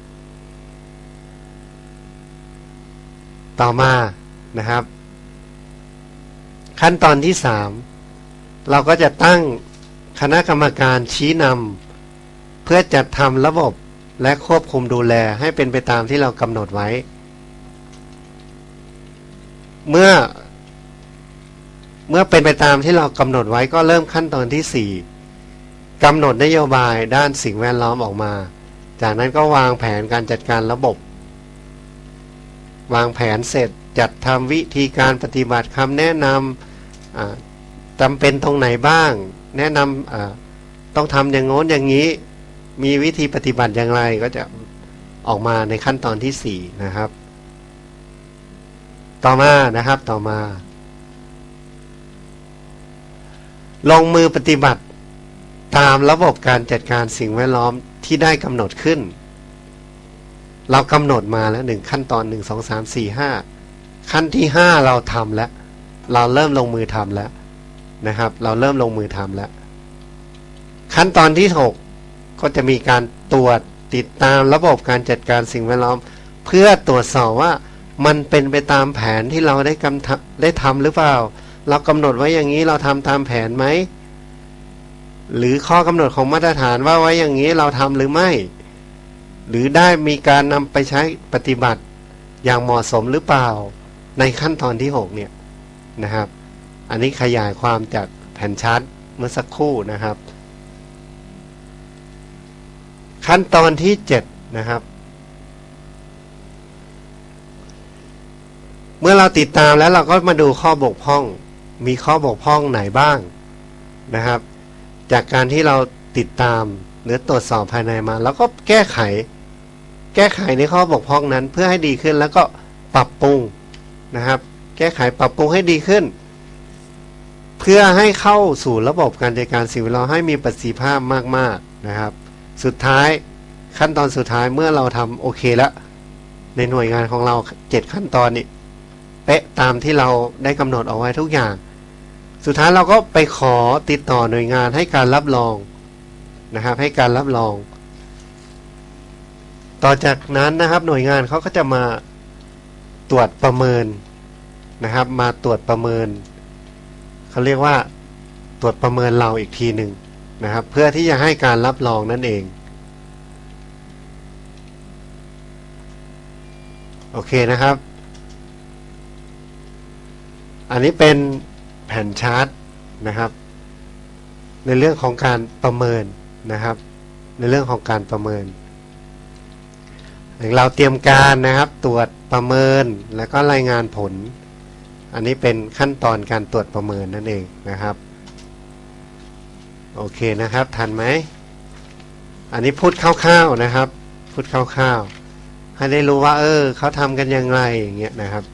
ต่อมานะครับขั้นตอนที่สามเราก็จะตั้งคณะกรรมการชี้นำเพื่อจัดทำระบบและควบคุมดูแลให้เป็นไปตามที่เรากำหนดไว้เมื่อเมื่อเป็นไปตามที่เรากำหนดไว้ก็เริ่มขั้นตอนที่สี่กำหนดนโยบายด้านสิ่งแวดล้อมออกมาจากนั้นก็วางแผนการจัดการระบบวางแผนเสร็จจัดทำวิธีการปฏิบัติคำแนะนำจำเป็นตรงไหนบ้างแนะนำต้องทำอย่างโน้นอย่างนี้มีวิธีปฏิบัติอย่างไรก็จะออกมาในขั้นตอนที่สี่นะครับต่อมานะครับต่อมาลงมือปฏิบัติตามระบบการจัดการสิ่งแวดล้อมที่ได้กำหนดขึ้นเรากำหนดมาแล้วหนึ่งขั้นตอนหนึ่งสองสามสี่ห้าขั้นที่ห้าเราทำแล้วเราเริ่มลงมือทำแล้วนะครับเราเริ่มลงมือทำแล้วขั้นตอนที่หกก็จะมีการตรวจติดตามระบบการจัดการสิ่งแวดล้อมเพื่อตรวจสอบว่ามันเป็นไปตามแผนที่เราได้กำได้ทำหรือเปล่าเรากำหนดไว้อย่างนี้เราทำตามแผนไหมหรือข้อกำหนดของมาตรฐานว่าไว้อย่างนี้เราทำหรือไม่หรือได้มีการนำไปใช้ปฏิบัติอย่างเหมาะสมหรือเปล่าในขั้นตอนที่หกเนี่ยนะครับอันนี้ขยายความจากแผ่นชาร์ตเมื่อสักครู่นะครับขั้นตอนที่เจ็ดนะครับเมื่อเราติดตามแล้วเราก็มาดูข้อบกพร่องมีข้อบกพร่องไหนบ้างนะครับจากการที่เราติดตามหรือตรวจสอบภายในมาแล้วก็แก้ไขแก้ไขในข้อบกพร่องนั้นเพื่อให้ดีขึ้นแล้วก็ปรับปรุงนะครับแก้ไขปรับปรุงให้ดีขึ้นเพื่อให้เข้าสู่ระบบการจัดการสิ่งแวดล้อมให้มีประสิทธิภาพมากๆนะครับสุดท้ายขั้นตอนสุดท้ายเมื่อเราทำโอเคแล้วในหน่วยงานของเราเจ็ดขั้นตอนนี้เป๊ะตามที่เราได้กำหนดเอาไว้ทุกอย่างสุดท้ายเราก็ไปขอติดต่อหน่วยงานให้การรับรองนะครับให้การรับรองต่อจากนั้นนะครับหน่วยงานเขาก็จะมาตรวจประเมินนะครับมาตรวจประเมินเขาเรียกว่าตรวจประเมินเราอีกทีหนึ่งนะครับเพื่อที่จะให้การรับรองนั่นเองโอเคนะครับอันนี้เป็นแผ่นชาร์ตนะครับในเรื่องของการประเมินนะครับในเรื่องของการประเมินเราเตรียมการนะครับตรวจประเมินแล้วก็รายงานผลอันนี้เป็นขั้นตอนการตรวจประเมินนั่นเองนะครับโอเคนะครับทันไหมอันนี้พูดคร่าวๆนะครับพูดคร่าวๆให้ได้รู้ว่าเออเขาทำกันยังไงอย่างเงี้ยนะครับ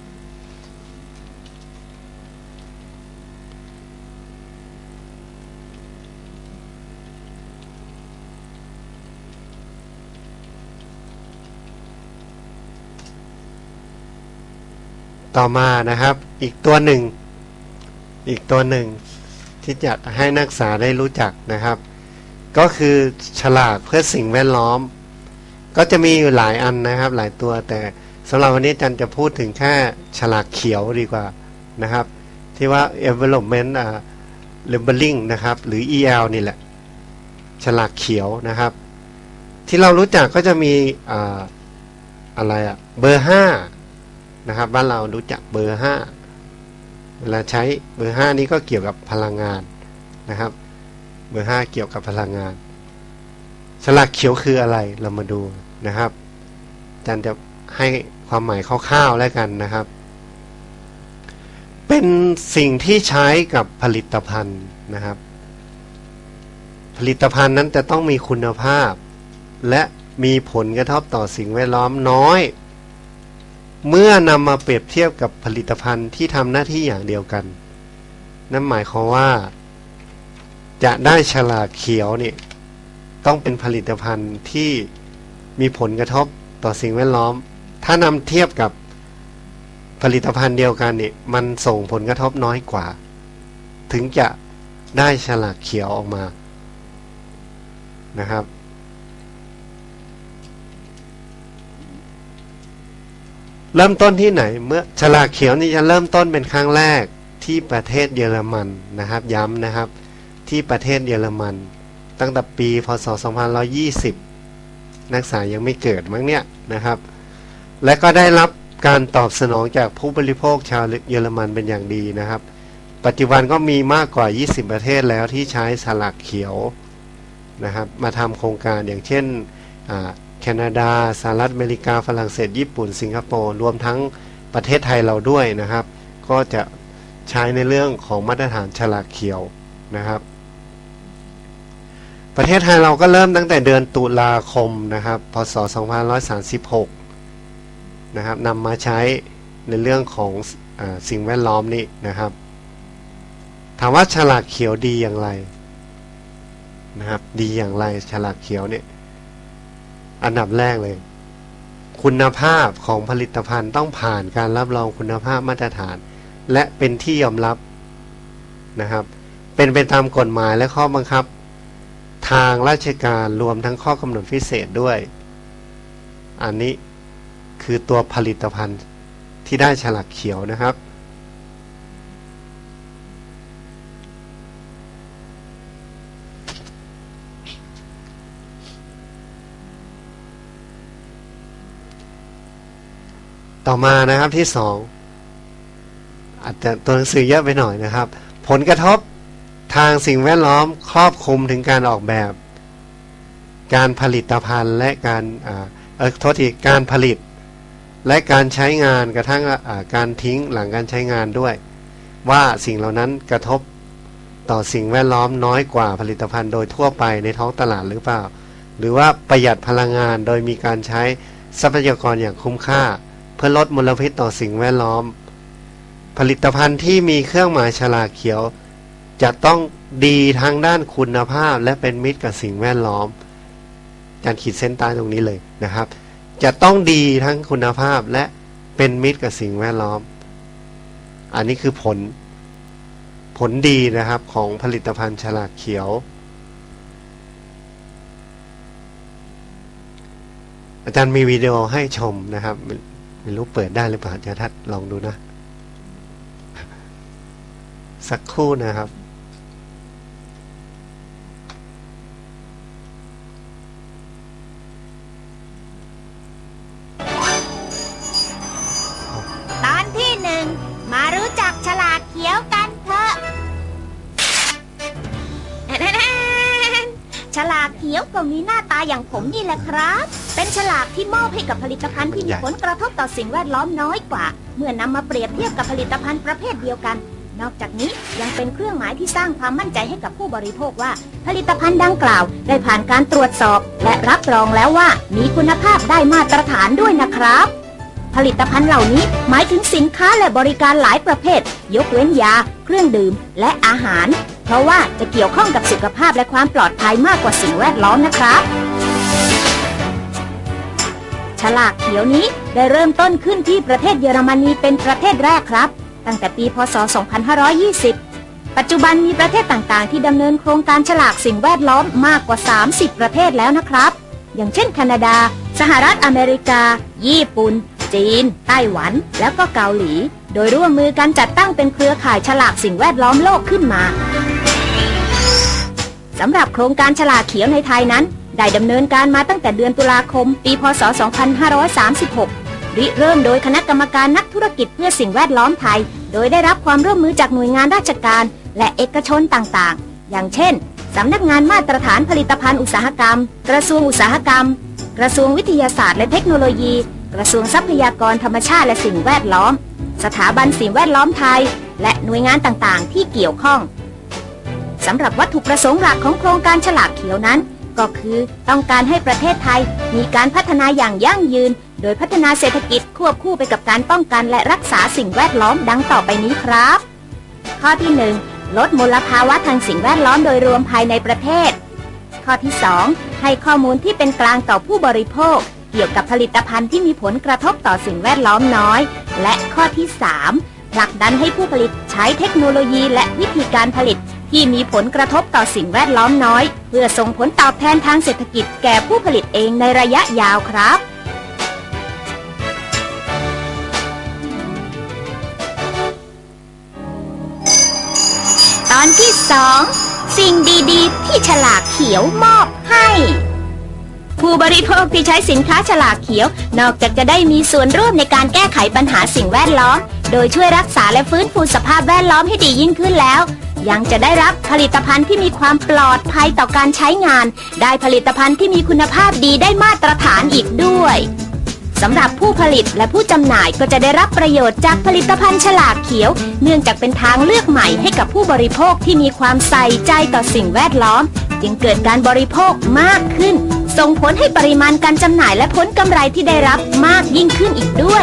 ต่อมานะครับอีกตัวหนึ่งอีกตัวหนึ่งที่จะให้นักศึกษาได้รู้จักนะครับก็คือฉลากเพื่อสิ่งแวดล้อมก็จะมีอยู่หลายอันนะครับหลายตัวแต่สำหรับวันนี้อาจารย์จะพูดถึงแค่ฉลากเขียวดีกว่านะครับที่ว่า environment labeling นะครับหรือ อี แอล นี่แหละฉลากเขียวนะครับที่เรารู้จักก็จะมีอ่าอะไรอะเบอร์ห้านะครับบ้านเรารู้จักเบอร์ห้าเวลาใช้เบอร์ห้านี้ก็เกี่ยวกับพลังงานนะครับเบอร์ห้าเกี่ยวกับพลังงานฉลากเขียวคืออะไรเรามาดูนะครับอาจารย์จะให้ความหมายคร่าวๆแล้วกันนะครับเป็นสิ่งที่ใช้กับผลิตภัณฑ์นะครับผลิตภัณฑ์นั้นจะต้องมีคุณภาพและมีผลกระทบต่อสิ่งแวดล้อมน้อยเมื่อนำมาเปรียบเทียบกับผลิตภัณฑ์ที่ทำหน้าที่อย่างเดียวกันนั่นหมายความว่าจะได้ฉลากเขียวนี่ต้องเป็นผลิตภัณฑ์ที่มีผลกระทบต่อสิ่งแวดล้อมถ้านำเทียบกับผลิตภัณฑ์เดียวกันนี่มันส่งผลกระทบน้อยกว่าถึงจะได้ฉลากเขียวออกมานะครับเริ่มต้นที่ไหนเมื่อฉลากเขียวนี่จะเริ่มต้นเป็นครั้งแรกที่ประเทศเยอรมันนะครับย้ำนะครับที่ประเทศเยอรมันตั้งแต่ปีพ.ศ. สองพันหนึ่งร้อยยี่สิบนักศึกษายังไม่เกิดมั้งเนี่ยนะครับและก็ได้รับการตอบสนองจากผู้บริโภคชาวเยอรมันเป็นอย่างดีนะครับปัจจุบันก็มีมากกว่ายี่สิบประเทศแล้วที่ใช้ฉลากเขียวนะครับมาทำโครงการอย่างเช่นแคนาดาสหรัฐอเมริกาฝรั่งเศสญี่ปุ่นสิงคโปร์รวมทั้งประเทศไทยเราด้วยนะครับก็จะใช้ในเรื่องของมาตรฐานฉลากเขียวนะครับประเทศไทยเราก็เริ่มตั้งแต่เดือนตุลาคมนะครับพ.ศ. สองพันห้าร้อยสามสิบหกนะครับนำมาใช้ในเรื่องของอ่าสิ่งแวดล้อมนี่นะครับถามว่าฉลากเขียวดีอย่างไรนะครับดีอย่างไรฉลากเขียวเนี่ยอันดับแรกเลยคุณภาพของผลิตภัณฑ์ต้องผ่านการรับรองคุณภาพมาตรฐานและเป็นที่ยอมรับนะครับเป็นไปตามกฎหมายและข้อบังคับทางราชการรวมทั้งข้อกำหนดพิเศษด้วยอันนี้คือตัวผลิตภัณฑ์ที่ได้ฉลากเขียวนะครับต่อมานะครับที่สองอาจจะตัวหนังสือเยอะไปหน่อยนะครับผลกระทบทางสิ่งแวดล้อมครอบคลุมถึงการออกแบบการผลิตภัณฑ์และการเอ่อเอ่อโทษทีการผลิตและการใช้งานกระทั่งการทิ้งหลังการใช้งานด้วยว่าสิ่งเหล่านั้นกระทบต่อสิ่งแวดล้อมน้อยกว่าผลิตภัณฑ์โดยทั่วไปในท้องตลาดหรือเปล่าหรือว่าประหยัดพลังงานโดยมีการใช้ทรัพยากรอย่างคุ้มค่าเพื่อลดมลพิษต่อสิ่งแวดล้อมผลิตภัณฑ์ที่มีเครื่องหมายฉลากเขียวจะต้องดีทางด้านคุณภาพและเป็นมิตรกับสิ่งแวดล้อมการขีดเส้นใต้ตรงนี้เลยนะครับจะต้องดีทั้งคุณภาพและเป็นมิตรกับสิ่งแวดล้อมอันนี้คือผลผลดีนะครับของผลิตภัณฑ์ฉลากเขียวอาจารย์มีวิดีโอให้ชมนะครับไม่รู้เปิดได้หรือเปล่าอาจารย์ทัศน์ลองดูนะสักครู่นะครับตอนที่หนึ่งมารู้จักฉลากเขียวกันเถอะฉลากเขียวก็มีหน้าตาอย่างผมนี่แหละครับเป็นฉลากที่มอบให้กับผลิตภัณฑ์ที่มีผลกระทบต่อสิ่งแวดล้อมน้อยกว่าเมื่อนำมาเปรียบเทียบกับผลิตภัณฑ์ประเภทเดียวกันนอกจากนี้ยังเป็นเครื่องหมายที่สร้างความมั่นใจให้กับผู้บริโภคว่าผลิตภัณฑ์ดังกล่าวได้ผ่านการตรวจสอบและรับรองแล้วว่ามีคุณภาพได้มาตรฐานด้วยนะครับผลิตภัณฑ์เหล่านี้หมายถึงสินค้าและบริการหลายประเภทยกเว้นยาเครื่องดื่มและอาหารเพราะว่าจะเกี่ยวข้องกับสุขภาพและความปลอดภัยมากกว่าสิ่งแวดล้อมนะครับฉลากเขียวนี้ได้เริ่มต้นขึ้นที่ประเทศเยอรมนีเป็นประเทศแรกครับตั้งแต่ปีพ.ศ. สองพันห้าร้อยยี่สิบปัจจุบันมีประเทศต่างๆที่ดำเนินโครงการฉลากสิ่งแวดล้อมมากกว่าสามสิบประเทศแล้วนะครับอย่างเช่นแคนาดาสหรัฐอเมริกาญี่ปุ่นจีนไต้หวันแล้วก็เกาหลีโดยร่วมมือกันจัดตั้งเป็นเครือข่ายฉลากสิ่งแวดล้อมโลกขึ้นมาสำหรับโครงการฉลากเขียวในไทยนั้นได้ดำเนินการมาตั้งแต่เดือนตุลาคมปีพ.ศ. สองพันห้าร้อยสามสิบหกริเริ่มโดยคณะกรรมการนักธุรกิจเพื่อสิ่งแวดล้อมไทยโดยได้รับความร่วมมือจากหน่วยงานราชการและเอกชนต่างๆอย่างเช่นสำนักงานมาตรฐานผลิตภัณฑ์อุตสาหกรรมกระทรวงอุตสาหกรรมกระทรวงวิทยาศาสตร์และเทคโนโลยีกระทรวงทรัพยากรธรรมชาติและสิ่งแวดล้อมสถาบันสิ่งแวดล้อมไทยและหน่วยงานต่างๆที่เกี่ยวข้องสำหรับวัตถุประสงค์หลักของโครงการฉลากเขียวนั้นก็คือต้องการให้ประเทศไทยมีการพัฒนาอย่างยั่งยืนโดยพัฒนาเศรษฐกิจควบคู่ไปกับการป้องกันและรักษาสิ่งแวดล้อมดังต่อไปนี้ครับข้อที่หนึ่งลดมลภาวะทางสิ่งแวดล้อมโดยรวมภายในประเทศข้อที่สองให้ข้อมูลที่เป็นกลางต่อผู้บริโภคเกี่ยวกับผลิตภัณฑ์ที่มีผลกระทบต่อสิ่งแวดล้อมน้อยและข้อที่สามผลักดันให้ผู้ผลิตใช้เทคโนโลยีและวิธีการผลิตที่มีผลกระทบต่อสิ่งแวดล้อมน้อยเพื่อส่งผลตอบแทนทางเศรษฐกิจแก่ผู้ผลิตเองในระยะยาวครับตอนที่สองสิ่งดีๆที่ฉลากเขียวมอบให้ผู้บริโภคที่ใช้สินค้าฉลากเขียวนอกจากจะได้มีส่วนร่วมในการแก้ไขปัญหาสิ่งแวดล้อมโดยช่วยรักษาและฟื้นฟูสภาพแวดล้อมให้ดียิ่งขึ้นแล้วยังจะได้รับผลิตภัณฑ์ที่มีความปลอดภัยต่อการใช้งานได้ผลิตภัณฑ์ที่มีคุณภาพดีได้มาตรฐานอีกด้วยสำหรับผู้ผลิตและผู้จำหน่ายก็จะได้รับประโยชน์จากผลิตภัณฑ์ฉลากเขียวเนื่องจากเป็นทางเลือกใหม่ให้กับผู้บริโภคที่มีความใส่ใจต่อสิ่งแวดล้อมจึงเกิดการบริโภคมากขึ้นส่งผลให้ปริมาณการจำหน่ายและผลกำไรที่ได้รับมากยิ่งขึ้นอีกด้วย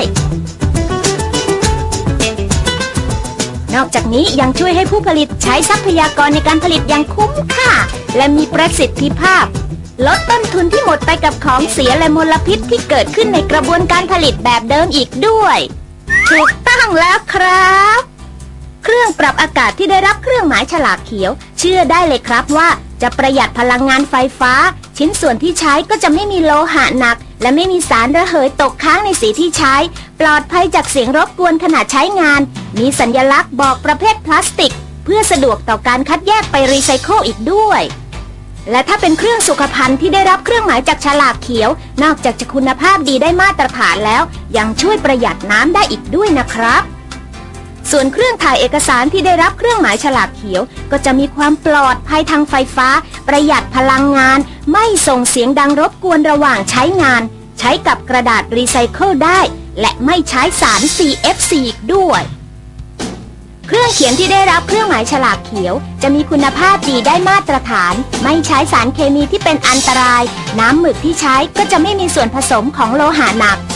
นอกจากนี้ยังช่วยให้ผู้ผลิตใช้ทรัพยากรในการผลิตอย่างคุ้มค่าและมีประสิทธิภาพลดต้นทุนที่หมดไปกับของเสียและมลพิษที่เกิดขึ้นในกระบวนการผลิตแบบเดิมอีกด้วยถูกต้องแล้วครับเครื่องปรับอากาศที่ได้รับเครื่องหมายฉลากเขียวเชื่อได้เลยครับว่าจะประหยัดพลังงานไฟฟ้าชิ้นส่วนที่ใช้ก็จะไม่มีโลหะหนักและไม่มีสารระเหยตกค้างในสีที่ใช้ปลอดภัยจากเสียงรบกวนขณะใช้งานมีสัญลักษณ์บอกประเภทพลาสติกเพื่อสะดวกต่อการคัดแยกไปรีไซเคิลอีกด้วยและถ้าเป็นเครื่องสุขภัณฑ์ที่ได้รับเครื่องหมายจากฉลากเขียวนอกจากจะคุณภาพดีได้มาตรฐานแล้วยังช่วยประหยัดน้ำได้อีกด้วยนะครับส่วนเครื่องถ่ายเอกสารที่ได้รับเครื่องหมายฉลากเขียวก็จะมีความปลอดภัยทางไฟฟ้าประหยัดพลังงานไม่ส่งเสียงดังรบกวนระหว่างใช้งานใช้กับกระดาษรีไซเคิลได้และไม่ใช้สาร ซี เอฟ ซี อีกด้วยเครื่องเขียนที่ได้รับเครื่องหมายฉลากเขียวจะมีคุณภาพดีได้มาตรฐานไม่ใช้สารเคมีที่เป็นอันตรายน้ำหมึกที่ใช้ก็จะไม่มีส่วนผสมของโลหะหนัก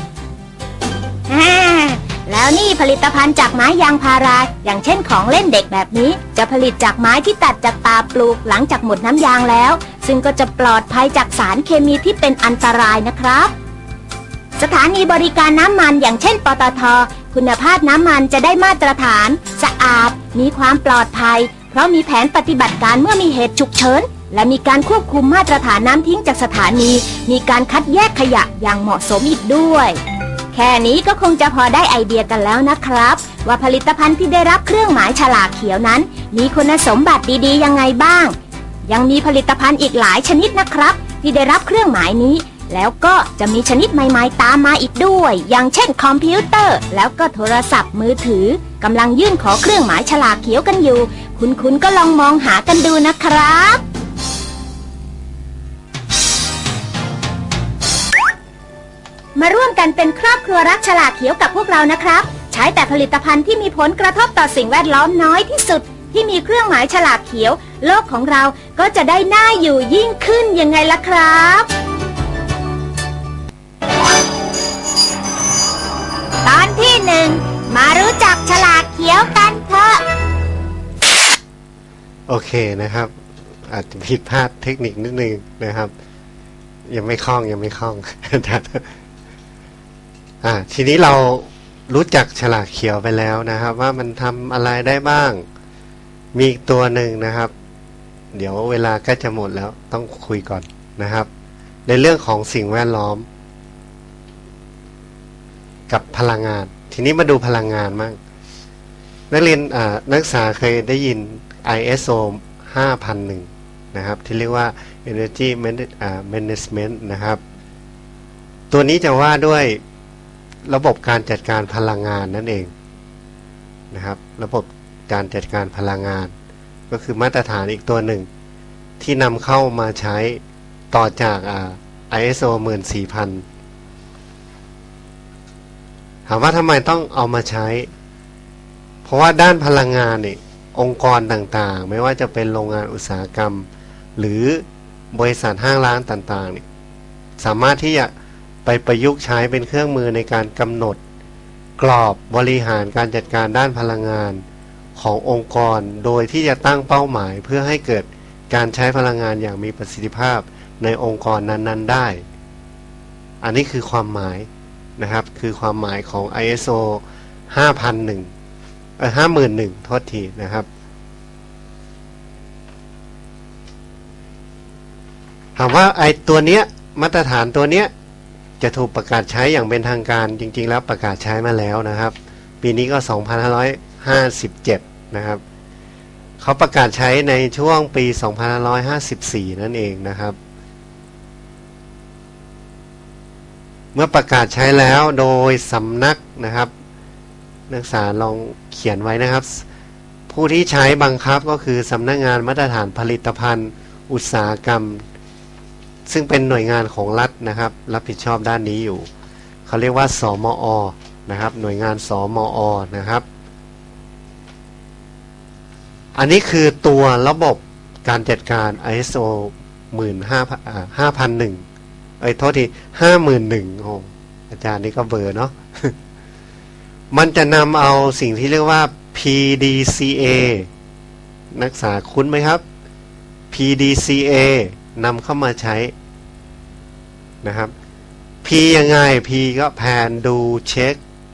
แล้วนี่ผลิตภัณฑ์จากไม้ยางพาราอย่างเช่นของเล่นเด็กแบบนี้จะผลิตจากไม้ที่ตัดจากป่าปลูกหลังจากหมดน้ำยางแล้วซึ่งก็จะปลอดภัยจากสารเคมีที่เป็นอันตรายนะครับสถานีบริการน้ำมันอย่างเช่นปตท.คุณภาพน้ำมันจะได้มาตรฐานสะอาดมีความปลอดภัยเพราะมีแผนปฏิบัติการเมื่อมีเหตุฉุกเฉินและมีการควบคุมมาตรฐานน้ำทิ้งจากสถานีมีการคัดแยกขยะอย่างเหมาะสมอีกด้วยแค่นี้ก็คงจะพอได้ไอเดียกันแล้วนะครับว่าผลิตภัณฑ์ที่ได้รับเครื่องหมายฉลากเขียวนั้นมีคุณสมบัติดีๆยังไงบ้างยังมีผลิตภัณฑ์อีกหลายชนิดนะครับที่ได้รับเครื่องหมายนี้แล้วก็จะมีชนิดใหม่ๆตามมาอีกด้วยอย่างเช่นคอมพิวเตอร์แล้วก็โทรศัพท์มือถือกำลังยื่นขอเครื่องหมายฉลากเขียวกันอยู่คุณๆก็ลองมองหากันดูนะครับมาร่วมกันเป็นครอบครัวรักฉลากเขียวกับพวกเรานะครับใช้แต่ผลิตภัณฑ์ที่มีผลกระทบต่อสิ่งแวดล้อมน้อยที่สุดที่มีเครื่องหมายฉลากเขียวโลกของเราก็จะได้น่าอยู่ยิ่งขึ้นยังไงล่ะครับตอนที่หนึ่งมารู้จักฉลากเขียวกันเถอะโอเคนะครับอาจจะผิดพลาดเทคนิคนิดนึงนะครับยังไม่คล่องยังไม่คล่องอ่าทีนี้เรารู้จักฉลากเขียวไปแล้วนะครับว่ามันทำอะไรได้บ้างมีอีกตัวหนึ่งนะครับเดี๋ยวเวลาก็จะหมดแล้วต้องคุยก่อนนะครับในเรื่องของสิ่งแวดล้อมกับพลังงานทีนี้มาดูพลังงานมั่งนักเรียนอ่านักศึกษาเคยได้ยิน ไอ เอส โอ ห้าพันหนึ่งนะครับที่เรียกว่า Energy Management นะครับตัวนี้จะว่าด้วยระบบการจัดการพลังงานนั่นเองนะครับระบบการจัดการพลังงานก็คือมาตรฐานอีกตัวหนึ่งที่นำเข้ามาใช้ต่อจากอ่า ไอ เอส โอ หนึ่งหมื่นสี่พัน ถามว่าทำไมต้องเอามาใช้เพราะว่าด้านพลังงานนี่องค์กรต่างๆไม่ว่าจะเป็นโรงงานอุตสาหกรรมหรือบริษัทห้างร้านต่างๆนี่สามารถที่จะไปประยุกต์ใช้เป็นเครื่องมือในการกำหนดกรอบบริหารการจัดการด้านพลังงานขององค์กรโดยที่จะตั้งเป้าหมายเพื่อให้เกิดการใช้พลังงานอย่างมีประสิทธิภาพในองค์กรนั้นๆได้อันนี้คือความหมายนะครับคือความหมายของ ไอ เอส โอ ห้าพันหนึ่งเออห้าหมื่นหนึ่งโทษทีนะครับถามว่าไอ้ตัวเนี้ยมาตรฐานตัวเนี้ยจะถูกประกาศใช้อย่างเป็นทางการจริงๆแล้วประกาศใช้มาแล้วนะครับปีนี้ก็สองพันห้าร้อยห้าสิบเจ็ดนะครับเขาประกาศใช้ในช่วงปีสองพันห้าร้อยห้าสิบสี่นั่นเองนะครับเมื่อประกาศใช้แล้วโดยสำนักนะครับนักศึกษาลองเขียนไว้นะครับผู้ที่ใช้บังคับก็คือสำนักงานมาตรฐานผลิตภัณฑ์อุตสาหกรรมซึ่งเป็นหน่วยงานของรัฐนะครับรับผิดชอบด้านนี้อยู่เขาเรียกว่าสมอ.นะครับหน่วยงานสมอ.นะครับอันนี้คือตัวระบบการจัดการ ไอ เอส โอ หมื่นห้าห้าพันหนึ่งเอ้ยโทษทีห้าหมื่นหนึ่งโอ้อาจารย์นี่ก็เบอร์เนาะ มันจะนำเอาสิ่งที่เรียกว่า พี ดี ซี เอ นักศึกษาคุ้นไหมครับ พี ดี ซี เอ นำเข้ามาใช้นะครับ P ยังไง P ก็แพนดูเช็ค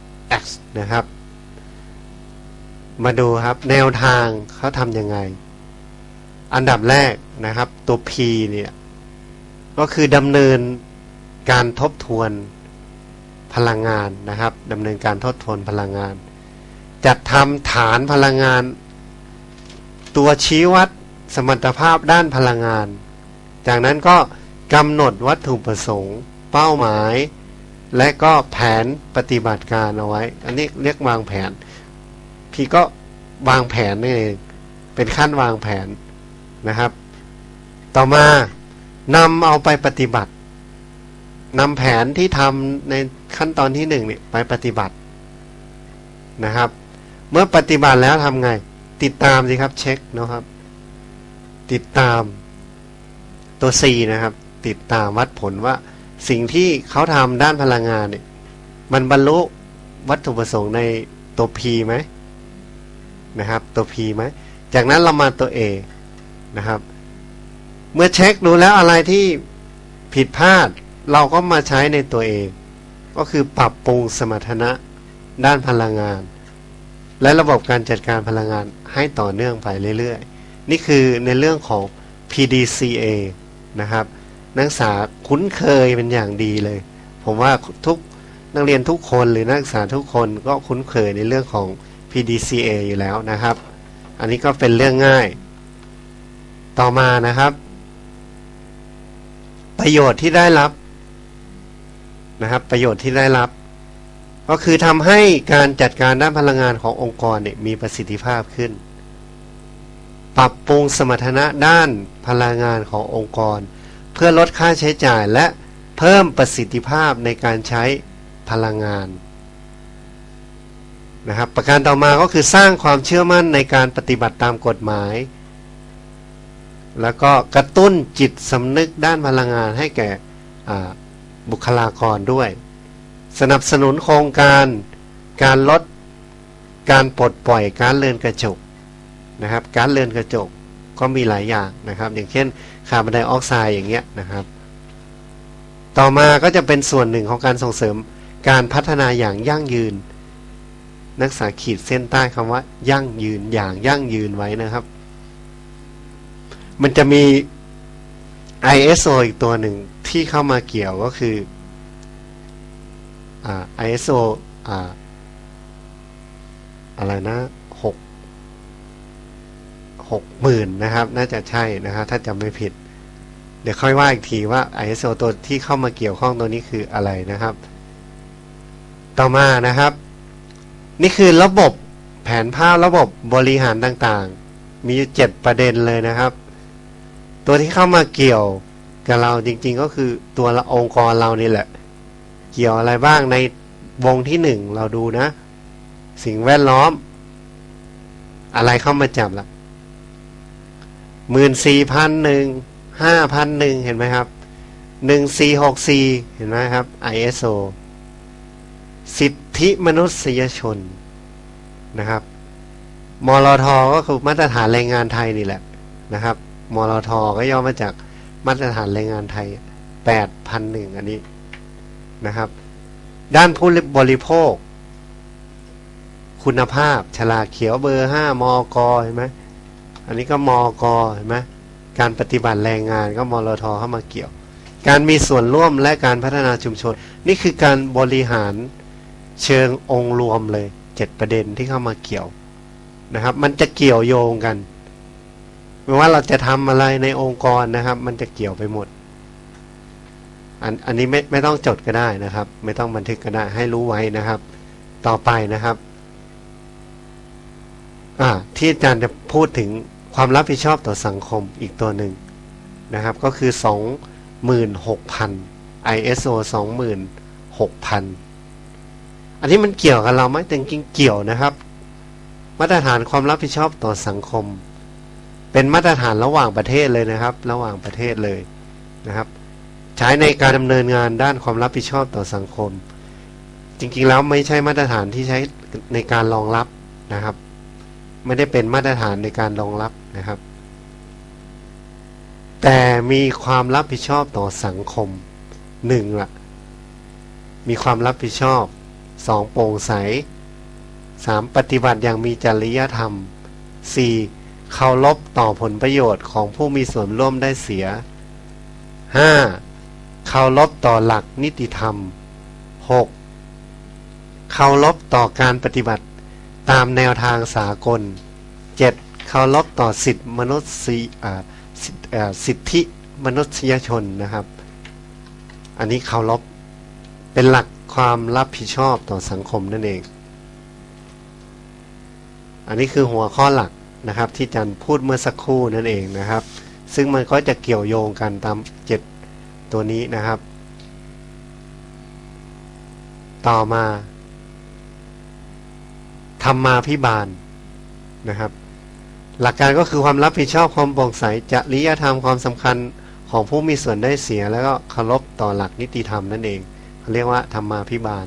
X นะครับมาดูครับแนวทางเขาทำยังไงอันดับแรกนะครับตัว P เนี่ยก็คือดำเนินการทบทวนพลังงานนะครับดำเนินการทบทวนพลังงานจัดทำฐานพลังงานตัวชี้วัดสมรรถภาพด้านพลังงานจากนั้นก็กำหนดวัตถุประสงค์เป้าหมายและก็แผนปฏิบัติการเอาไว้อันนี้เรียกวางแผนพี่ก็วางแผนนี่เองเป็นขั้นวางแผนนะครับต่อมานำเอาไปปฏิบัตินำแผนที่ทำในขั้นตอนที่หนึ่งเนี่ยไปปฏิบัตินะครับเมื่อปฏิบัติแล้วทำไงติดตามสิครับเช็คนะครับติดตามตัว C นะครับติดตามวัดผลว่าสิ่งที่เขาทำด้านพลังงานเนี่ยมันบรรลุวัตถุประสงค์ในตัว P ไหมนะครับตัว P ไหมจากนั้นเรามาตัว A นะครับเมื่อเช็คดูแล้วอะไรที่ผิดพลาดเราก็มาใช้ในตัว A ก็คือปรับปรุงสมรรถนะด้านพลังงานและระบบการจัดการพลังงานให้ต่อเนื่องไปเรื่อยๆนี่คือในเรื่องของ พี ดี ซี เอ นะครับนักศึกษาคุ้นเคยเป็นอย่างดีเลยผมว่าทุกนักเรียนทุกคนหรือนักศึกษาทุกคนก็คุ้นเคยในเรื่องของ พี ดี ซี เอ อยู่แล้วนะครับอันนี้ก็เป็นเรื่องง่ายต่อมานะครับประโยชน์ที่ได้รับนะครับประโยชน์ที่ได้รับก็คือทำให้การจัดการด้านพลังงานขององค์กรเนี่ยมีประสิทธิภาพขึ้นปรับปรุงสมรรถนะด้านพลังงานขององค์กรเพื่อลดค่าใช้จ่ายและเพิ่มประสิทธิภาพในการใช้พลังงานนะครับประการต่อมาก็คือสร้างความเชื่อมั่นในการปฏิบัติตามกฎหมายแล้วก็กระตุ้นจิตสำนึกด้านพลังงานให้แก่บุคลากรด้วยสนับสนุนโครงการการลดการปลดปล่อยก๊าซเรือนกระจกนะครับก๊าซเรือนกระจกก็มีหลายอย่างนะครับอย่างเช่นคาร์บอนไดออกไซด์อย่างเงี้ยนะครับต่อมาก็จะเป็นส่วนหนึ่งของการส่งเสริมการพัฒนาอย่างยั่งยืนนักศึกษาขีดเส้นใต้คำว่ายั่งยืนอย่างยั่งยืนไว้นะครับมันจะมี ไอ เอส โอ อีกตัวหนึ่งที่เข้ามาเกี่ยวก็คืออ่า ไอ เอส โอ อ่าอะไรนะหกหกหมื่นนะครับน่าจะใช่นะครับถ้าจำไม่ผิดเดี๋ยวค่อยว่าอีกทีว่า ไอ เอส โอ ตัวที่เข้ามาเกี่ยวข้องตัวนี้คืออะไรนะครับต่อมานะครับนี่คือระบบแผนภาพระบบบริหารต่างๆมีเจ็ดประเด็นเลยนะครับตัวที่เข้ามาเกี่ยวกับเราจริงๆก็คือตัวองค์กรเรานี่แหละเกี่ยวอะไรบ้างในวงที่หนึ่งเราดูนะสิ่งแวดล้อมอะไรเข้ามาจับล่ะหมื่นสี่พันหนึ่งห้าพันหนึ่งเห็นไหมครับหนึ่งสี่หกสี่เห็นไหมครับ ไอ เอส โอ สิทธิมนุษยชนนะครับมลท.ก็คือมาตรฐานแรงงานไทยนี่แหละนะครับมลท.ก็ย่อมาจากมาตรฐานแรงงานไทย แปดพันหนึ่ง อันนี้นะครับด้านผู้บริโภคคุณภาพฉลากเขียวเบอร์ห้ามกเห็นไหมอันนี้ก็มกเห็นไหมการปฏิบัติแรงงานก็มลทเข้ามาเกี่ยวการมีส่วนร่วมและการพัฒนาชุมชนนี่คือการบริหารเชิงองค์รวมเลยเจ็ดประเด็นที่เข้ามาเกี่ยวนะครับมันจะเกี่ยวโยงกันไม่ว่าเราจะทำอะไรในองค์กรนะครับมันจะเกี่ยวไปหมดอันอันนี้ไม่ไม่ต้องจดก็ได้นะครับไม่ต้องบันทึกก็ได้ให้รู้ไว้นะครับต่อไปนะครับอ่าที่อาจารย์จะพูดถึงความรับผิดชอบต่อสังคมอีกตัวหนึ่งนะครับก็คือ สองหมื่นหกพัน ไอ เอส โอ สองหมื่นหกพัน อันนี้มันเกี่ยวกับเราไหมแต่จริงๆเกี่ยวนะครับมาตรฐานความรับผิดชอบต่อสังคมเป็นมาตรฐานระหว่างประเทศเลยนะครับระหว่างประเทศเลยนะครับใช้ในการดำเนินงานด้านความรับผิดชอบต่อสังคมจริงๆแล้วไม่ใช่มาตรฐานที่ใช้ในการรองรับนะครับไม่ได้เป็นมาตรฐานในการรองรับนะครับแต่มีความรับผิดชอบต่อสังคมหนึ่งละมีความรับผิดชอบสองโปร่งใสสามปฏิบัติอย่างมีจริยธรรมสี่เคารพต่อผลประโยชน์ของผู้มีส่วนร่วมได้เสียห้าเคารพต่อหลักนิติธรรมหกเคารพต่อการปฏิบัติตามแนวทางสากลเจ็ดเคารพต่อสิทธิมนุษยสิทธิมนุษยชนนะครับอันนี้เคารพเป็นหลักความรับผิดชอบต่อสังคมนั่นเองอันนี้คือหัวข้อหลักนะครับที่อาจารย์พูดเมื่อสักครู่นั่นเองนะครับซึ่งมันก็จะเกี่ยวโยงกันตามเจ็ดตัวนี้นะครับต่อมาธรรมาภิบาลนะครับหลักการก็คือความรับผิดชอบความโปร่งใสจริยธรรมความสำคัญของผู้มีส่วนได้เสียแล้วก็เคารพต่อหลักนิติธรรมนั่นเองเขาเรียกว่าธรรมาภิบาล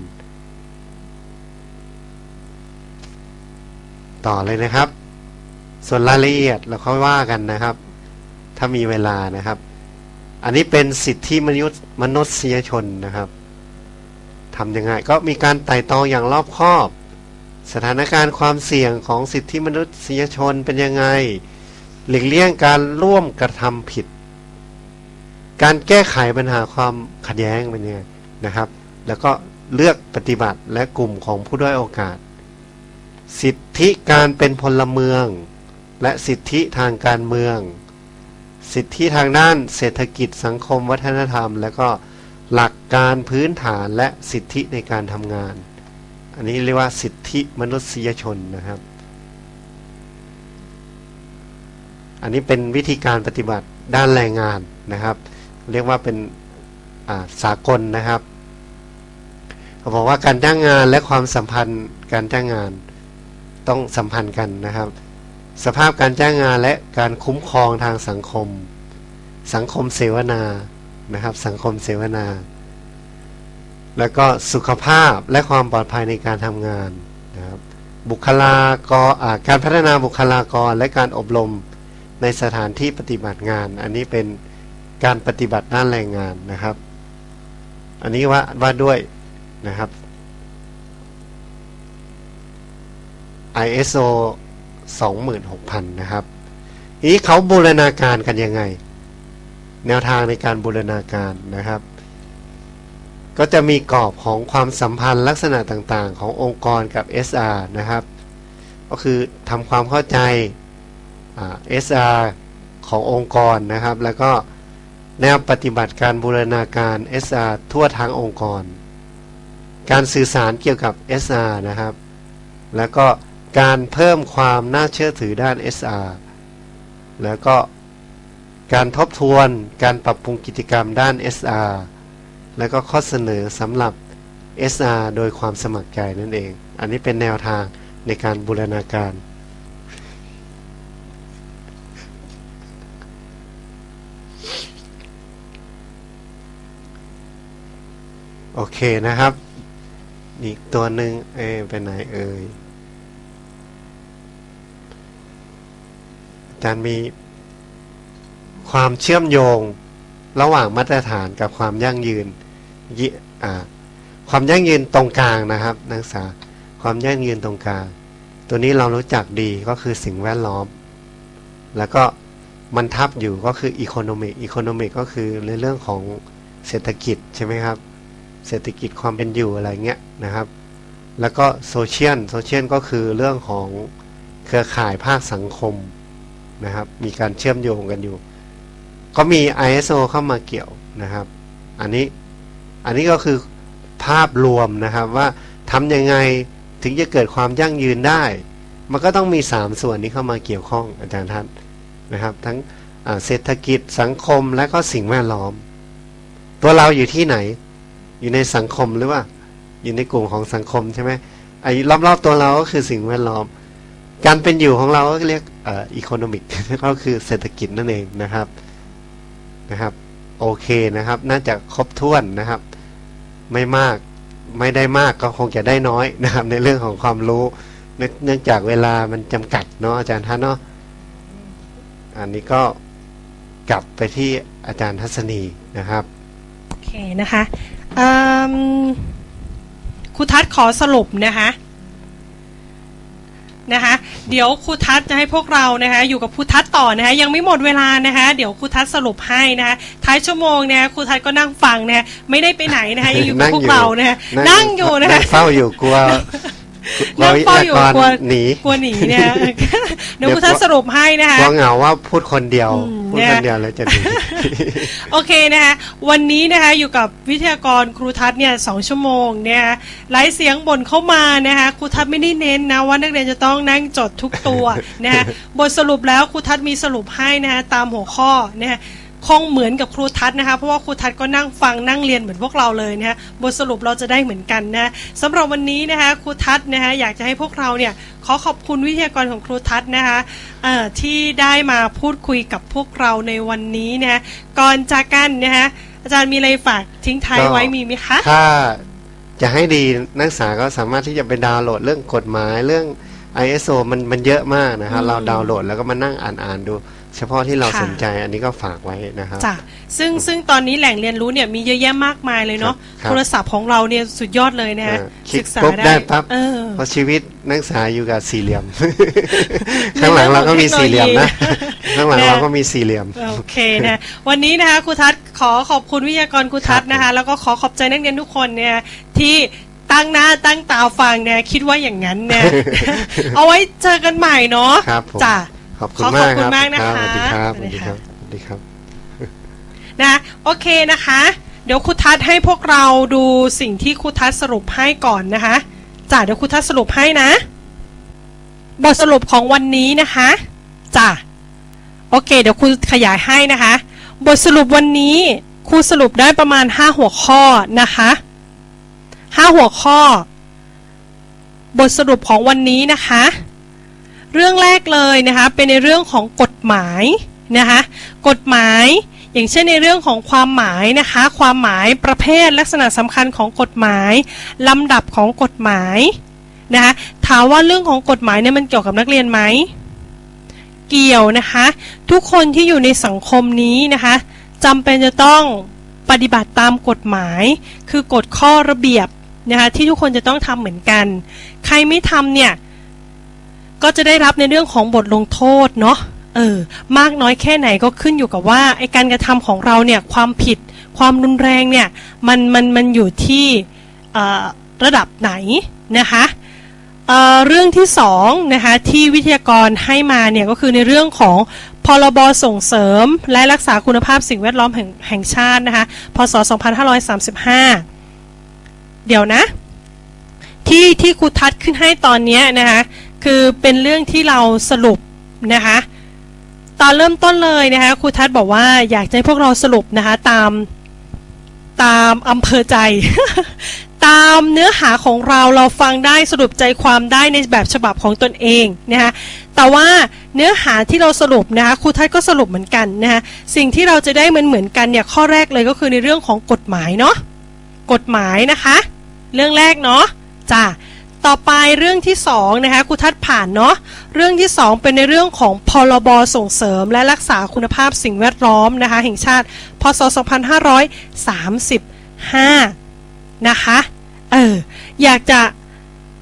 ต่อเลยนะครับส่วนรายละเอียดเราค่อยว่ากันนะครับถ้ามีเวลานะครับอันนี้เป็นสิทธิมนุษย์มนุษยชนนะครับทำยังไงก็มีการไต่ตรองอย่างรอบคอบสถานการณ์ความเสี่ยงของสิทธิมนุษยชนเป็นยังไงหลีกเลี่ยงการร่วมกระทำผิดการแก้ไขปัญหาความขัดแย้งเป็นยังไงนะครับแล้วก็เลือกปฏิบัติและกลุ่มของผู้ด้อยโอกาสสิทธิการเป็นพลเมืองและสิทธิทางการเมืองสิทธิทางด้านเศรษฐกิจสังคมวัฒนธรรมและก็หลักการพื้นฐานและสิทธิในการทำงานอันนี้เรียกว่าสิทธิมนุษยชนนะครับอันนี้เป็นวิธีการปฏิบัติด้านแรงงานนะครับเรียกว่าเป็นสากลนะครับเขาบอกว่าการจ้างงานและความสัมพันธ์การจ้างงานต้องสัมพันธ์กันนะครับสภาพการจ้างงานและการคุ้มครองทางสังคมสังคมเสวนานะครับสังคมเสวนาแล้วก็สุขภาพและความปลอดภัยในการทำงานนะครับบุคลากรการพัฒนาบุคลากรและการอบรมในสถานที่ปฏิบัติงานอันนี้เป็นการปฏิบัติด้านแรงงานนะครับอันนี้ว่าว่าด้วยนะครับ ไอ เอส โอ สองหมื่นหกพัน นะครับนี้เขาบูรณาการกันยังไงแนวทางในการบูรณาการนะครับก็จะมีกรอบของความสัมพันธ์ลักษณะต่างๆขององค์กรกับ เอส อาร์ นะครับก็คือทำความเข้าใจอ่า เอส อาร์ ขององค์กรนะครับแล้วก็แนวปฏิบัติการบูรณาการ เอส อาร์ ทั่วทั้งองค์กรการสื่อสารเกี่ยวกับ เอส อาร์ นะครับแล้วก็การเพิ่มความน่าเชื่อถือด้าน เอส อาร์ แล้วก็การทบทวนการปรับปรุงกิจกรรมด้าน เอส อาร์ แล้วก็ข้อเสนอสำหรับ เอส อาร์ โดยความสมัครใจนั่นเองอันนี้เป็นแนวทางในการบูรณาการโอเคนะครับอีกตัวหนึ่งเอไปไหนเอ่ยอาจารย์มีความเชื่อมโยงระหว่างมาตรฐานกับความยั่งยืนอ่าความยั่งยืนตรงกลางนะครับนักศึกษาความยั่งยืนตรงกลางตัวนี้เรารู้จักดีก็คือสิ่งแวดล้อมแล้วก็มันทับอยู่ก็คือ economic economic ก็คือในเรื่องของเศรษฐกิจใช่ไหมครับเศรษฐกิจความเป็นอยู่อะไรเงี้ยนะครับแล้วก็โซเชียลโซเชียลก็คือเรื่องของเครือข่ายภาคสังคมนะครับมีการเชื่อมโยงกันอยู่ก็มี ไอ เอส โอ เข้ามาเกี่ยวนะครับอันนี้อันนี้ก็คือภาพรวมนะครับว่าทำยังไงถึงจะเกิดความยั่งยืนได้มันก็ต้องมีสามส่วนนี้เข้ามาเกี่ยวข้องอาจารย์ท่านนะครับทั้งเศรษฐกิจสังคมและก็สิ่งแวดล้อมตัวเราอยู่ที่ไหนอยู่ในสังคมหรือว่าอยู่ในกลุ่มของสังคมใช่ไหมไอ้รอบๆตัวเราก็คือสิ่งแวดล้อมการเป็นอยู่ของเราก็เรียกเอ่ออีโคโนมิกก็คือเศรษฐกิจนั่นเองนะครับนะครับโอเคนะครับน่าจะครบถ้วนนะครับไม่มากไม่ได้มากก็คงจะได้น้อยนะครับในเรื่องของความรู้เนื่องจากเวลามันจำกัดเนาะอาจารย์ท่านเนาะอันนี้ก็กลับไปที่อาจารย์ทัศนีนะครับโอเคนะคะครูทัศน์ขอสรุปนะคะนะคะเดี๋ยวครูทัศน์จะให้พวกเรานะคะอยู่กับครูทัศน์ต่อนะคะยังไม่หมดเวลานะคะเดี๋ยวครูทัศน์สรุปให้นะคะท้ายชั่วโมงเนี่ยครูทัศน์ก็นั่งฟังนะไม่ได้ไปไหนนะคะยังอยู่กับพวกเรานะคะนั่งอยู่นะคะเฝ้าอยู่กลัวนั่งเฝ้าอยู่กลัวหนีกลัวหนีเนี่ยเดี๋ยวครูทัศน์สรุปให้นะคะกลัวเหงาว่าพูดคนเดียวพูดคนเดียวแล้วจะดีโอเคนะคะวันนี้นะคะอยู่กับวิทยากรครูทัศน์เนี่ยสองชั่วโมงเนี่ยไลฟ์เสียงบ่นเข้ามานะคะครูทัศน์ไม่ได้เน้นนะว่านักเรียนจะต้องนั่งจดทุกตัวนะคะบทสรุปแล้วครูทัศน์มีสรุปให้นะคะตามหัวข้อนะคะคงเหมือนกับครูทัศน์นะคะเพราะว่าครูทัศน์ก็นั่งฟังนั่งเรียนเหมือนพวกเราเลยนะคะบทสรุปเราจะได้เหมือนกันนะสำหรับวันนี้นะคะครูทัศน์นะคะอยากจะให้พวกเราเนี่ยขอขอบคุณวิทยากรของครูทัศน์นะคะที่ได้มาพูดคุยกับพวกเราในวันนี้นะก่อนจากกันนะคะอาจารย์มีอะไรฝากทิ้งท้ายไว้มีไหมคะถ้าจะให้ดีนักศึกษาก็สามารถที่จะไปดาวน์โหลดเรื่องกฎหมายเรื่อง ไอ เอส โอ มันมันเยอะมากนะคะเราดาวน์โหลดแล้วก็มานั่งอ่านอ่านดูเฉพาะที่เราสนใจอันนี้ก็ฝากไว้นะครับจ้ะซึ่งซึ่งตอนนี้แหล่งเรียนรู้เนี่ยมีเยอะแยะมากมายเลยเนาะโทรศัพท์ของเราเนี่ยสุดยอดเลยนะฮะศึกษาได้ปั๊บเพราะชีวิตนักศึกษาอยู่กับสี่เหลี่ยมข้างหลังเราก็มีสี่เหลี่ยมนะข้างหลังเราก็มีสี่เหลี่ยมโอเคนะวันนี้นะคะครูทัศน์ขอขอบคุณวิทยากรครูทัศน์นะคะแล้วก็ขอขอบใจนักเรียนทุกคนเนี่ยที่ตั้งหน้าตั้งตาฟังเนี่ยคิดว่าอย่างนั้นเนี่ยเอาไว้เจอกันใหม่เนาะจ้ะขอบคุณมากครับมากนะคะสวัสดีครับสวัสดีครับสวัสดีครับนะโอเคนะคะเดี๋ยวครูทัศน์ให้พวกเราดูสิ่งที่ครูทัศน์สรุปให้ก่อนนะคะจ้ะเดี๋ยวครูทัศน์สรุปให้นะบทสรุปของวันนี้นะคะจ้ะโอเคเดี๋ยวครูขยายให้นะคะบทสรุปวันนี้ครูสรุปได้ประมาณห้าหัวข้อนะคะห้าหัวข้อบทสรุปของวันนี้นะคะเรื่องแรกเลยนะคะเป็นในเรื่องของกฎหมายนะคะกฎหมายอย่างเช่นในเรื่องของความหมายนะคะความหมายประเภทลักษณะสำคัญของกฎหมายลำดับของกฎหมายนะคะถามว่าเรื่องของกฎหมายเนี่ยมันเกี่ยวกับนักเรียนไหมเกี่ยวนะคะทุกคนที่อยู่ในสังคมนี้นะคะจำเป็นจะต้องปฏิบัติตามกฎหมายคือกฎข้อระเบียบนะคะที่ทุกคนจะต้องทำเหมือนกันใครไม่ทำเนี่ยก็จะได้รับในเรื่องของบทลงโทษเนาะเออมากน้อยแค่ไหนก็ขึ้นอยู่กับว่าไอ้การกระทำของเราเนี่ยความผิดความรุนแรงเนี่ยมันมันมันอยู่ที่ระดับไหนนะคะเอ่อเรื่องที่สองนะคะที่วิทยากรให้มาเนี่ยก็คือในเรื่องของพรบส่งเสริมและรักษาคุณภาพสิ่งแวดล้อมแห่งแห่งชาตินะคะพ.ศ. สองพันห้าร้อยสามสิบห้าเดี๋ยวนะที่ที่ครูทัศน์ขึ้นให้ตอนนี้นะคะคือเป็นเรื่องที่เราสรุปนะคะตอนเริ่มต้นเลยนะคะครูทัศน์บอกว่าอยากให้พวกเราสรุปนะคะตามตามอำเภอใจ ตามเนื้อหาของเราเราฟังได้สรุปใจความได้ในแบบฉบับของตนเองนะคะแต่ว่าเนื้อหาที่เราสรุปนะคะครูทัศน์ก็สรุปเหมือนกันนะคะสิ่งที่เราจะได้เหมือนเหมือนกันเนี่ยข้อแรกเลยก็คือในเรื่องของกฎหมายเนาะกฎหมายนะคะเรื่องแรกเนาะจ้ะต่อไปเรื่องที่สองนะคะครูทัศน์ผ่านเนาะเรื่องที่สองเป็นในเรื่องของพรบส่งเสริมและรักษาคุณภาพสิ่งแวดล้อมนะคะแห่งชาติพ.ศ. สองพันห้าร้อยสามสิบห้านะคะเอออยากจะ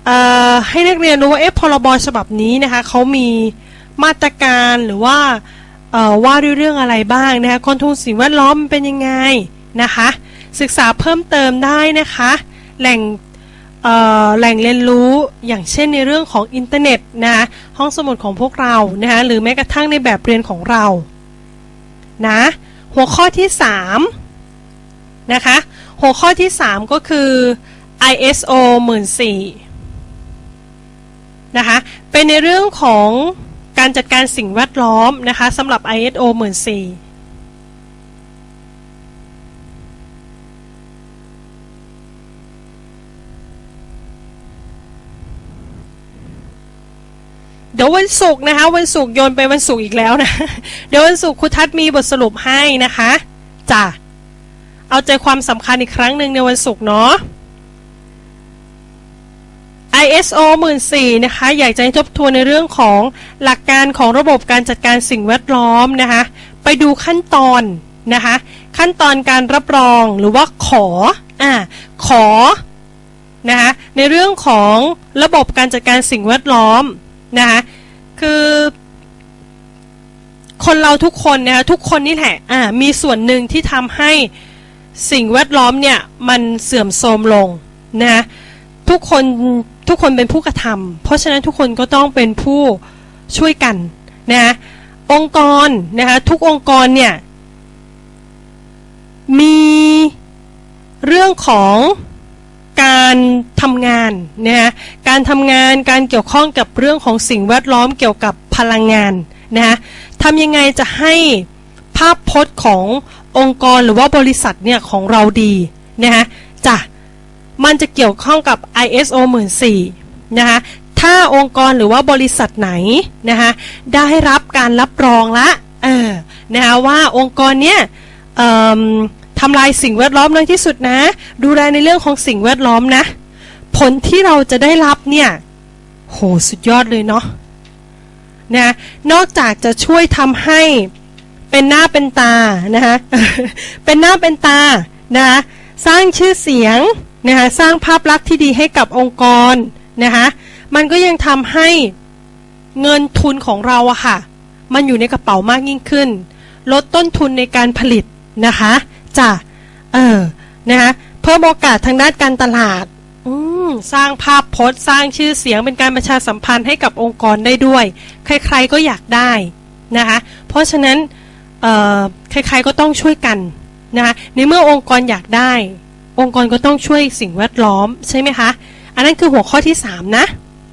ให้นักเรียนรู้ว่าเอ๊ะพรบฉบับนี้นะคะเขามีมาตรการหรือว่าว่าด้วยเรื่องอะไรบ้างนะคะกองทุนสิ่งแวดล้อมเป็นยังไงนะคะศึกษาเพิ่มเติมได้นะคะแหล่งแหล่งเรียนรู้อย่างเช่นในเรื่องของอินเทอร์เน็ตนะคะห้องสมุดของพวกเรานะคะหรือแม้กระทั่งในแบบเรียนของเรานะหัวข้อที่สามนะคะหัวข้อที่สามก็คือ ไอ เอส โอ หนึ่งหมื่นสี่พันนะคะเป็นในเรื่องของการจัดการสิ่งแวดล้อมนะคะสำหรับ ไอ เอส โอ หนึ่งหมื่นสี่พันเดี๋ยววันศุกร์นะคะวันศุกร์โยนไปวันศุกร์อีกแล้วนะเดี๋ยววันศุกร์ครูทัศน์มีบทสรุปให้นะคะจ้ะเอาใจความสำคัญอีกครั้งหนึ่งในวันศุกร์เนาะ ไอ เอส โอ หนึ่งหมื่นสี่พันนะคะอยากจะให้ทบทวนในเรื่องของหลักการของระบบการจัดการสิ่งแวดล้อมนะคะไปดูขั้นตอนนะคะขั้นตอนการรับรองหรือว่าขออ่าขอนะคะในเรื่องของระบบการจัดการสิ่งแวดล้อมนะคะคือคนเราทุกคนนะคะทุกคนนี่แหละอ่ามีส่วนหนึ่งที่ทำให้สิ่งแวดล้อมเนี่ยมันเสื่อมโทรมลงนะทุกคนทุกคนเป็นผู้กระทำเพราะฉะนั้นทุกคนก็ต้องเป็นผู้ช่วยกันนะองค์กรนะคะทุกองค์กรเนี่ยมีเรื่องของการทำงานนะการทำงานการเกี่ยวข้องกับเรื่องของสิ่งแวดล้อมเกี่ยวกับพลังงานนะทำยังไงจะให้ภาพพจน์ขององค์กรหรือว่าบริษัทเนี่ยของเราดีนะฮะจ้ะมันจะเกี่ยวข้องกับ ไอ เอส โอ หนึ่งหมื่นสี่พันนะคะถ้าองค์กรหรือว่าบริษัทไหนนะคะได้รับการรับรองละเออนะคะว่าองค์กรเนี่ยทำลายสิ่งแวดล้อมน้อยที่สุดนะดูแลในเรื่องของสิ่งแวดล้อมนะผลที่เราจะได้รับเนี่ยโหสุดยอดเลยเนาะนะนอกจากจะช่วยทำให้เป็นหน้าเป็นตานะคะเป็นหน้าเป็นตานะคะสร้างชื่อเสียงนะคะสร้างภาพลักษณ์ที่ดีให้กับองค์กรนะคะมันก็ยังทำให้เงินทุนของเราอะค่ะมันอยู่ในกระเป๋ามากยิ่งขึ้นลดต้นทุนในการผลิตนะคะจ้ะเออนะคะเพิ่มโอกาสทางด้านการตลาดสร้างภาพพจน์สร้างชื่อเสียงเป็นการประชาสัมพันธ์ให้กับองค์กรได้ด้วยใครๆก็อยากได้นะคะเพราะฉะนั้นใครๆก็ต้องช่วยกันนะคะในเมื่อองค์กรอยากได้องค์กรก็ต้องช่วยสิ่งแวดล้อมใช่ไหมคะอันนั้นคือหัวข้อที่สามนะ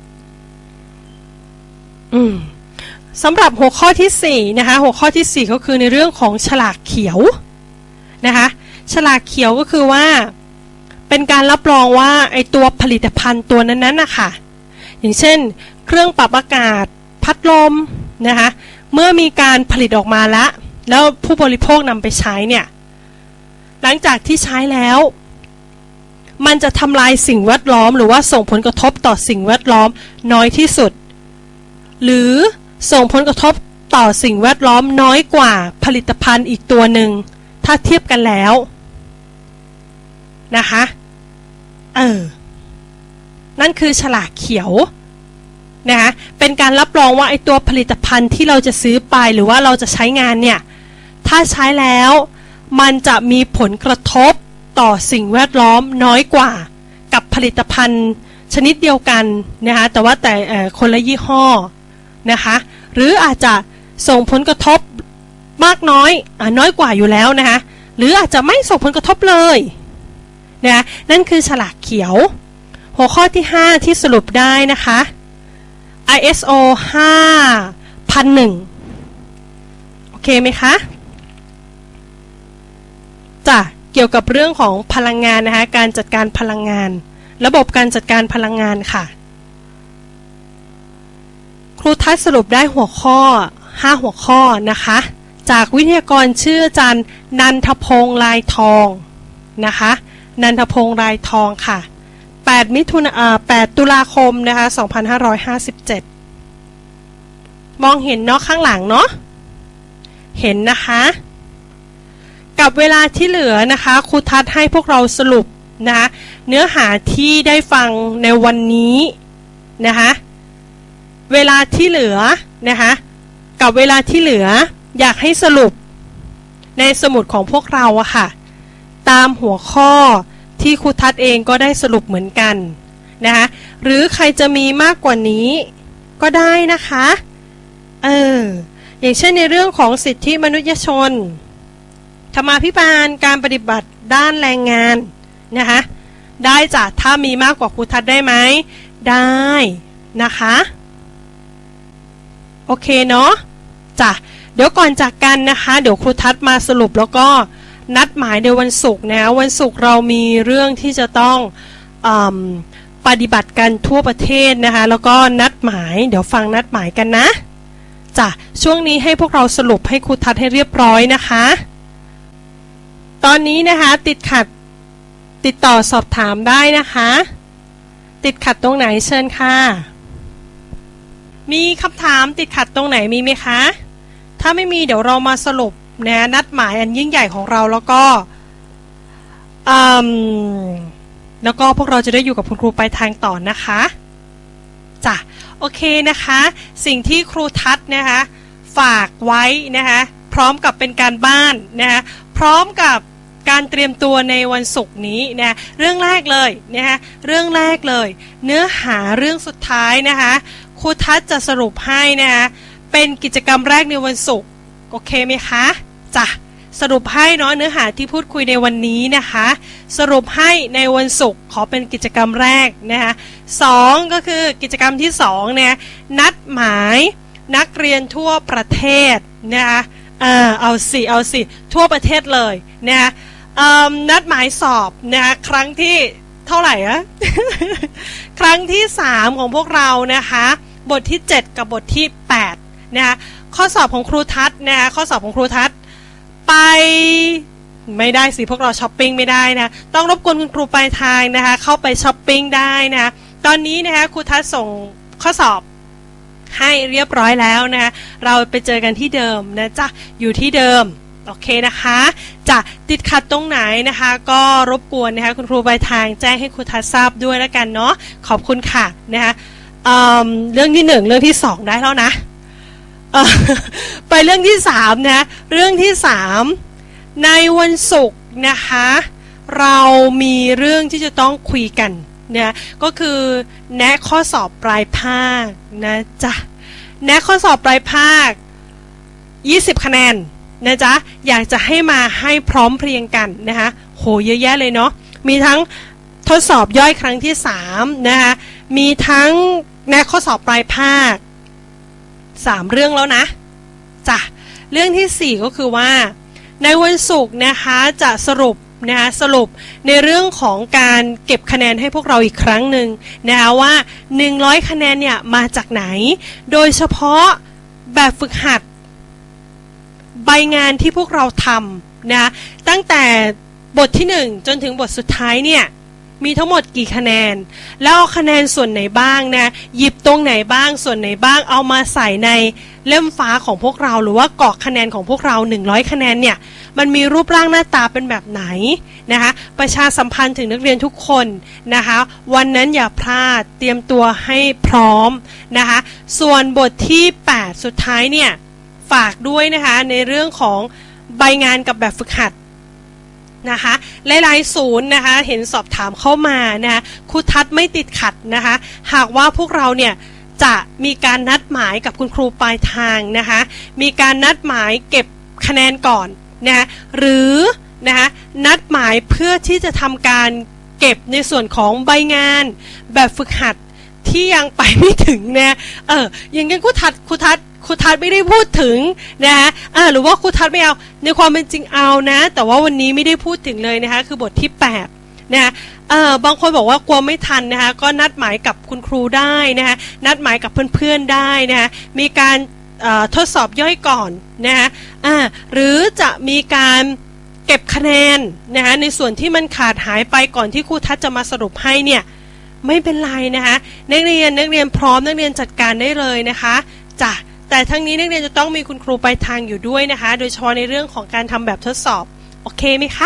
อืมสำหรับหัวข้อที่สี่นะคะหัวข้อที่สี่ก็คือในเรื่องของฉลากเขียวนะคะฉลากเขียวก็คือว่าเป็นการรับรองว่าไอตัวผลิตภัณฑ์ตัวนั้นๆนะคะอย่างเช่นเครื่องปรับอากาศพัดลมนะคะเมื่อมีการผลิตออกมาแล้วแล้วผู้บริโภคนำไปใช้เนี่ยหลังจากที่ใช้แล้วมันจะทำลายสิ่งแวดล้อมหรือว่าส่งผลกระทบต่อสิ่งแวดล้อมน้อยที่สุดหรือส่งผลกระทบต่อสิ่งแวดล้อมน้อยกว่าผลิตภัณฑ์อีกตัวหนึ่งถ้าเทียบกันแล้วนะคะเออนั่นคือฉลากเขียวนะคะเป็นการรับรองว่าไอตัวผลิตภัณฑ์ที่เราจะซื้อไปหรือว่าเราจะใช้งานเนี่ยถ้าใช้แล้วมันจะมีผลกระทบต่อสิ่งแวดล้อมน้อยกว่ากับผลิตภัณฑ์ชนิดเดียวกันนะคะแต่ว่าแต่คนละยี่ห้อนะคะหรืออาจจะส่งผลกระทบมากน้อยอ่ะน้อยกว่าอยู่แล้วนะคะหรืออาจจะไม่ส่งผลกระทบเลยนะนั่นคือฉลากเขียวหัวข้อที่ห้าที่สรุปได้นะคะ ไอ เอส โอ ห้าพันหนึ่ง โอเคไหมคะจ้ะเกี่ยวกับเรื่องของพลังงานนะคะการจัดการพลังงานระบบการจัดการพลังงานค่ะครูทัศน์สรุปได้หัวข้อห้าหัวข้อนะคะจากวิทยากรชื่ออาจารย์นันทพงษ์ลายทองนะคะนันทพงษ์ลายทองค่ะแปดมิถุนายนแปดตุลาคมนะคะสองพันห้าร้อยห้าสิบเจ็ดมองเห็นเนาะข้างหลังเนาะเห็นนะคะกับเวลาที่เหลือนะคะครูทัศน์ให้พวกเราสรุปนะคะเนื้อหาที่ได้ฟังในวันนี้นะคะเวลาที่เหลือนะคะกับเวลาที่เหลืออยากให้สรุปในสมุดของพวกเราอะค่ะตามหัวข้อที่ครูทัศน์เองก็ได้สรุปเหมือนกันนะคะหรือใครจะมีมากกว่านี้ก็ได้นะคะเอออย่างเช่นในเรื่องของสิทธิมนุษยชนธรรมาภิบาลการปฏิบัติด้านแรงงานนะคะได้จ้ะถ้ามีมากกว่าครูทัศน์ได้ไหมได้นะคะโอเคเนาะจ้ะเดี๋ยวก่อนจากกันนะคะเดี๋ยวครูทัศน์มาสรุปแล้วก็นัดหมายในวันศุกร์นะวันศุกร์เรามีเรื่องที่จะต้องอืมปฏิบัติกันทั่วประเทศนะคะแล้วก็นัดหมายเดี๋ยวฟังนัดหมายกันนะจ้ะช่วงนี้ให้พวกเราสรุปให้ครูทัศน์ให้เรียบร้อยนะคะตอนนี้นะคะติดขัดติดต่อสอบถามได้นะคะติดขัดตรงไหนเชิญค่ะมีคำถามติดขัดตรงไหนมีไหมคะถ้าไม่มีเดี๋ยวเรามาสรุปนะนัดหมายอันยิ่งใหญ่ของเราแล้วก็อืมแล้วก็พวกเราจะได้อยู่กับคุณครูไปทางต่อนะคะจ้ะโอเคนะคะสิ่งที่ครูทัศน์นะคะฝากไว้นะคะพร้อมกับเป็นการบ้านนะคะพร้อมกับการเตรียมตัวในวันศุกร์นี้นะเรื่องแรกเลยนะคะเรื่องแรกเลยเนื้อหาเรื่องสุดท้ายนะคะครูทัศน์จะสรุปให้นะคะเป็นกิจกรรมแรกในวันศุกร์โอเคไหมคะจ้ะสรุปให้เนาะเนื้อหาที่พูดคุยในวันนี้นะคะสรุปให้ในวันศุกร์ขอเป็นกิจกรรมแรกนะคะสองก็คือกิจกรรมที่สองเนี่ยนัดหมายนักเรียนทั่วประเทศนะคะอ่าเอาสิเอาสิทั่วประเทศเลยนะคะนัดหมายสอบนะคะครั้งที่เท่าไหร่อะ ครั้งที่สามของพวกเรานะคะบทที่เจ็ดกับบทที่แปดนะคะข้อสอบของครูทัศน์นะคะข้อสอบของครูทัศน์ไปไม่ได้สิพวกเราช้อปปิ้งไม่ได้นะต้องรบกวนคุณครูปลายทางนะคะเข้าไปช้อปปิ้งได้นะตอนนี้นะคะครูทัศน์ส่งข้อสอบให้เรียบร้อยแล้วนะเราไปเจอกันที่เดิมนะจ๊ะอยู่ที่เดิมโอเคนะคะจะติดขัดตรงไหนนะคะก็รบกวนนะคะคุณครูปลายทางแจ้งให้ครูทัศน์ทราบด้วยแล้วกันเนาะขอบคุณค่ะนะคะเอ่อเรื่องที่หนึ่งเรื่องที่สองได้แล้วนะไปเรื่องที่สามนะเรื่องที่สามในวันศุกร์นะคะเรามีเรื่องที่จะต้องคุยกันนะก็คือแนะข้อสอบปลายภาคนะจ๊ะแนะข้อสอบปลายภาคยี่สิบคะแนนนะจ๊ะอยากจะให้มาให้พร้อมเพรียงกันนะคะโหเยอะแยะเลยเนาะมีทั้งทดสอบย่อยครั้งที่สามนะคะมีทั้งแนะข้อสอบปลายภาคสามเรื่องแล้วนะจ้ะเรื่องที่สี่ก็คือว่าในวันศุกร์นะคะจะสรุปนะคะสรุปในเรื่องของการเก็บคะแนนให้พวกเราอีกครั้งหนึ่งนะคะว่าหนึ่งร้อยคะแนนเนี่ยมาจากไหนโดยเฉพาะแบบฝึกหัดใบงานที่พวกเราทำนะตั้งแต่บทที่หนึ่งจนถึงบทสุดท้ายเนี่ยมีทั้งหมดกี่คะแนนแล้วเอาคะแนนส่วนไหนบ้างนะหยิบตรงไหนบ้างส่วนไหนบ้างเอามาใส่ในเล่มฟ้าของพวกเราหรือว่ากรอกคะแนนของพวกเราหนึ่งร้อยคะแนนเนี่ยมันมีรูปร่างหน้าตาเป็นแบบไหนนะคะประชาสัมพันธ์ถึงนักเรียนทุกคนนะคะวันนั้นอย่าพลาดเตรียมตัวให้พร้อมนะคะส่วนบทที่แปดสุดท้ายเนี่ยฝากด้วยนะคะในเรื่องของใบงานกับแบบฝึกหัดนะคะหลายๆศูนย์นะคะเห็นสอบถามเข้ามานะคะครูทัศน์ไม่ติดขัดนะคะหากว่าพวกเราเนี่ยจะมีการนัดหมายกับคุณครูปลายทางนะคะมีการนัดหมายเก็บคะแนนก่อนนะหรือนะคะนัดหมายเพื่อที่จะทำการเก็บในส่วนของใบงานแบบฝึกหัดที่ยังไปไม่ถึงนะเอออย่างงั้นครูทัศน์ครูทัศน์ครูทัศน์ไม่ได้พูดถึงนะคะอ่าหรือว่าครูทัศน์ไม่เอาในความเป็นจริงเอานะแต่ว่าวันนี้ไม่ได้พูดถึงเลยนะคะคือบทที่แปดนะคะเออบางคนบอกว่ากลัวไม่ทันนะคะก็นัดหมายกับคุณครูได้นะคะนัดหมายกับเพื่อนๆได้นะคะมีการทดสอบย่อยก่อนนะคะอ่าหรือจะมีการเก็บคะแนนนะคะในส่วนที่มันขาดหายไปก่อนที่ครูทัศน์จะมาสรุปให้เนี่ยไม่เป็นไรนะคะนักเรียนนักเรียนพร้อมนักเรียนจัดการได้เลยนะคะจ้ะแต่ทั้งนี้นักเรียนจะต้องมีคุณครูปลายทางอยู่ด้วยนะคะโดยเฉพาะในเรื่องของการทำแบบทดสอบโอเคไหมคะโอ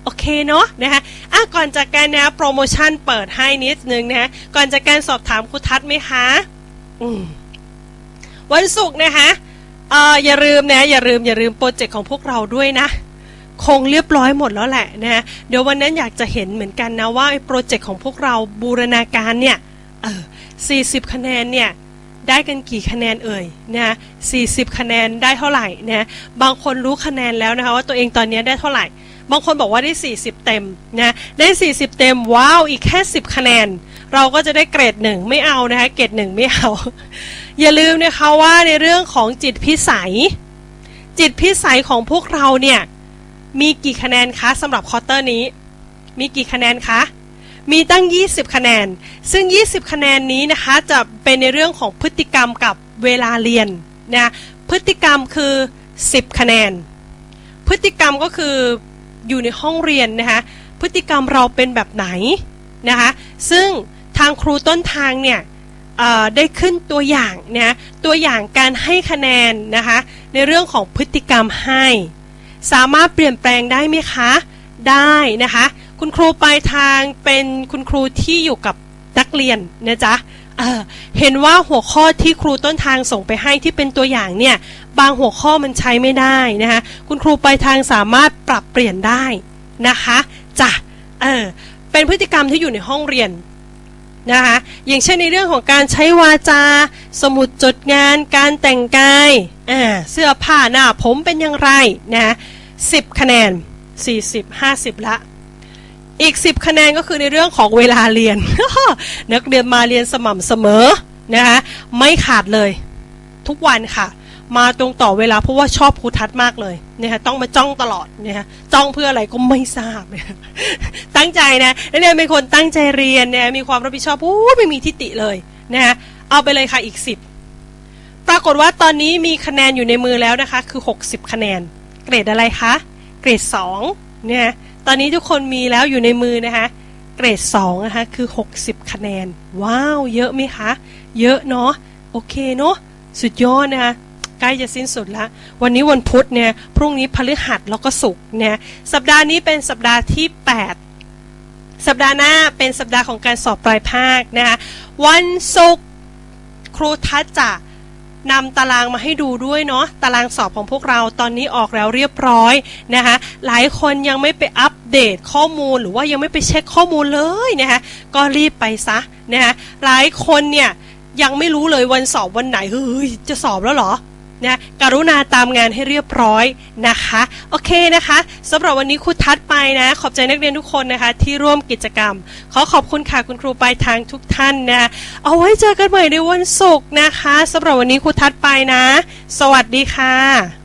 โอเคเนาะนะคะอ่ะก่อนจากการนะโปรโมชั่นเปิดให้นิดนึงนะก่อนจากการสอบถามครูทัศน์ไหมคะอืมวันศุกร์นะคะเอ่ออย่าลืมนะอย่าลืมอย่าลืมโปรเจกต์ของพวกเราด้วยนะคงเรียบร้อยหมดแล้วแหละนะเดี๋ยววันนั้นอยากจะเห็นเหมือนกันนะว่าโปรเจกต์ของพวกเราบูรณาการเนี่ยเออสี่สิบคะแนนเนี่ยได้กันกี่คะแนนเอ่ยนะสี่สิบคะแนนได้เท่าไหร่นะบางคนรู้คะแนนแล้วนะคะว่าตัวเองตอนนี้ได้เท่าไหร่บางคนบอกว่าได้สี่สิบเต็มนะได้สี่สิบเต็มว้าวอีกแค่สิบคะแนนเราก็จะได้เกรดหนึ่งไม่เอานะคะเกรดหนึ่งไม่เอา อย่าลืมนะคะว่าในเรื่องของจิตพิสัยจิตพิสัยของพวกเราเนี่ยมีกี่คะแนนคะสำหรับควอเตอร์นี้มีกี่คะแนนคะมีตั้งยี่สิบคะแนนซึ่งยี่สิบคะแนนนี้นะคะจะเป็นในเรื่องของพฤติกรรมกับเวลาเรียนนะพฤติกรรมคือสิบคะแนนพฤติกรรมก็คืออยู่ในห้องเรียนนะคะพฤติกรรมเราเป็นแบบไหนนะคะซึ่งทางครูต้นทางเนี่ยได้ขึ้นตัวอย่างนะตัวอย่างการให้คะแนนนะคะในเรื่องของพฤติกรรมให้สามารถเปลี่ยนแปลงได้ไหมคะได้นะคะคุณครูปลายทางเป็นคุณครูที่อยู่กับนักเรียนนะจ๊ะ เ, เห็นว่าหัวข้อที่ครูต้นทางส่งไปให้ที่เป็นตัวอย่างเนี่ยบางหัวข้อมันใช้ไม่ได้นะคะคุณครูปลายทางสามารถปรับเปลี่ยนได้นะคะจ้ะเออเป็นพฤติกรรมที่อยู่ในห้องเรียนนะคะอย่างเช่นในเรื่องของการใช้วาจาสมุดจดงานการแต่งกายเสื้อผ้าหน้าผมเป็นอย่างไรนะสิบคะแนนสี่สิบ ห้าสิบละอีกสิบคะแนนก็คือในเรื่องของเวลาเรียน นักเรียนมาเรียนสม่ำเสมอนะคะไม่ขาดเลยทุกวันค่ะมาตรงต่อเวลาเพราะว่าชอบครูทัศน์มากเลยนะคะต้องมาจ้องตลอดนะคะจ้องเพื่ออะไรก็ไม่ทราบ ตั้งใจนะนักเรียนเป็นคนตั้งใจเรียนนะมีความรับผิดชอบโอ้ไม่มีทิฏฐิเลยนะคะเอาไปเลยค่ะอีกสิบปรากฏว่าตอนนี้มีคะแนนอยู่ในมือแล้วนะคะคือหกสิบคะแนนเกรดอะไรคะเกรดสองเนี่ยตอนนี้ทุกคนมีแล้วอยู่ในมือนะคะเกรดสองนะคะคือหกสิบคะแนนว้าวเยอะไหมคะเยอะเนาะโอเคเนาะสุดยอดนะคะใกล้จะสิ้นสุดแล้ววันนี้วันพุธเนี่ยพรุ่งนี้พฤหัสแล้วก็ศุกร์เนี่ยสัปดาห์นี้เป็นสัปดาห์ที่แปดสัปดาห์หน้าเป็นสัปดาห์ของการสอบปลายภาคนะคะวันศุกร์ครูทัศน์จะนำตารางมาให้ดูด้วยเนาะตารางสอบของพวกเราตอนนี้ออกแล้วเรียบร้อยนะคะหลายคนยังไม่ไปอัปเดตข้อมูลหรือว่ายังไม่ไปเช็คข้อมูลเลยนะคะก็รีบไปซะนะคะหลายคนเนี่ยยังไม่รู้เลยวันสอบวันไหนเฮ้ยจะสอบแล้วเหรอนะกรุณาตามงานให้เรียบร้อยนะคะโอเคนะคะสำหรับวันนี้ครูทัศน์ไปนะขอบใจนักเรียนทุกคนนะคะที่ร่วมกิจกรรมขอขอบคุณค่ะคุณครูปลายทางทุกท่านนะเอาไว้เจอกันใหม่ในวันศุกร์นะคะสำหรับวันนี้ครูทัศน์ไปนะสวัสดีค่ะ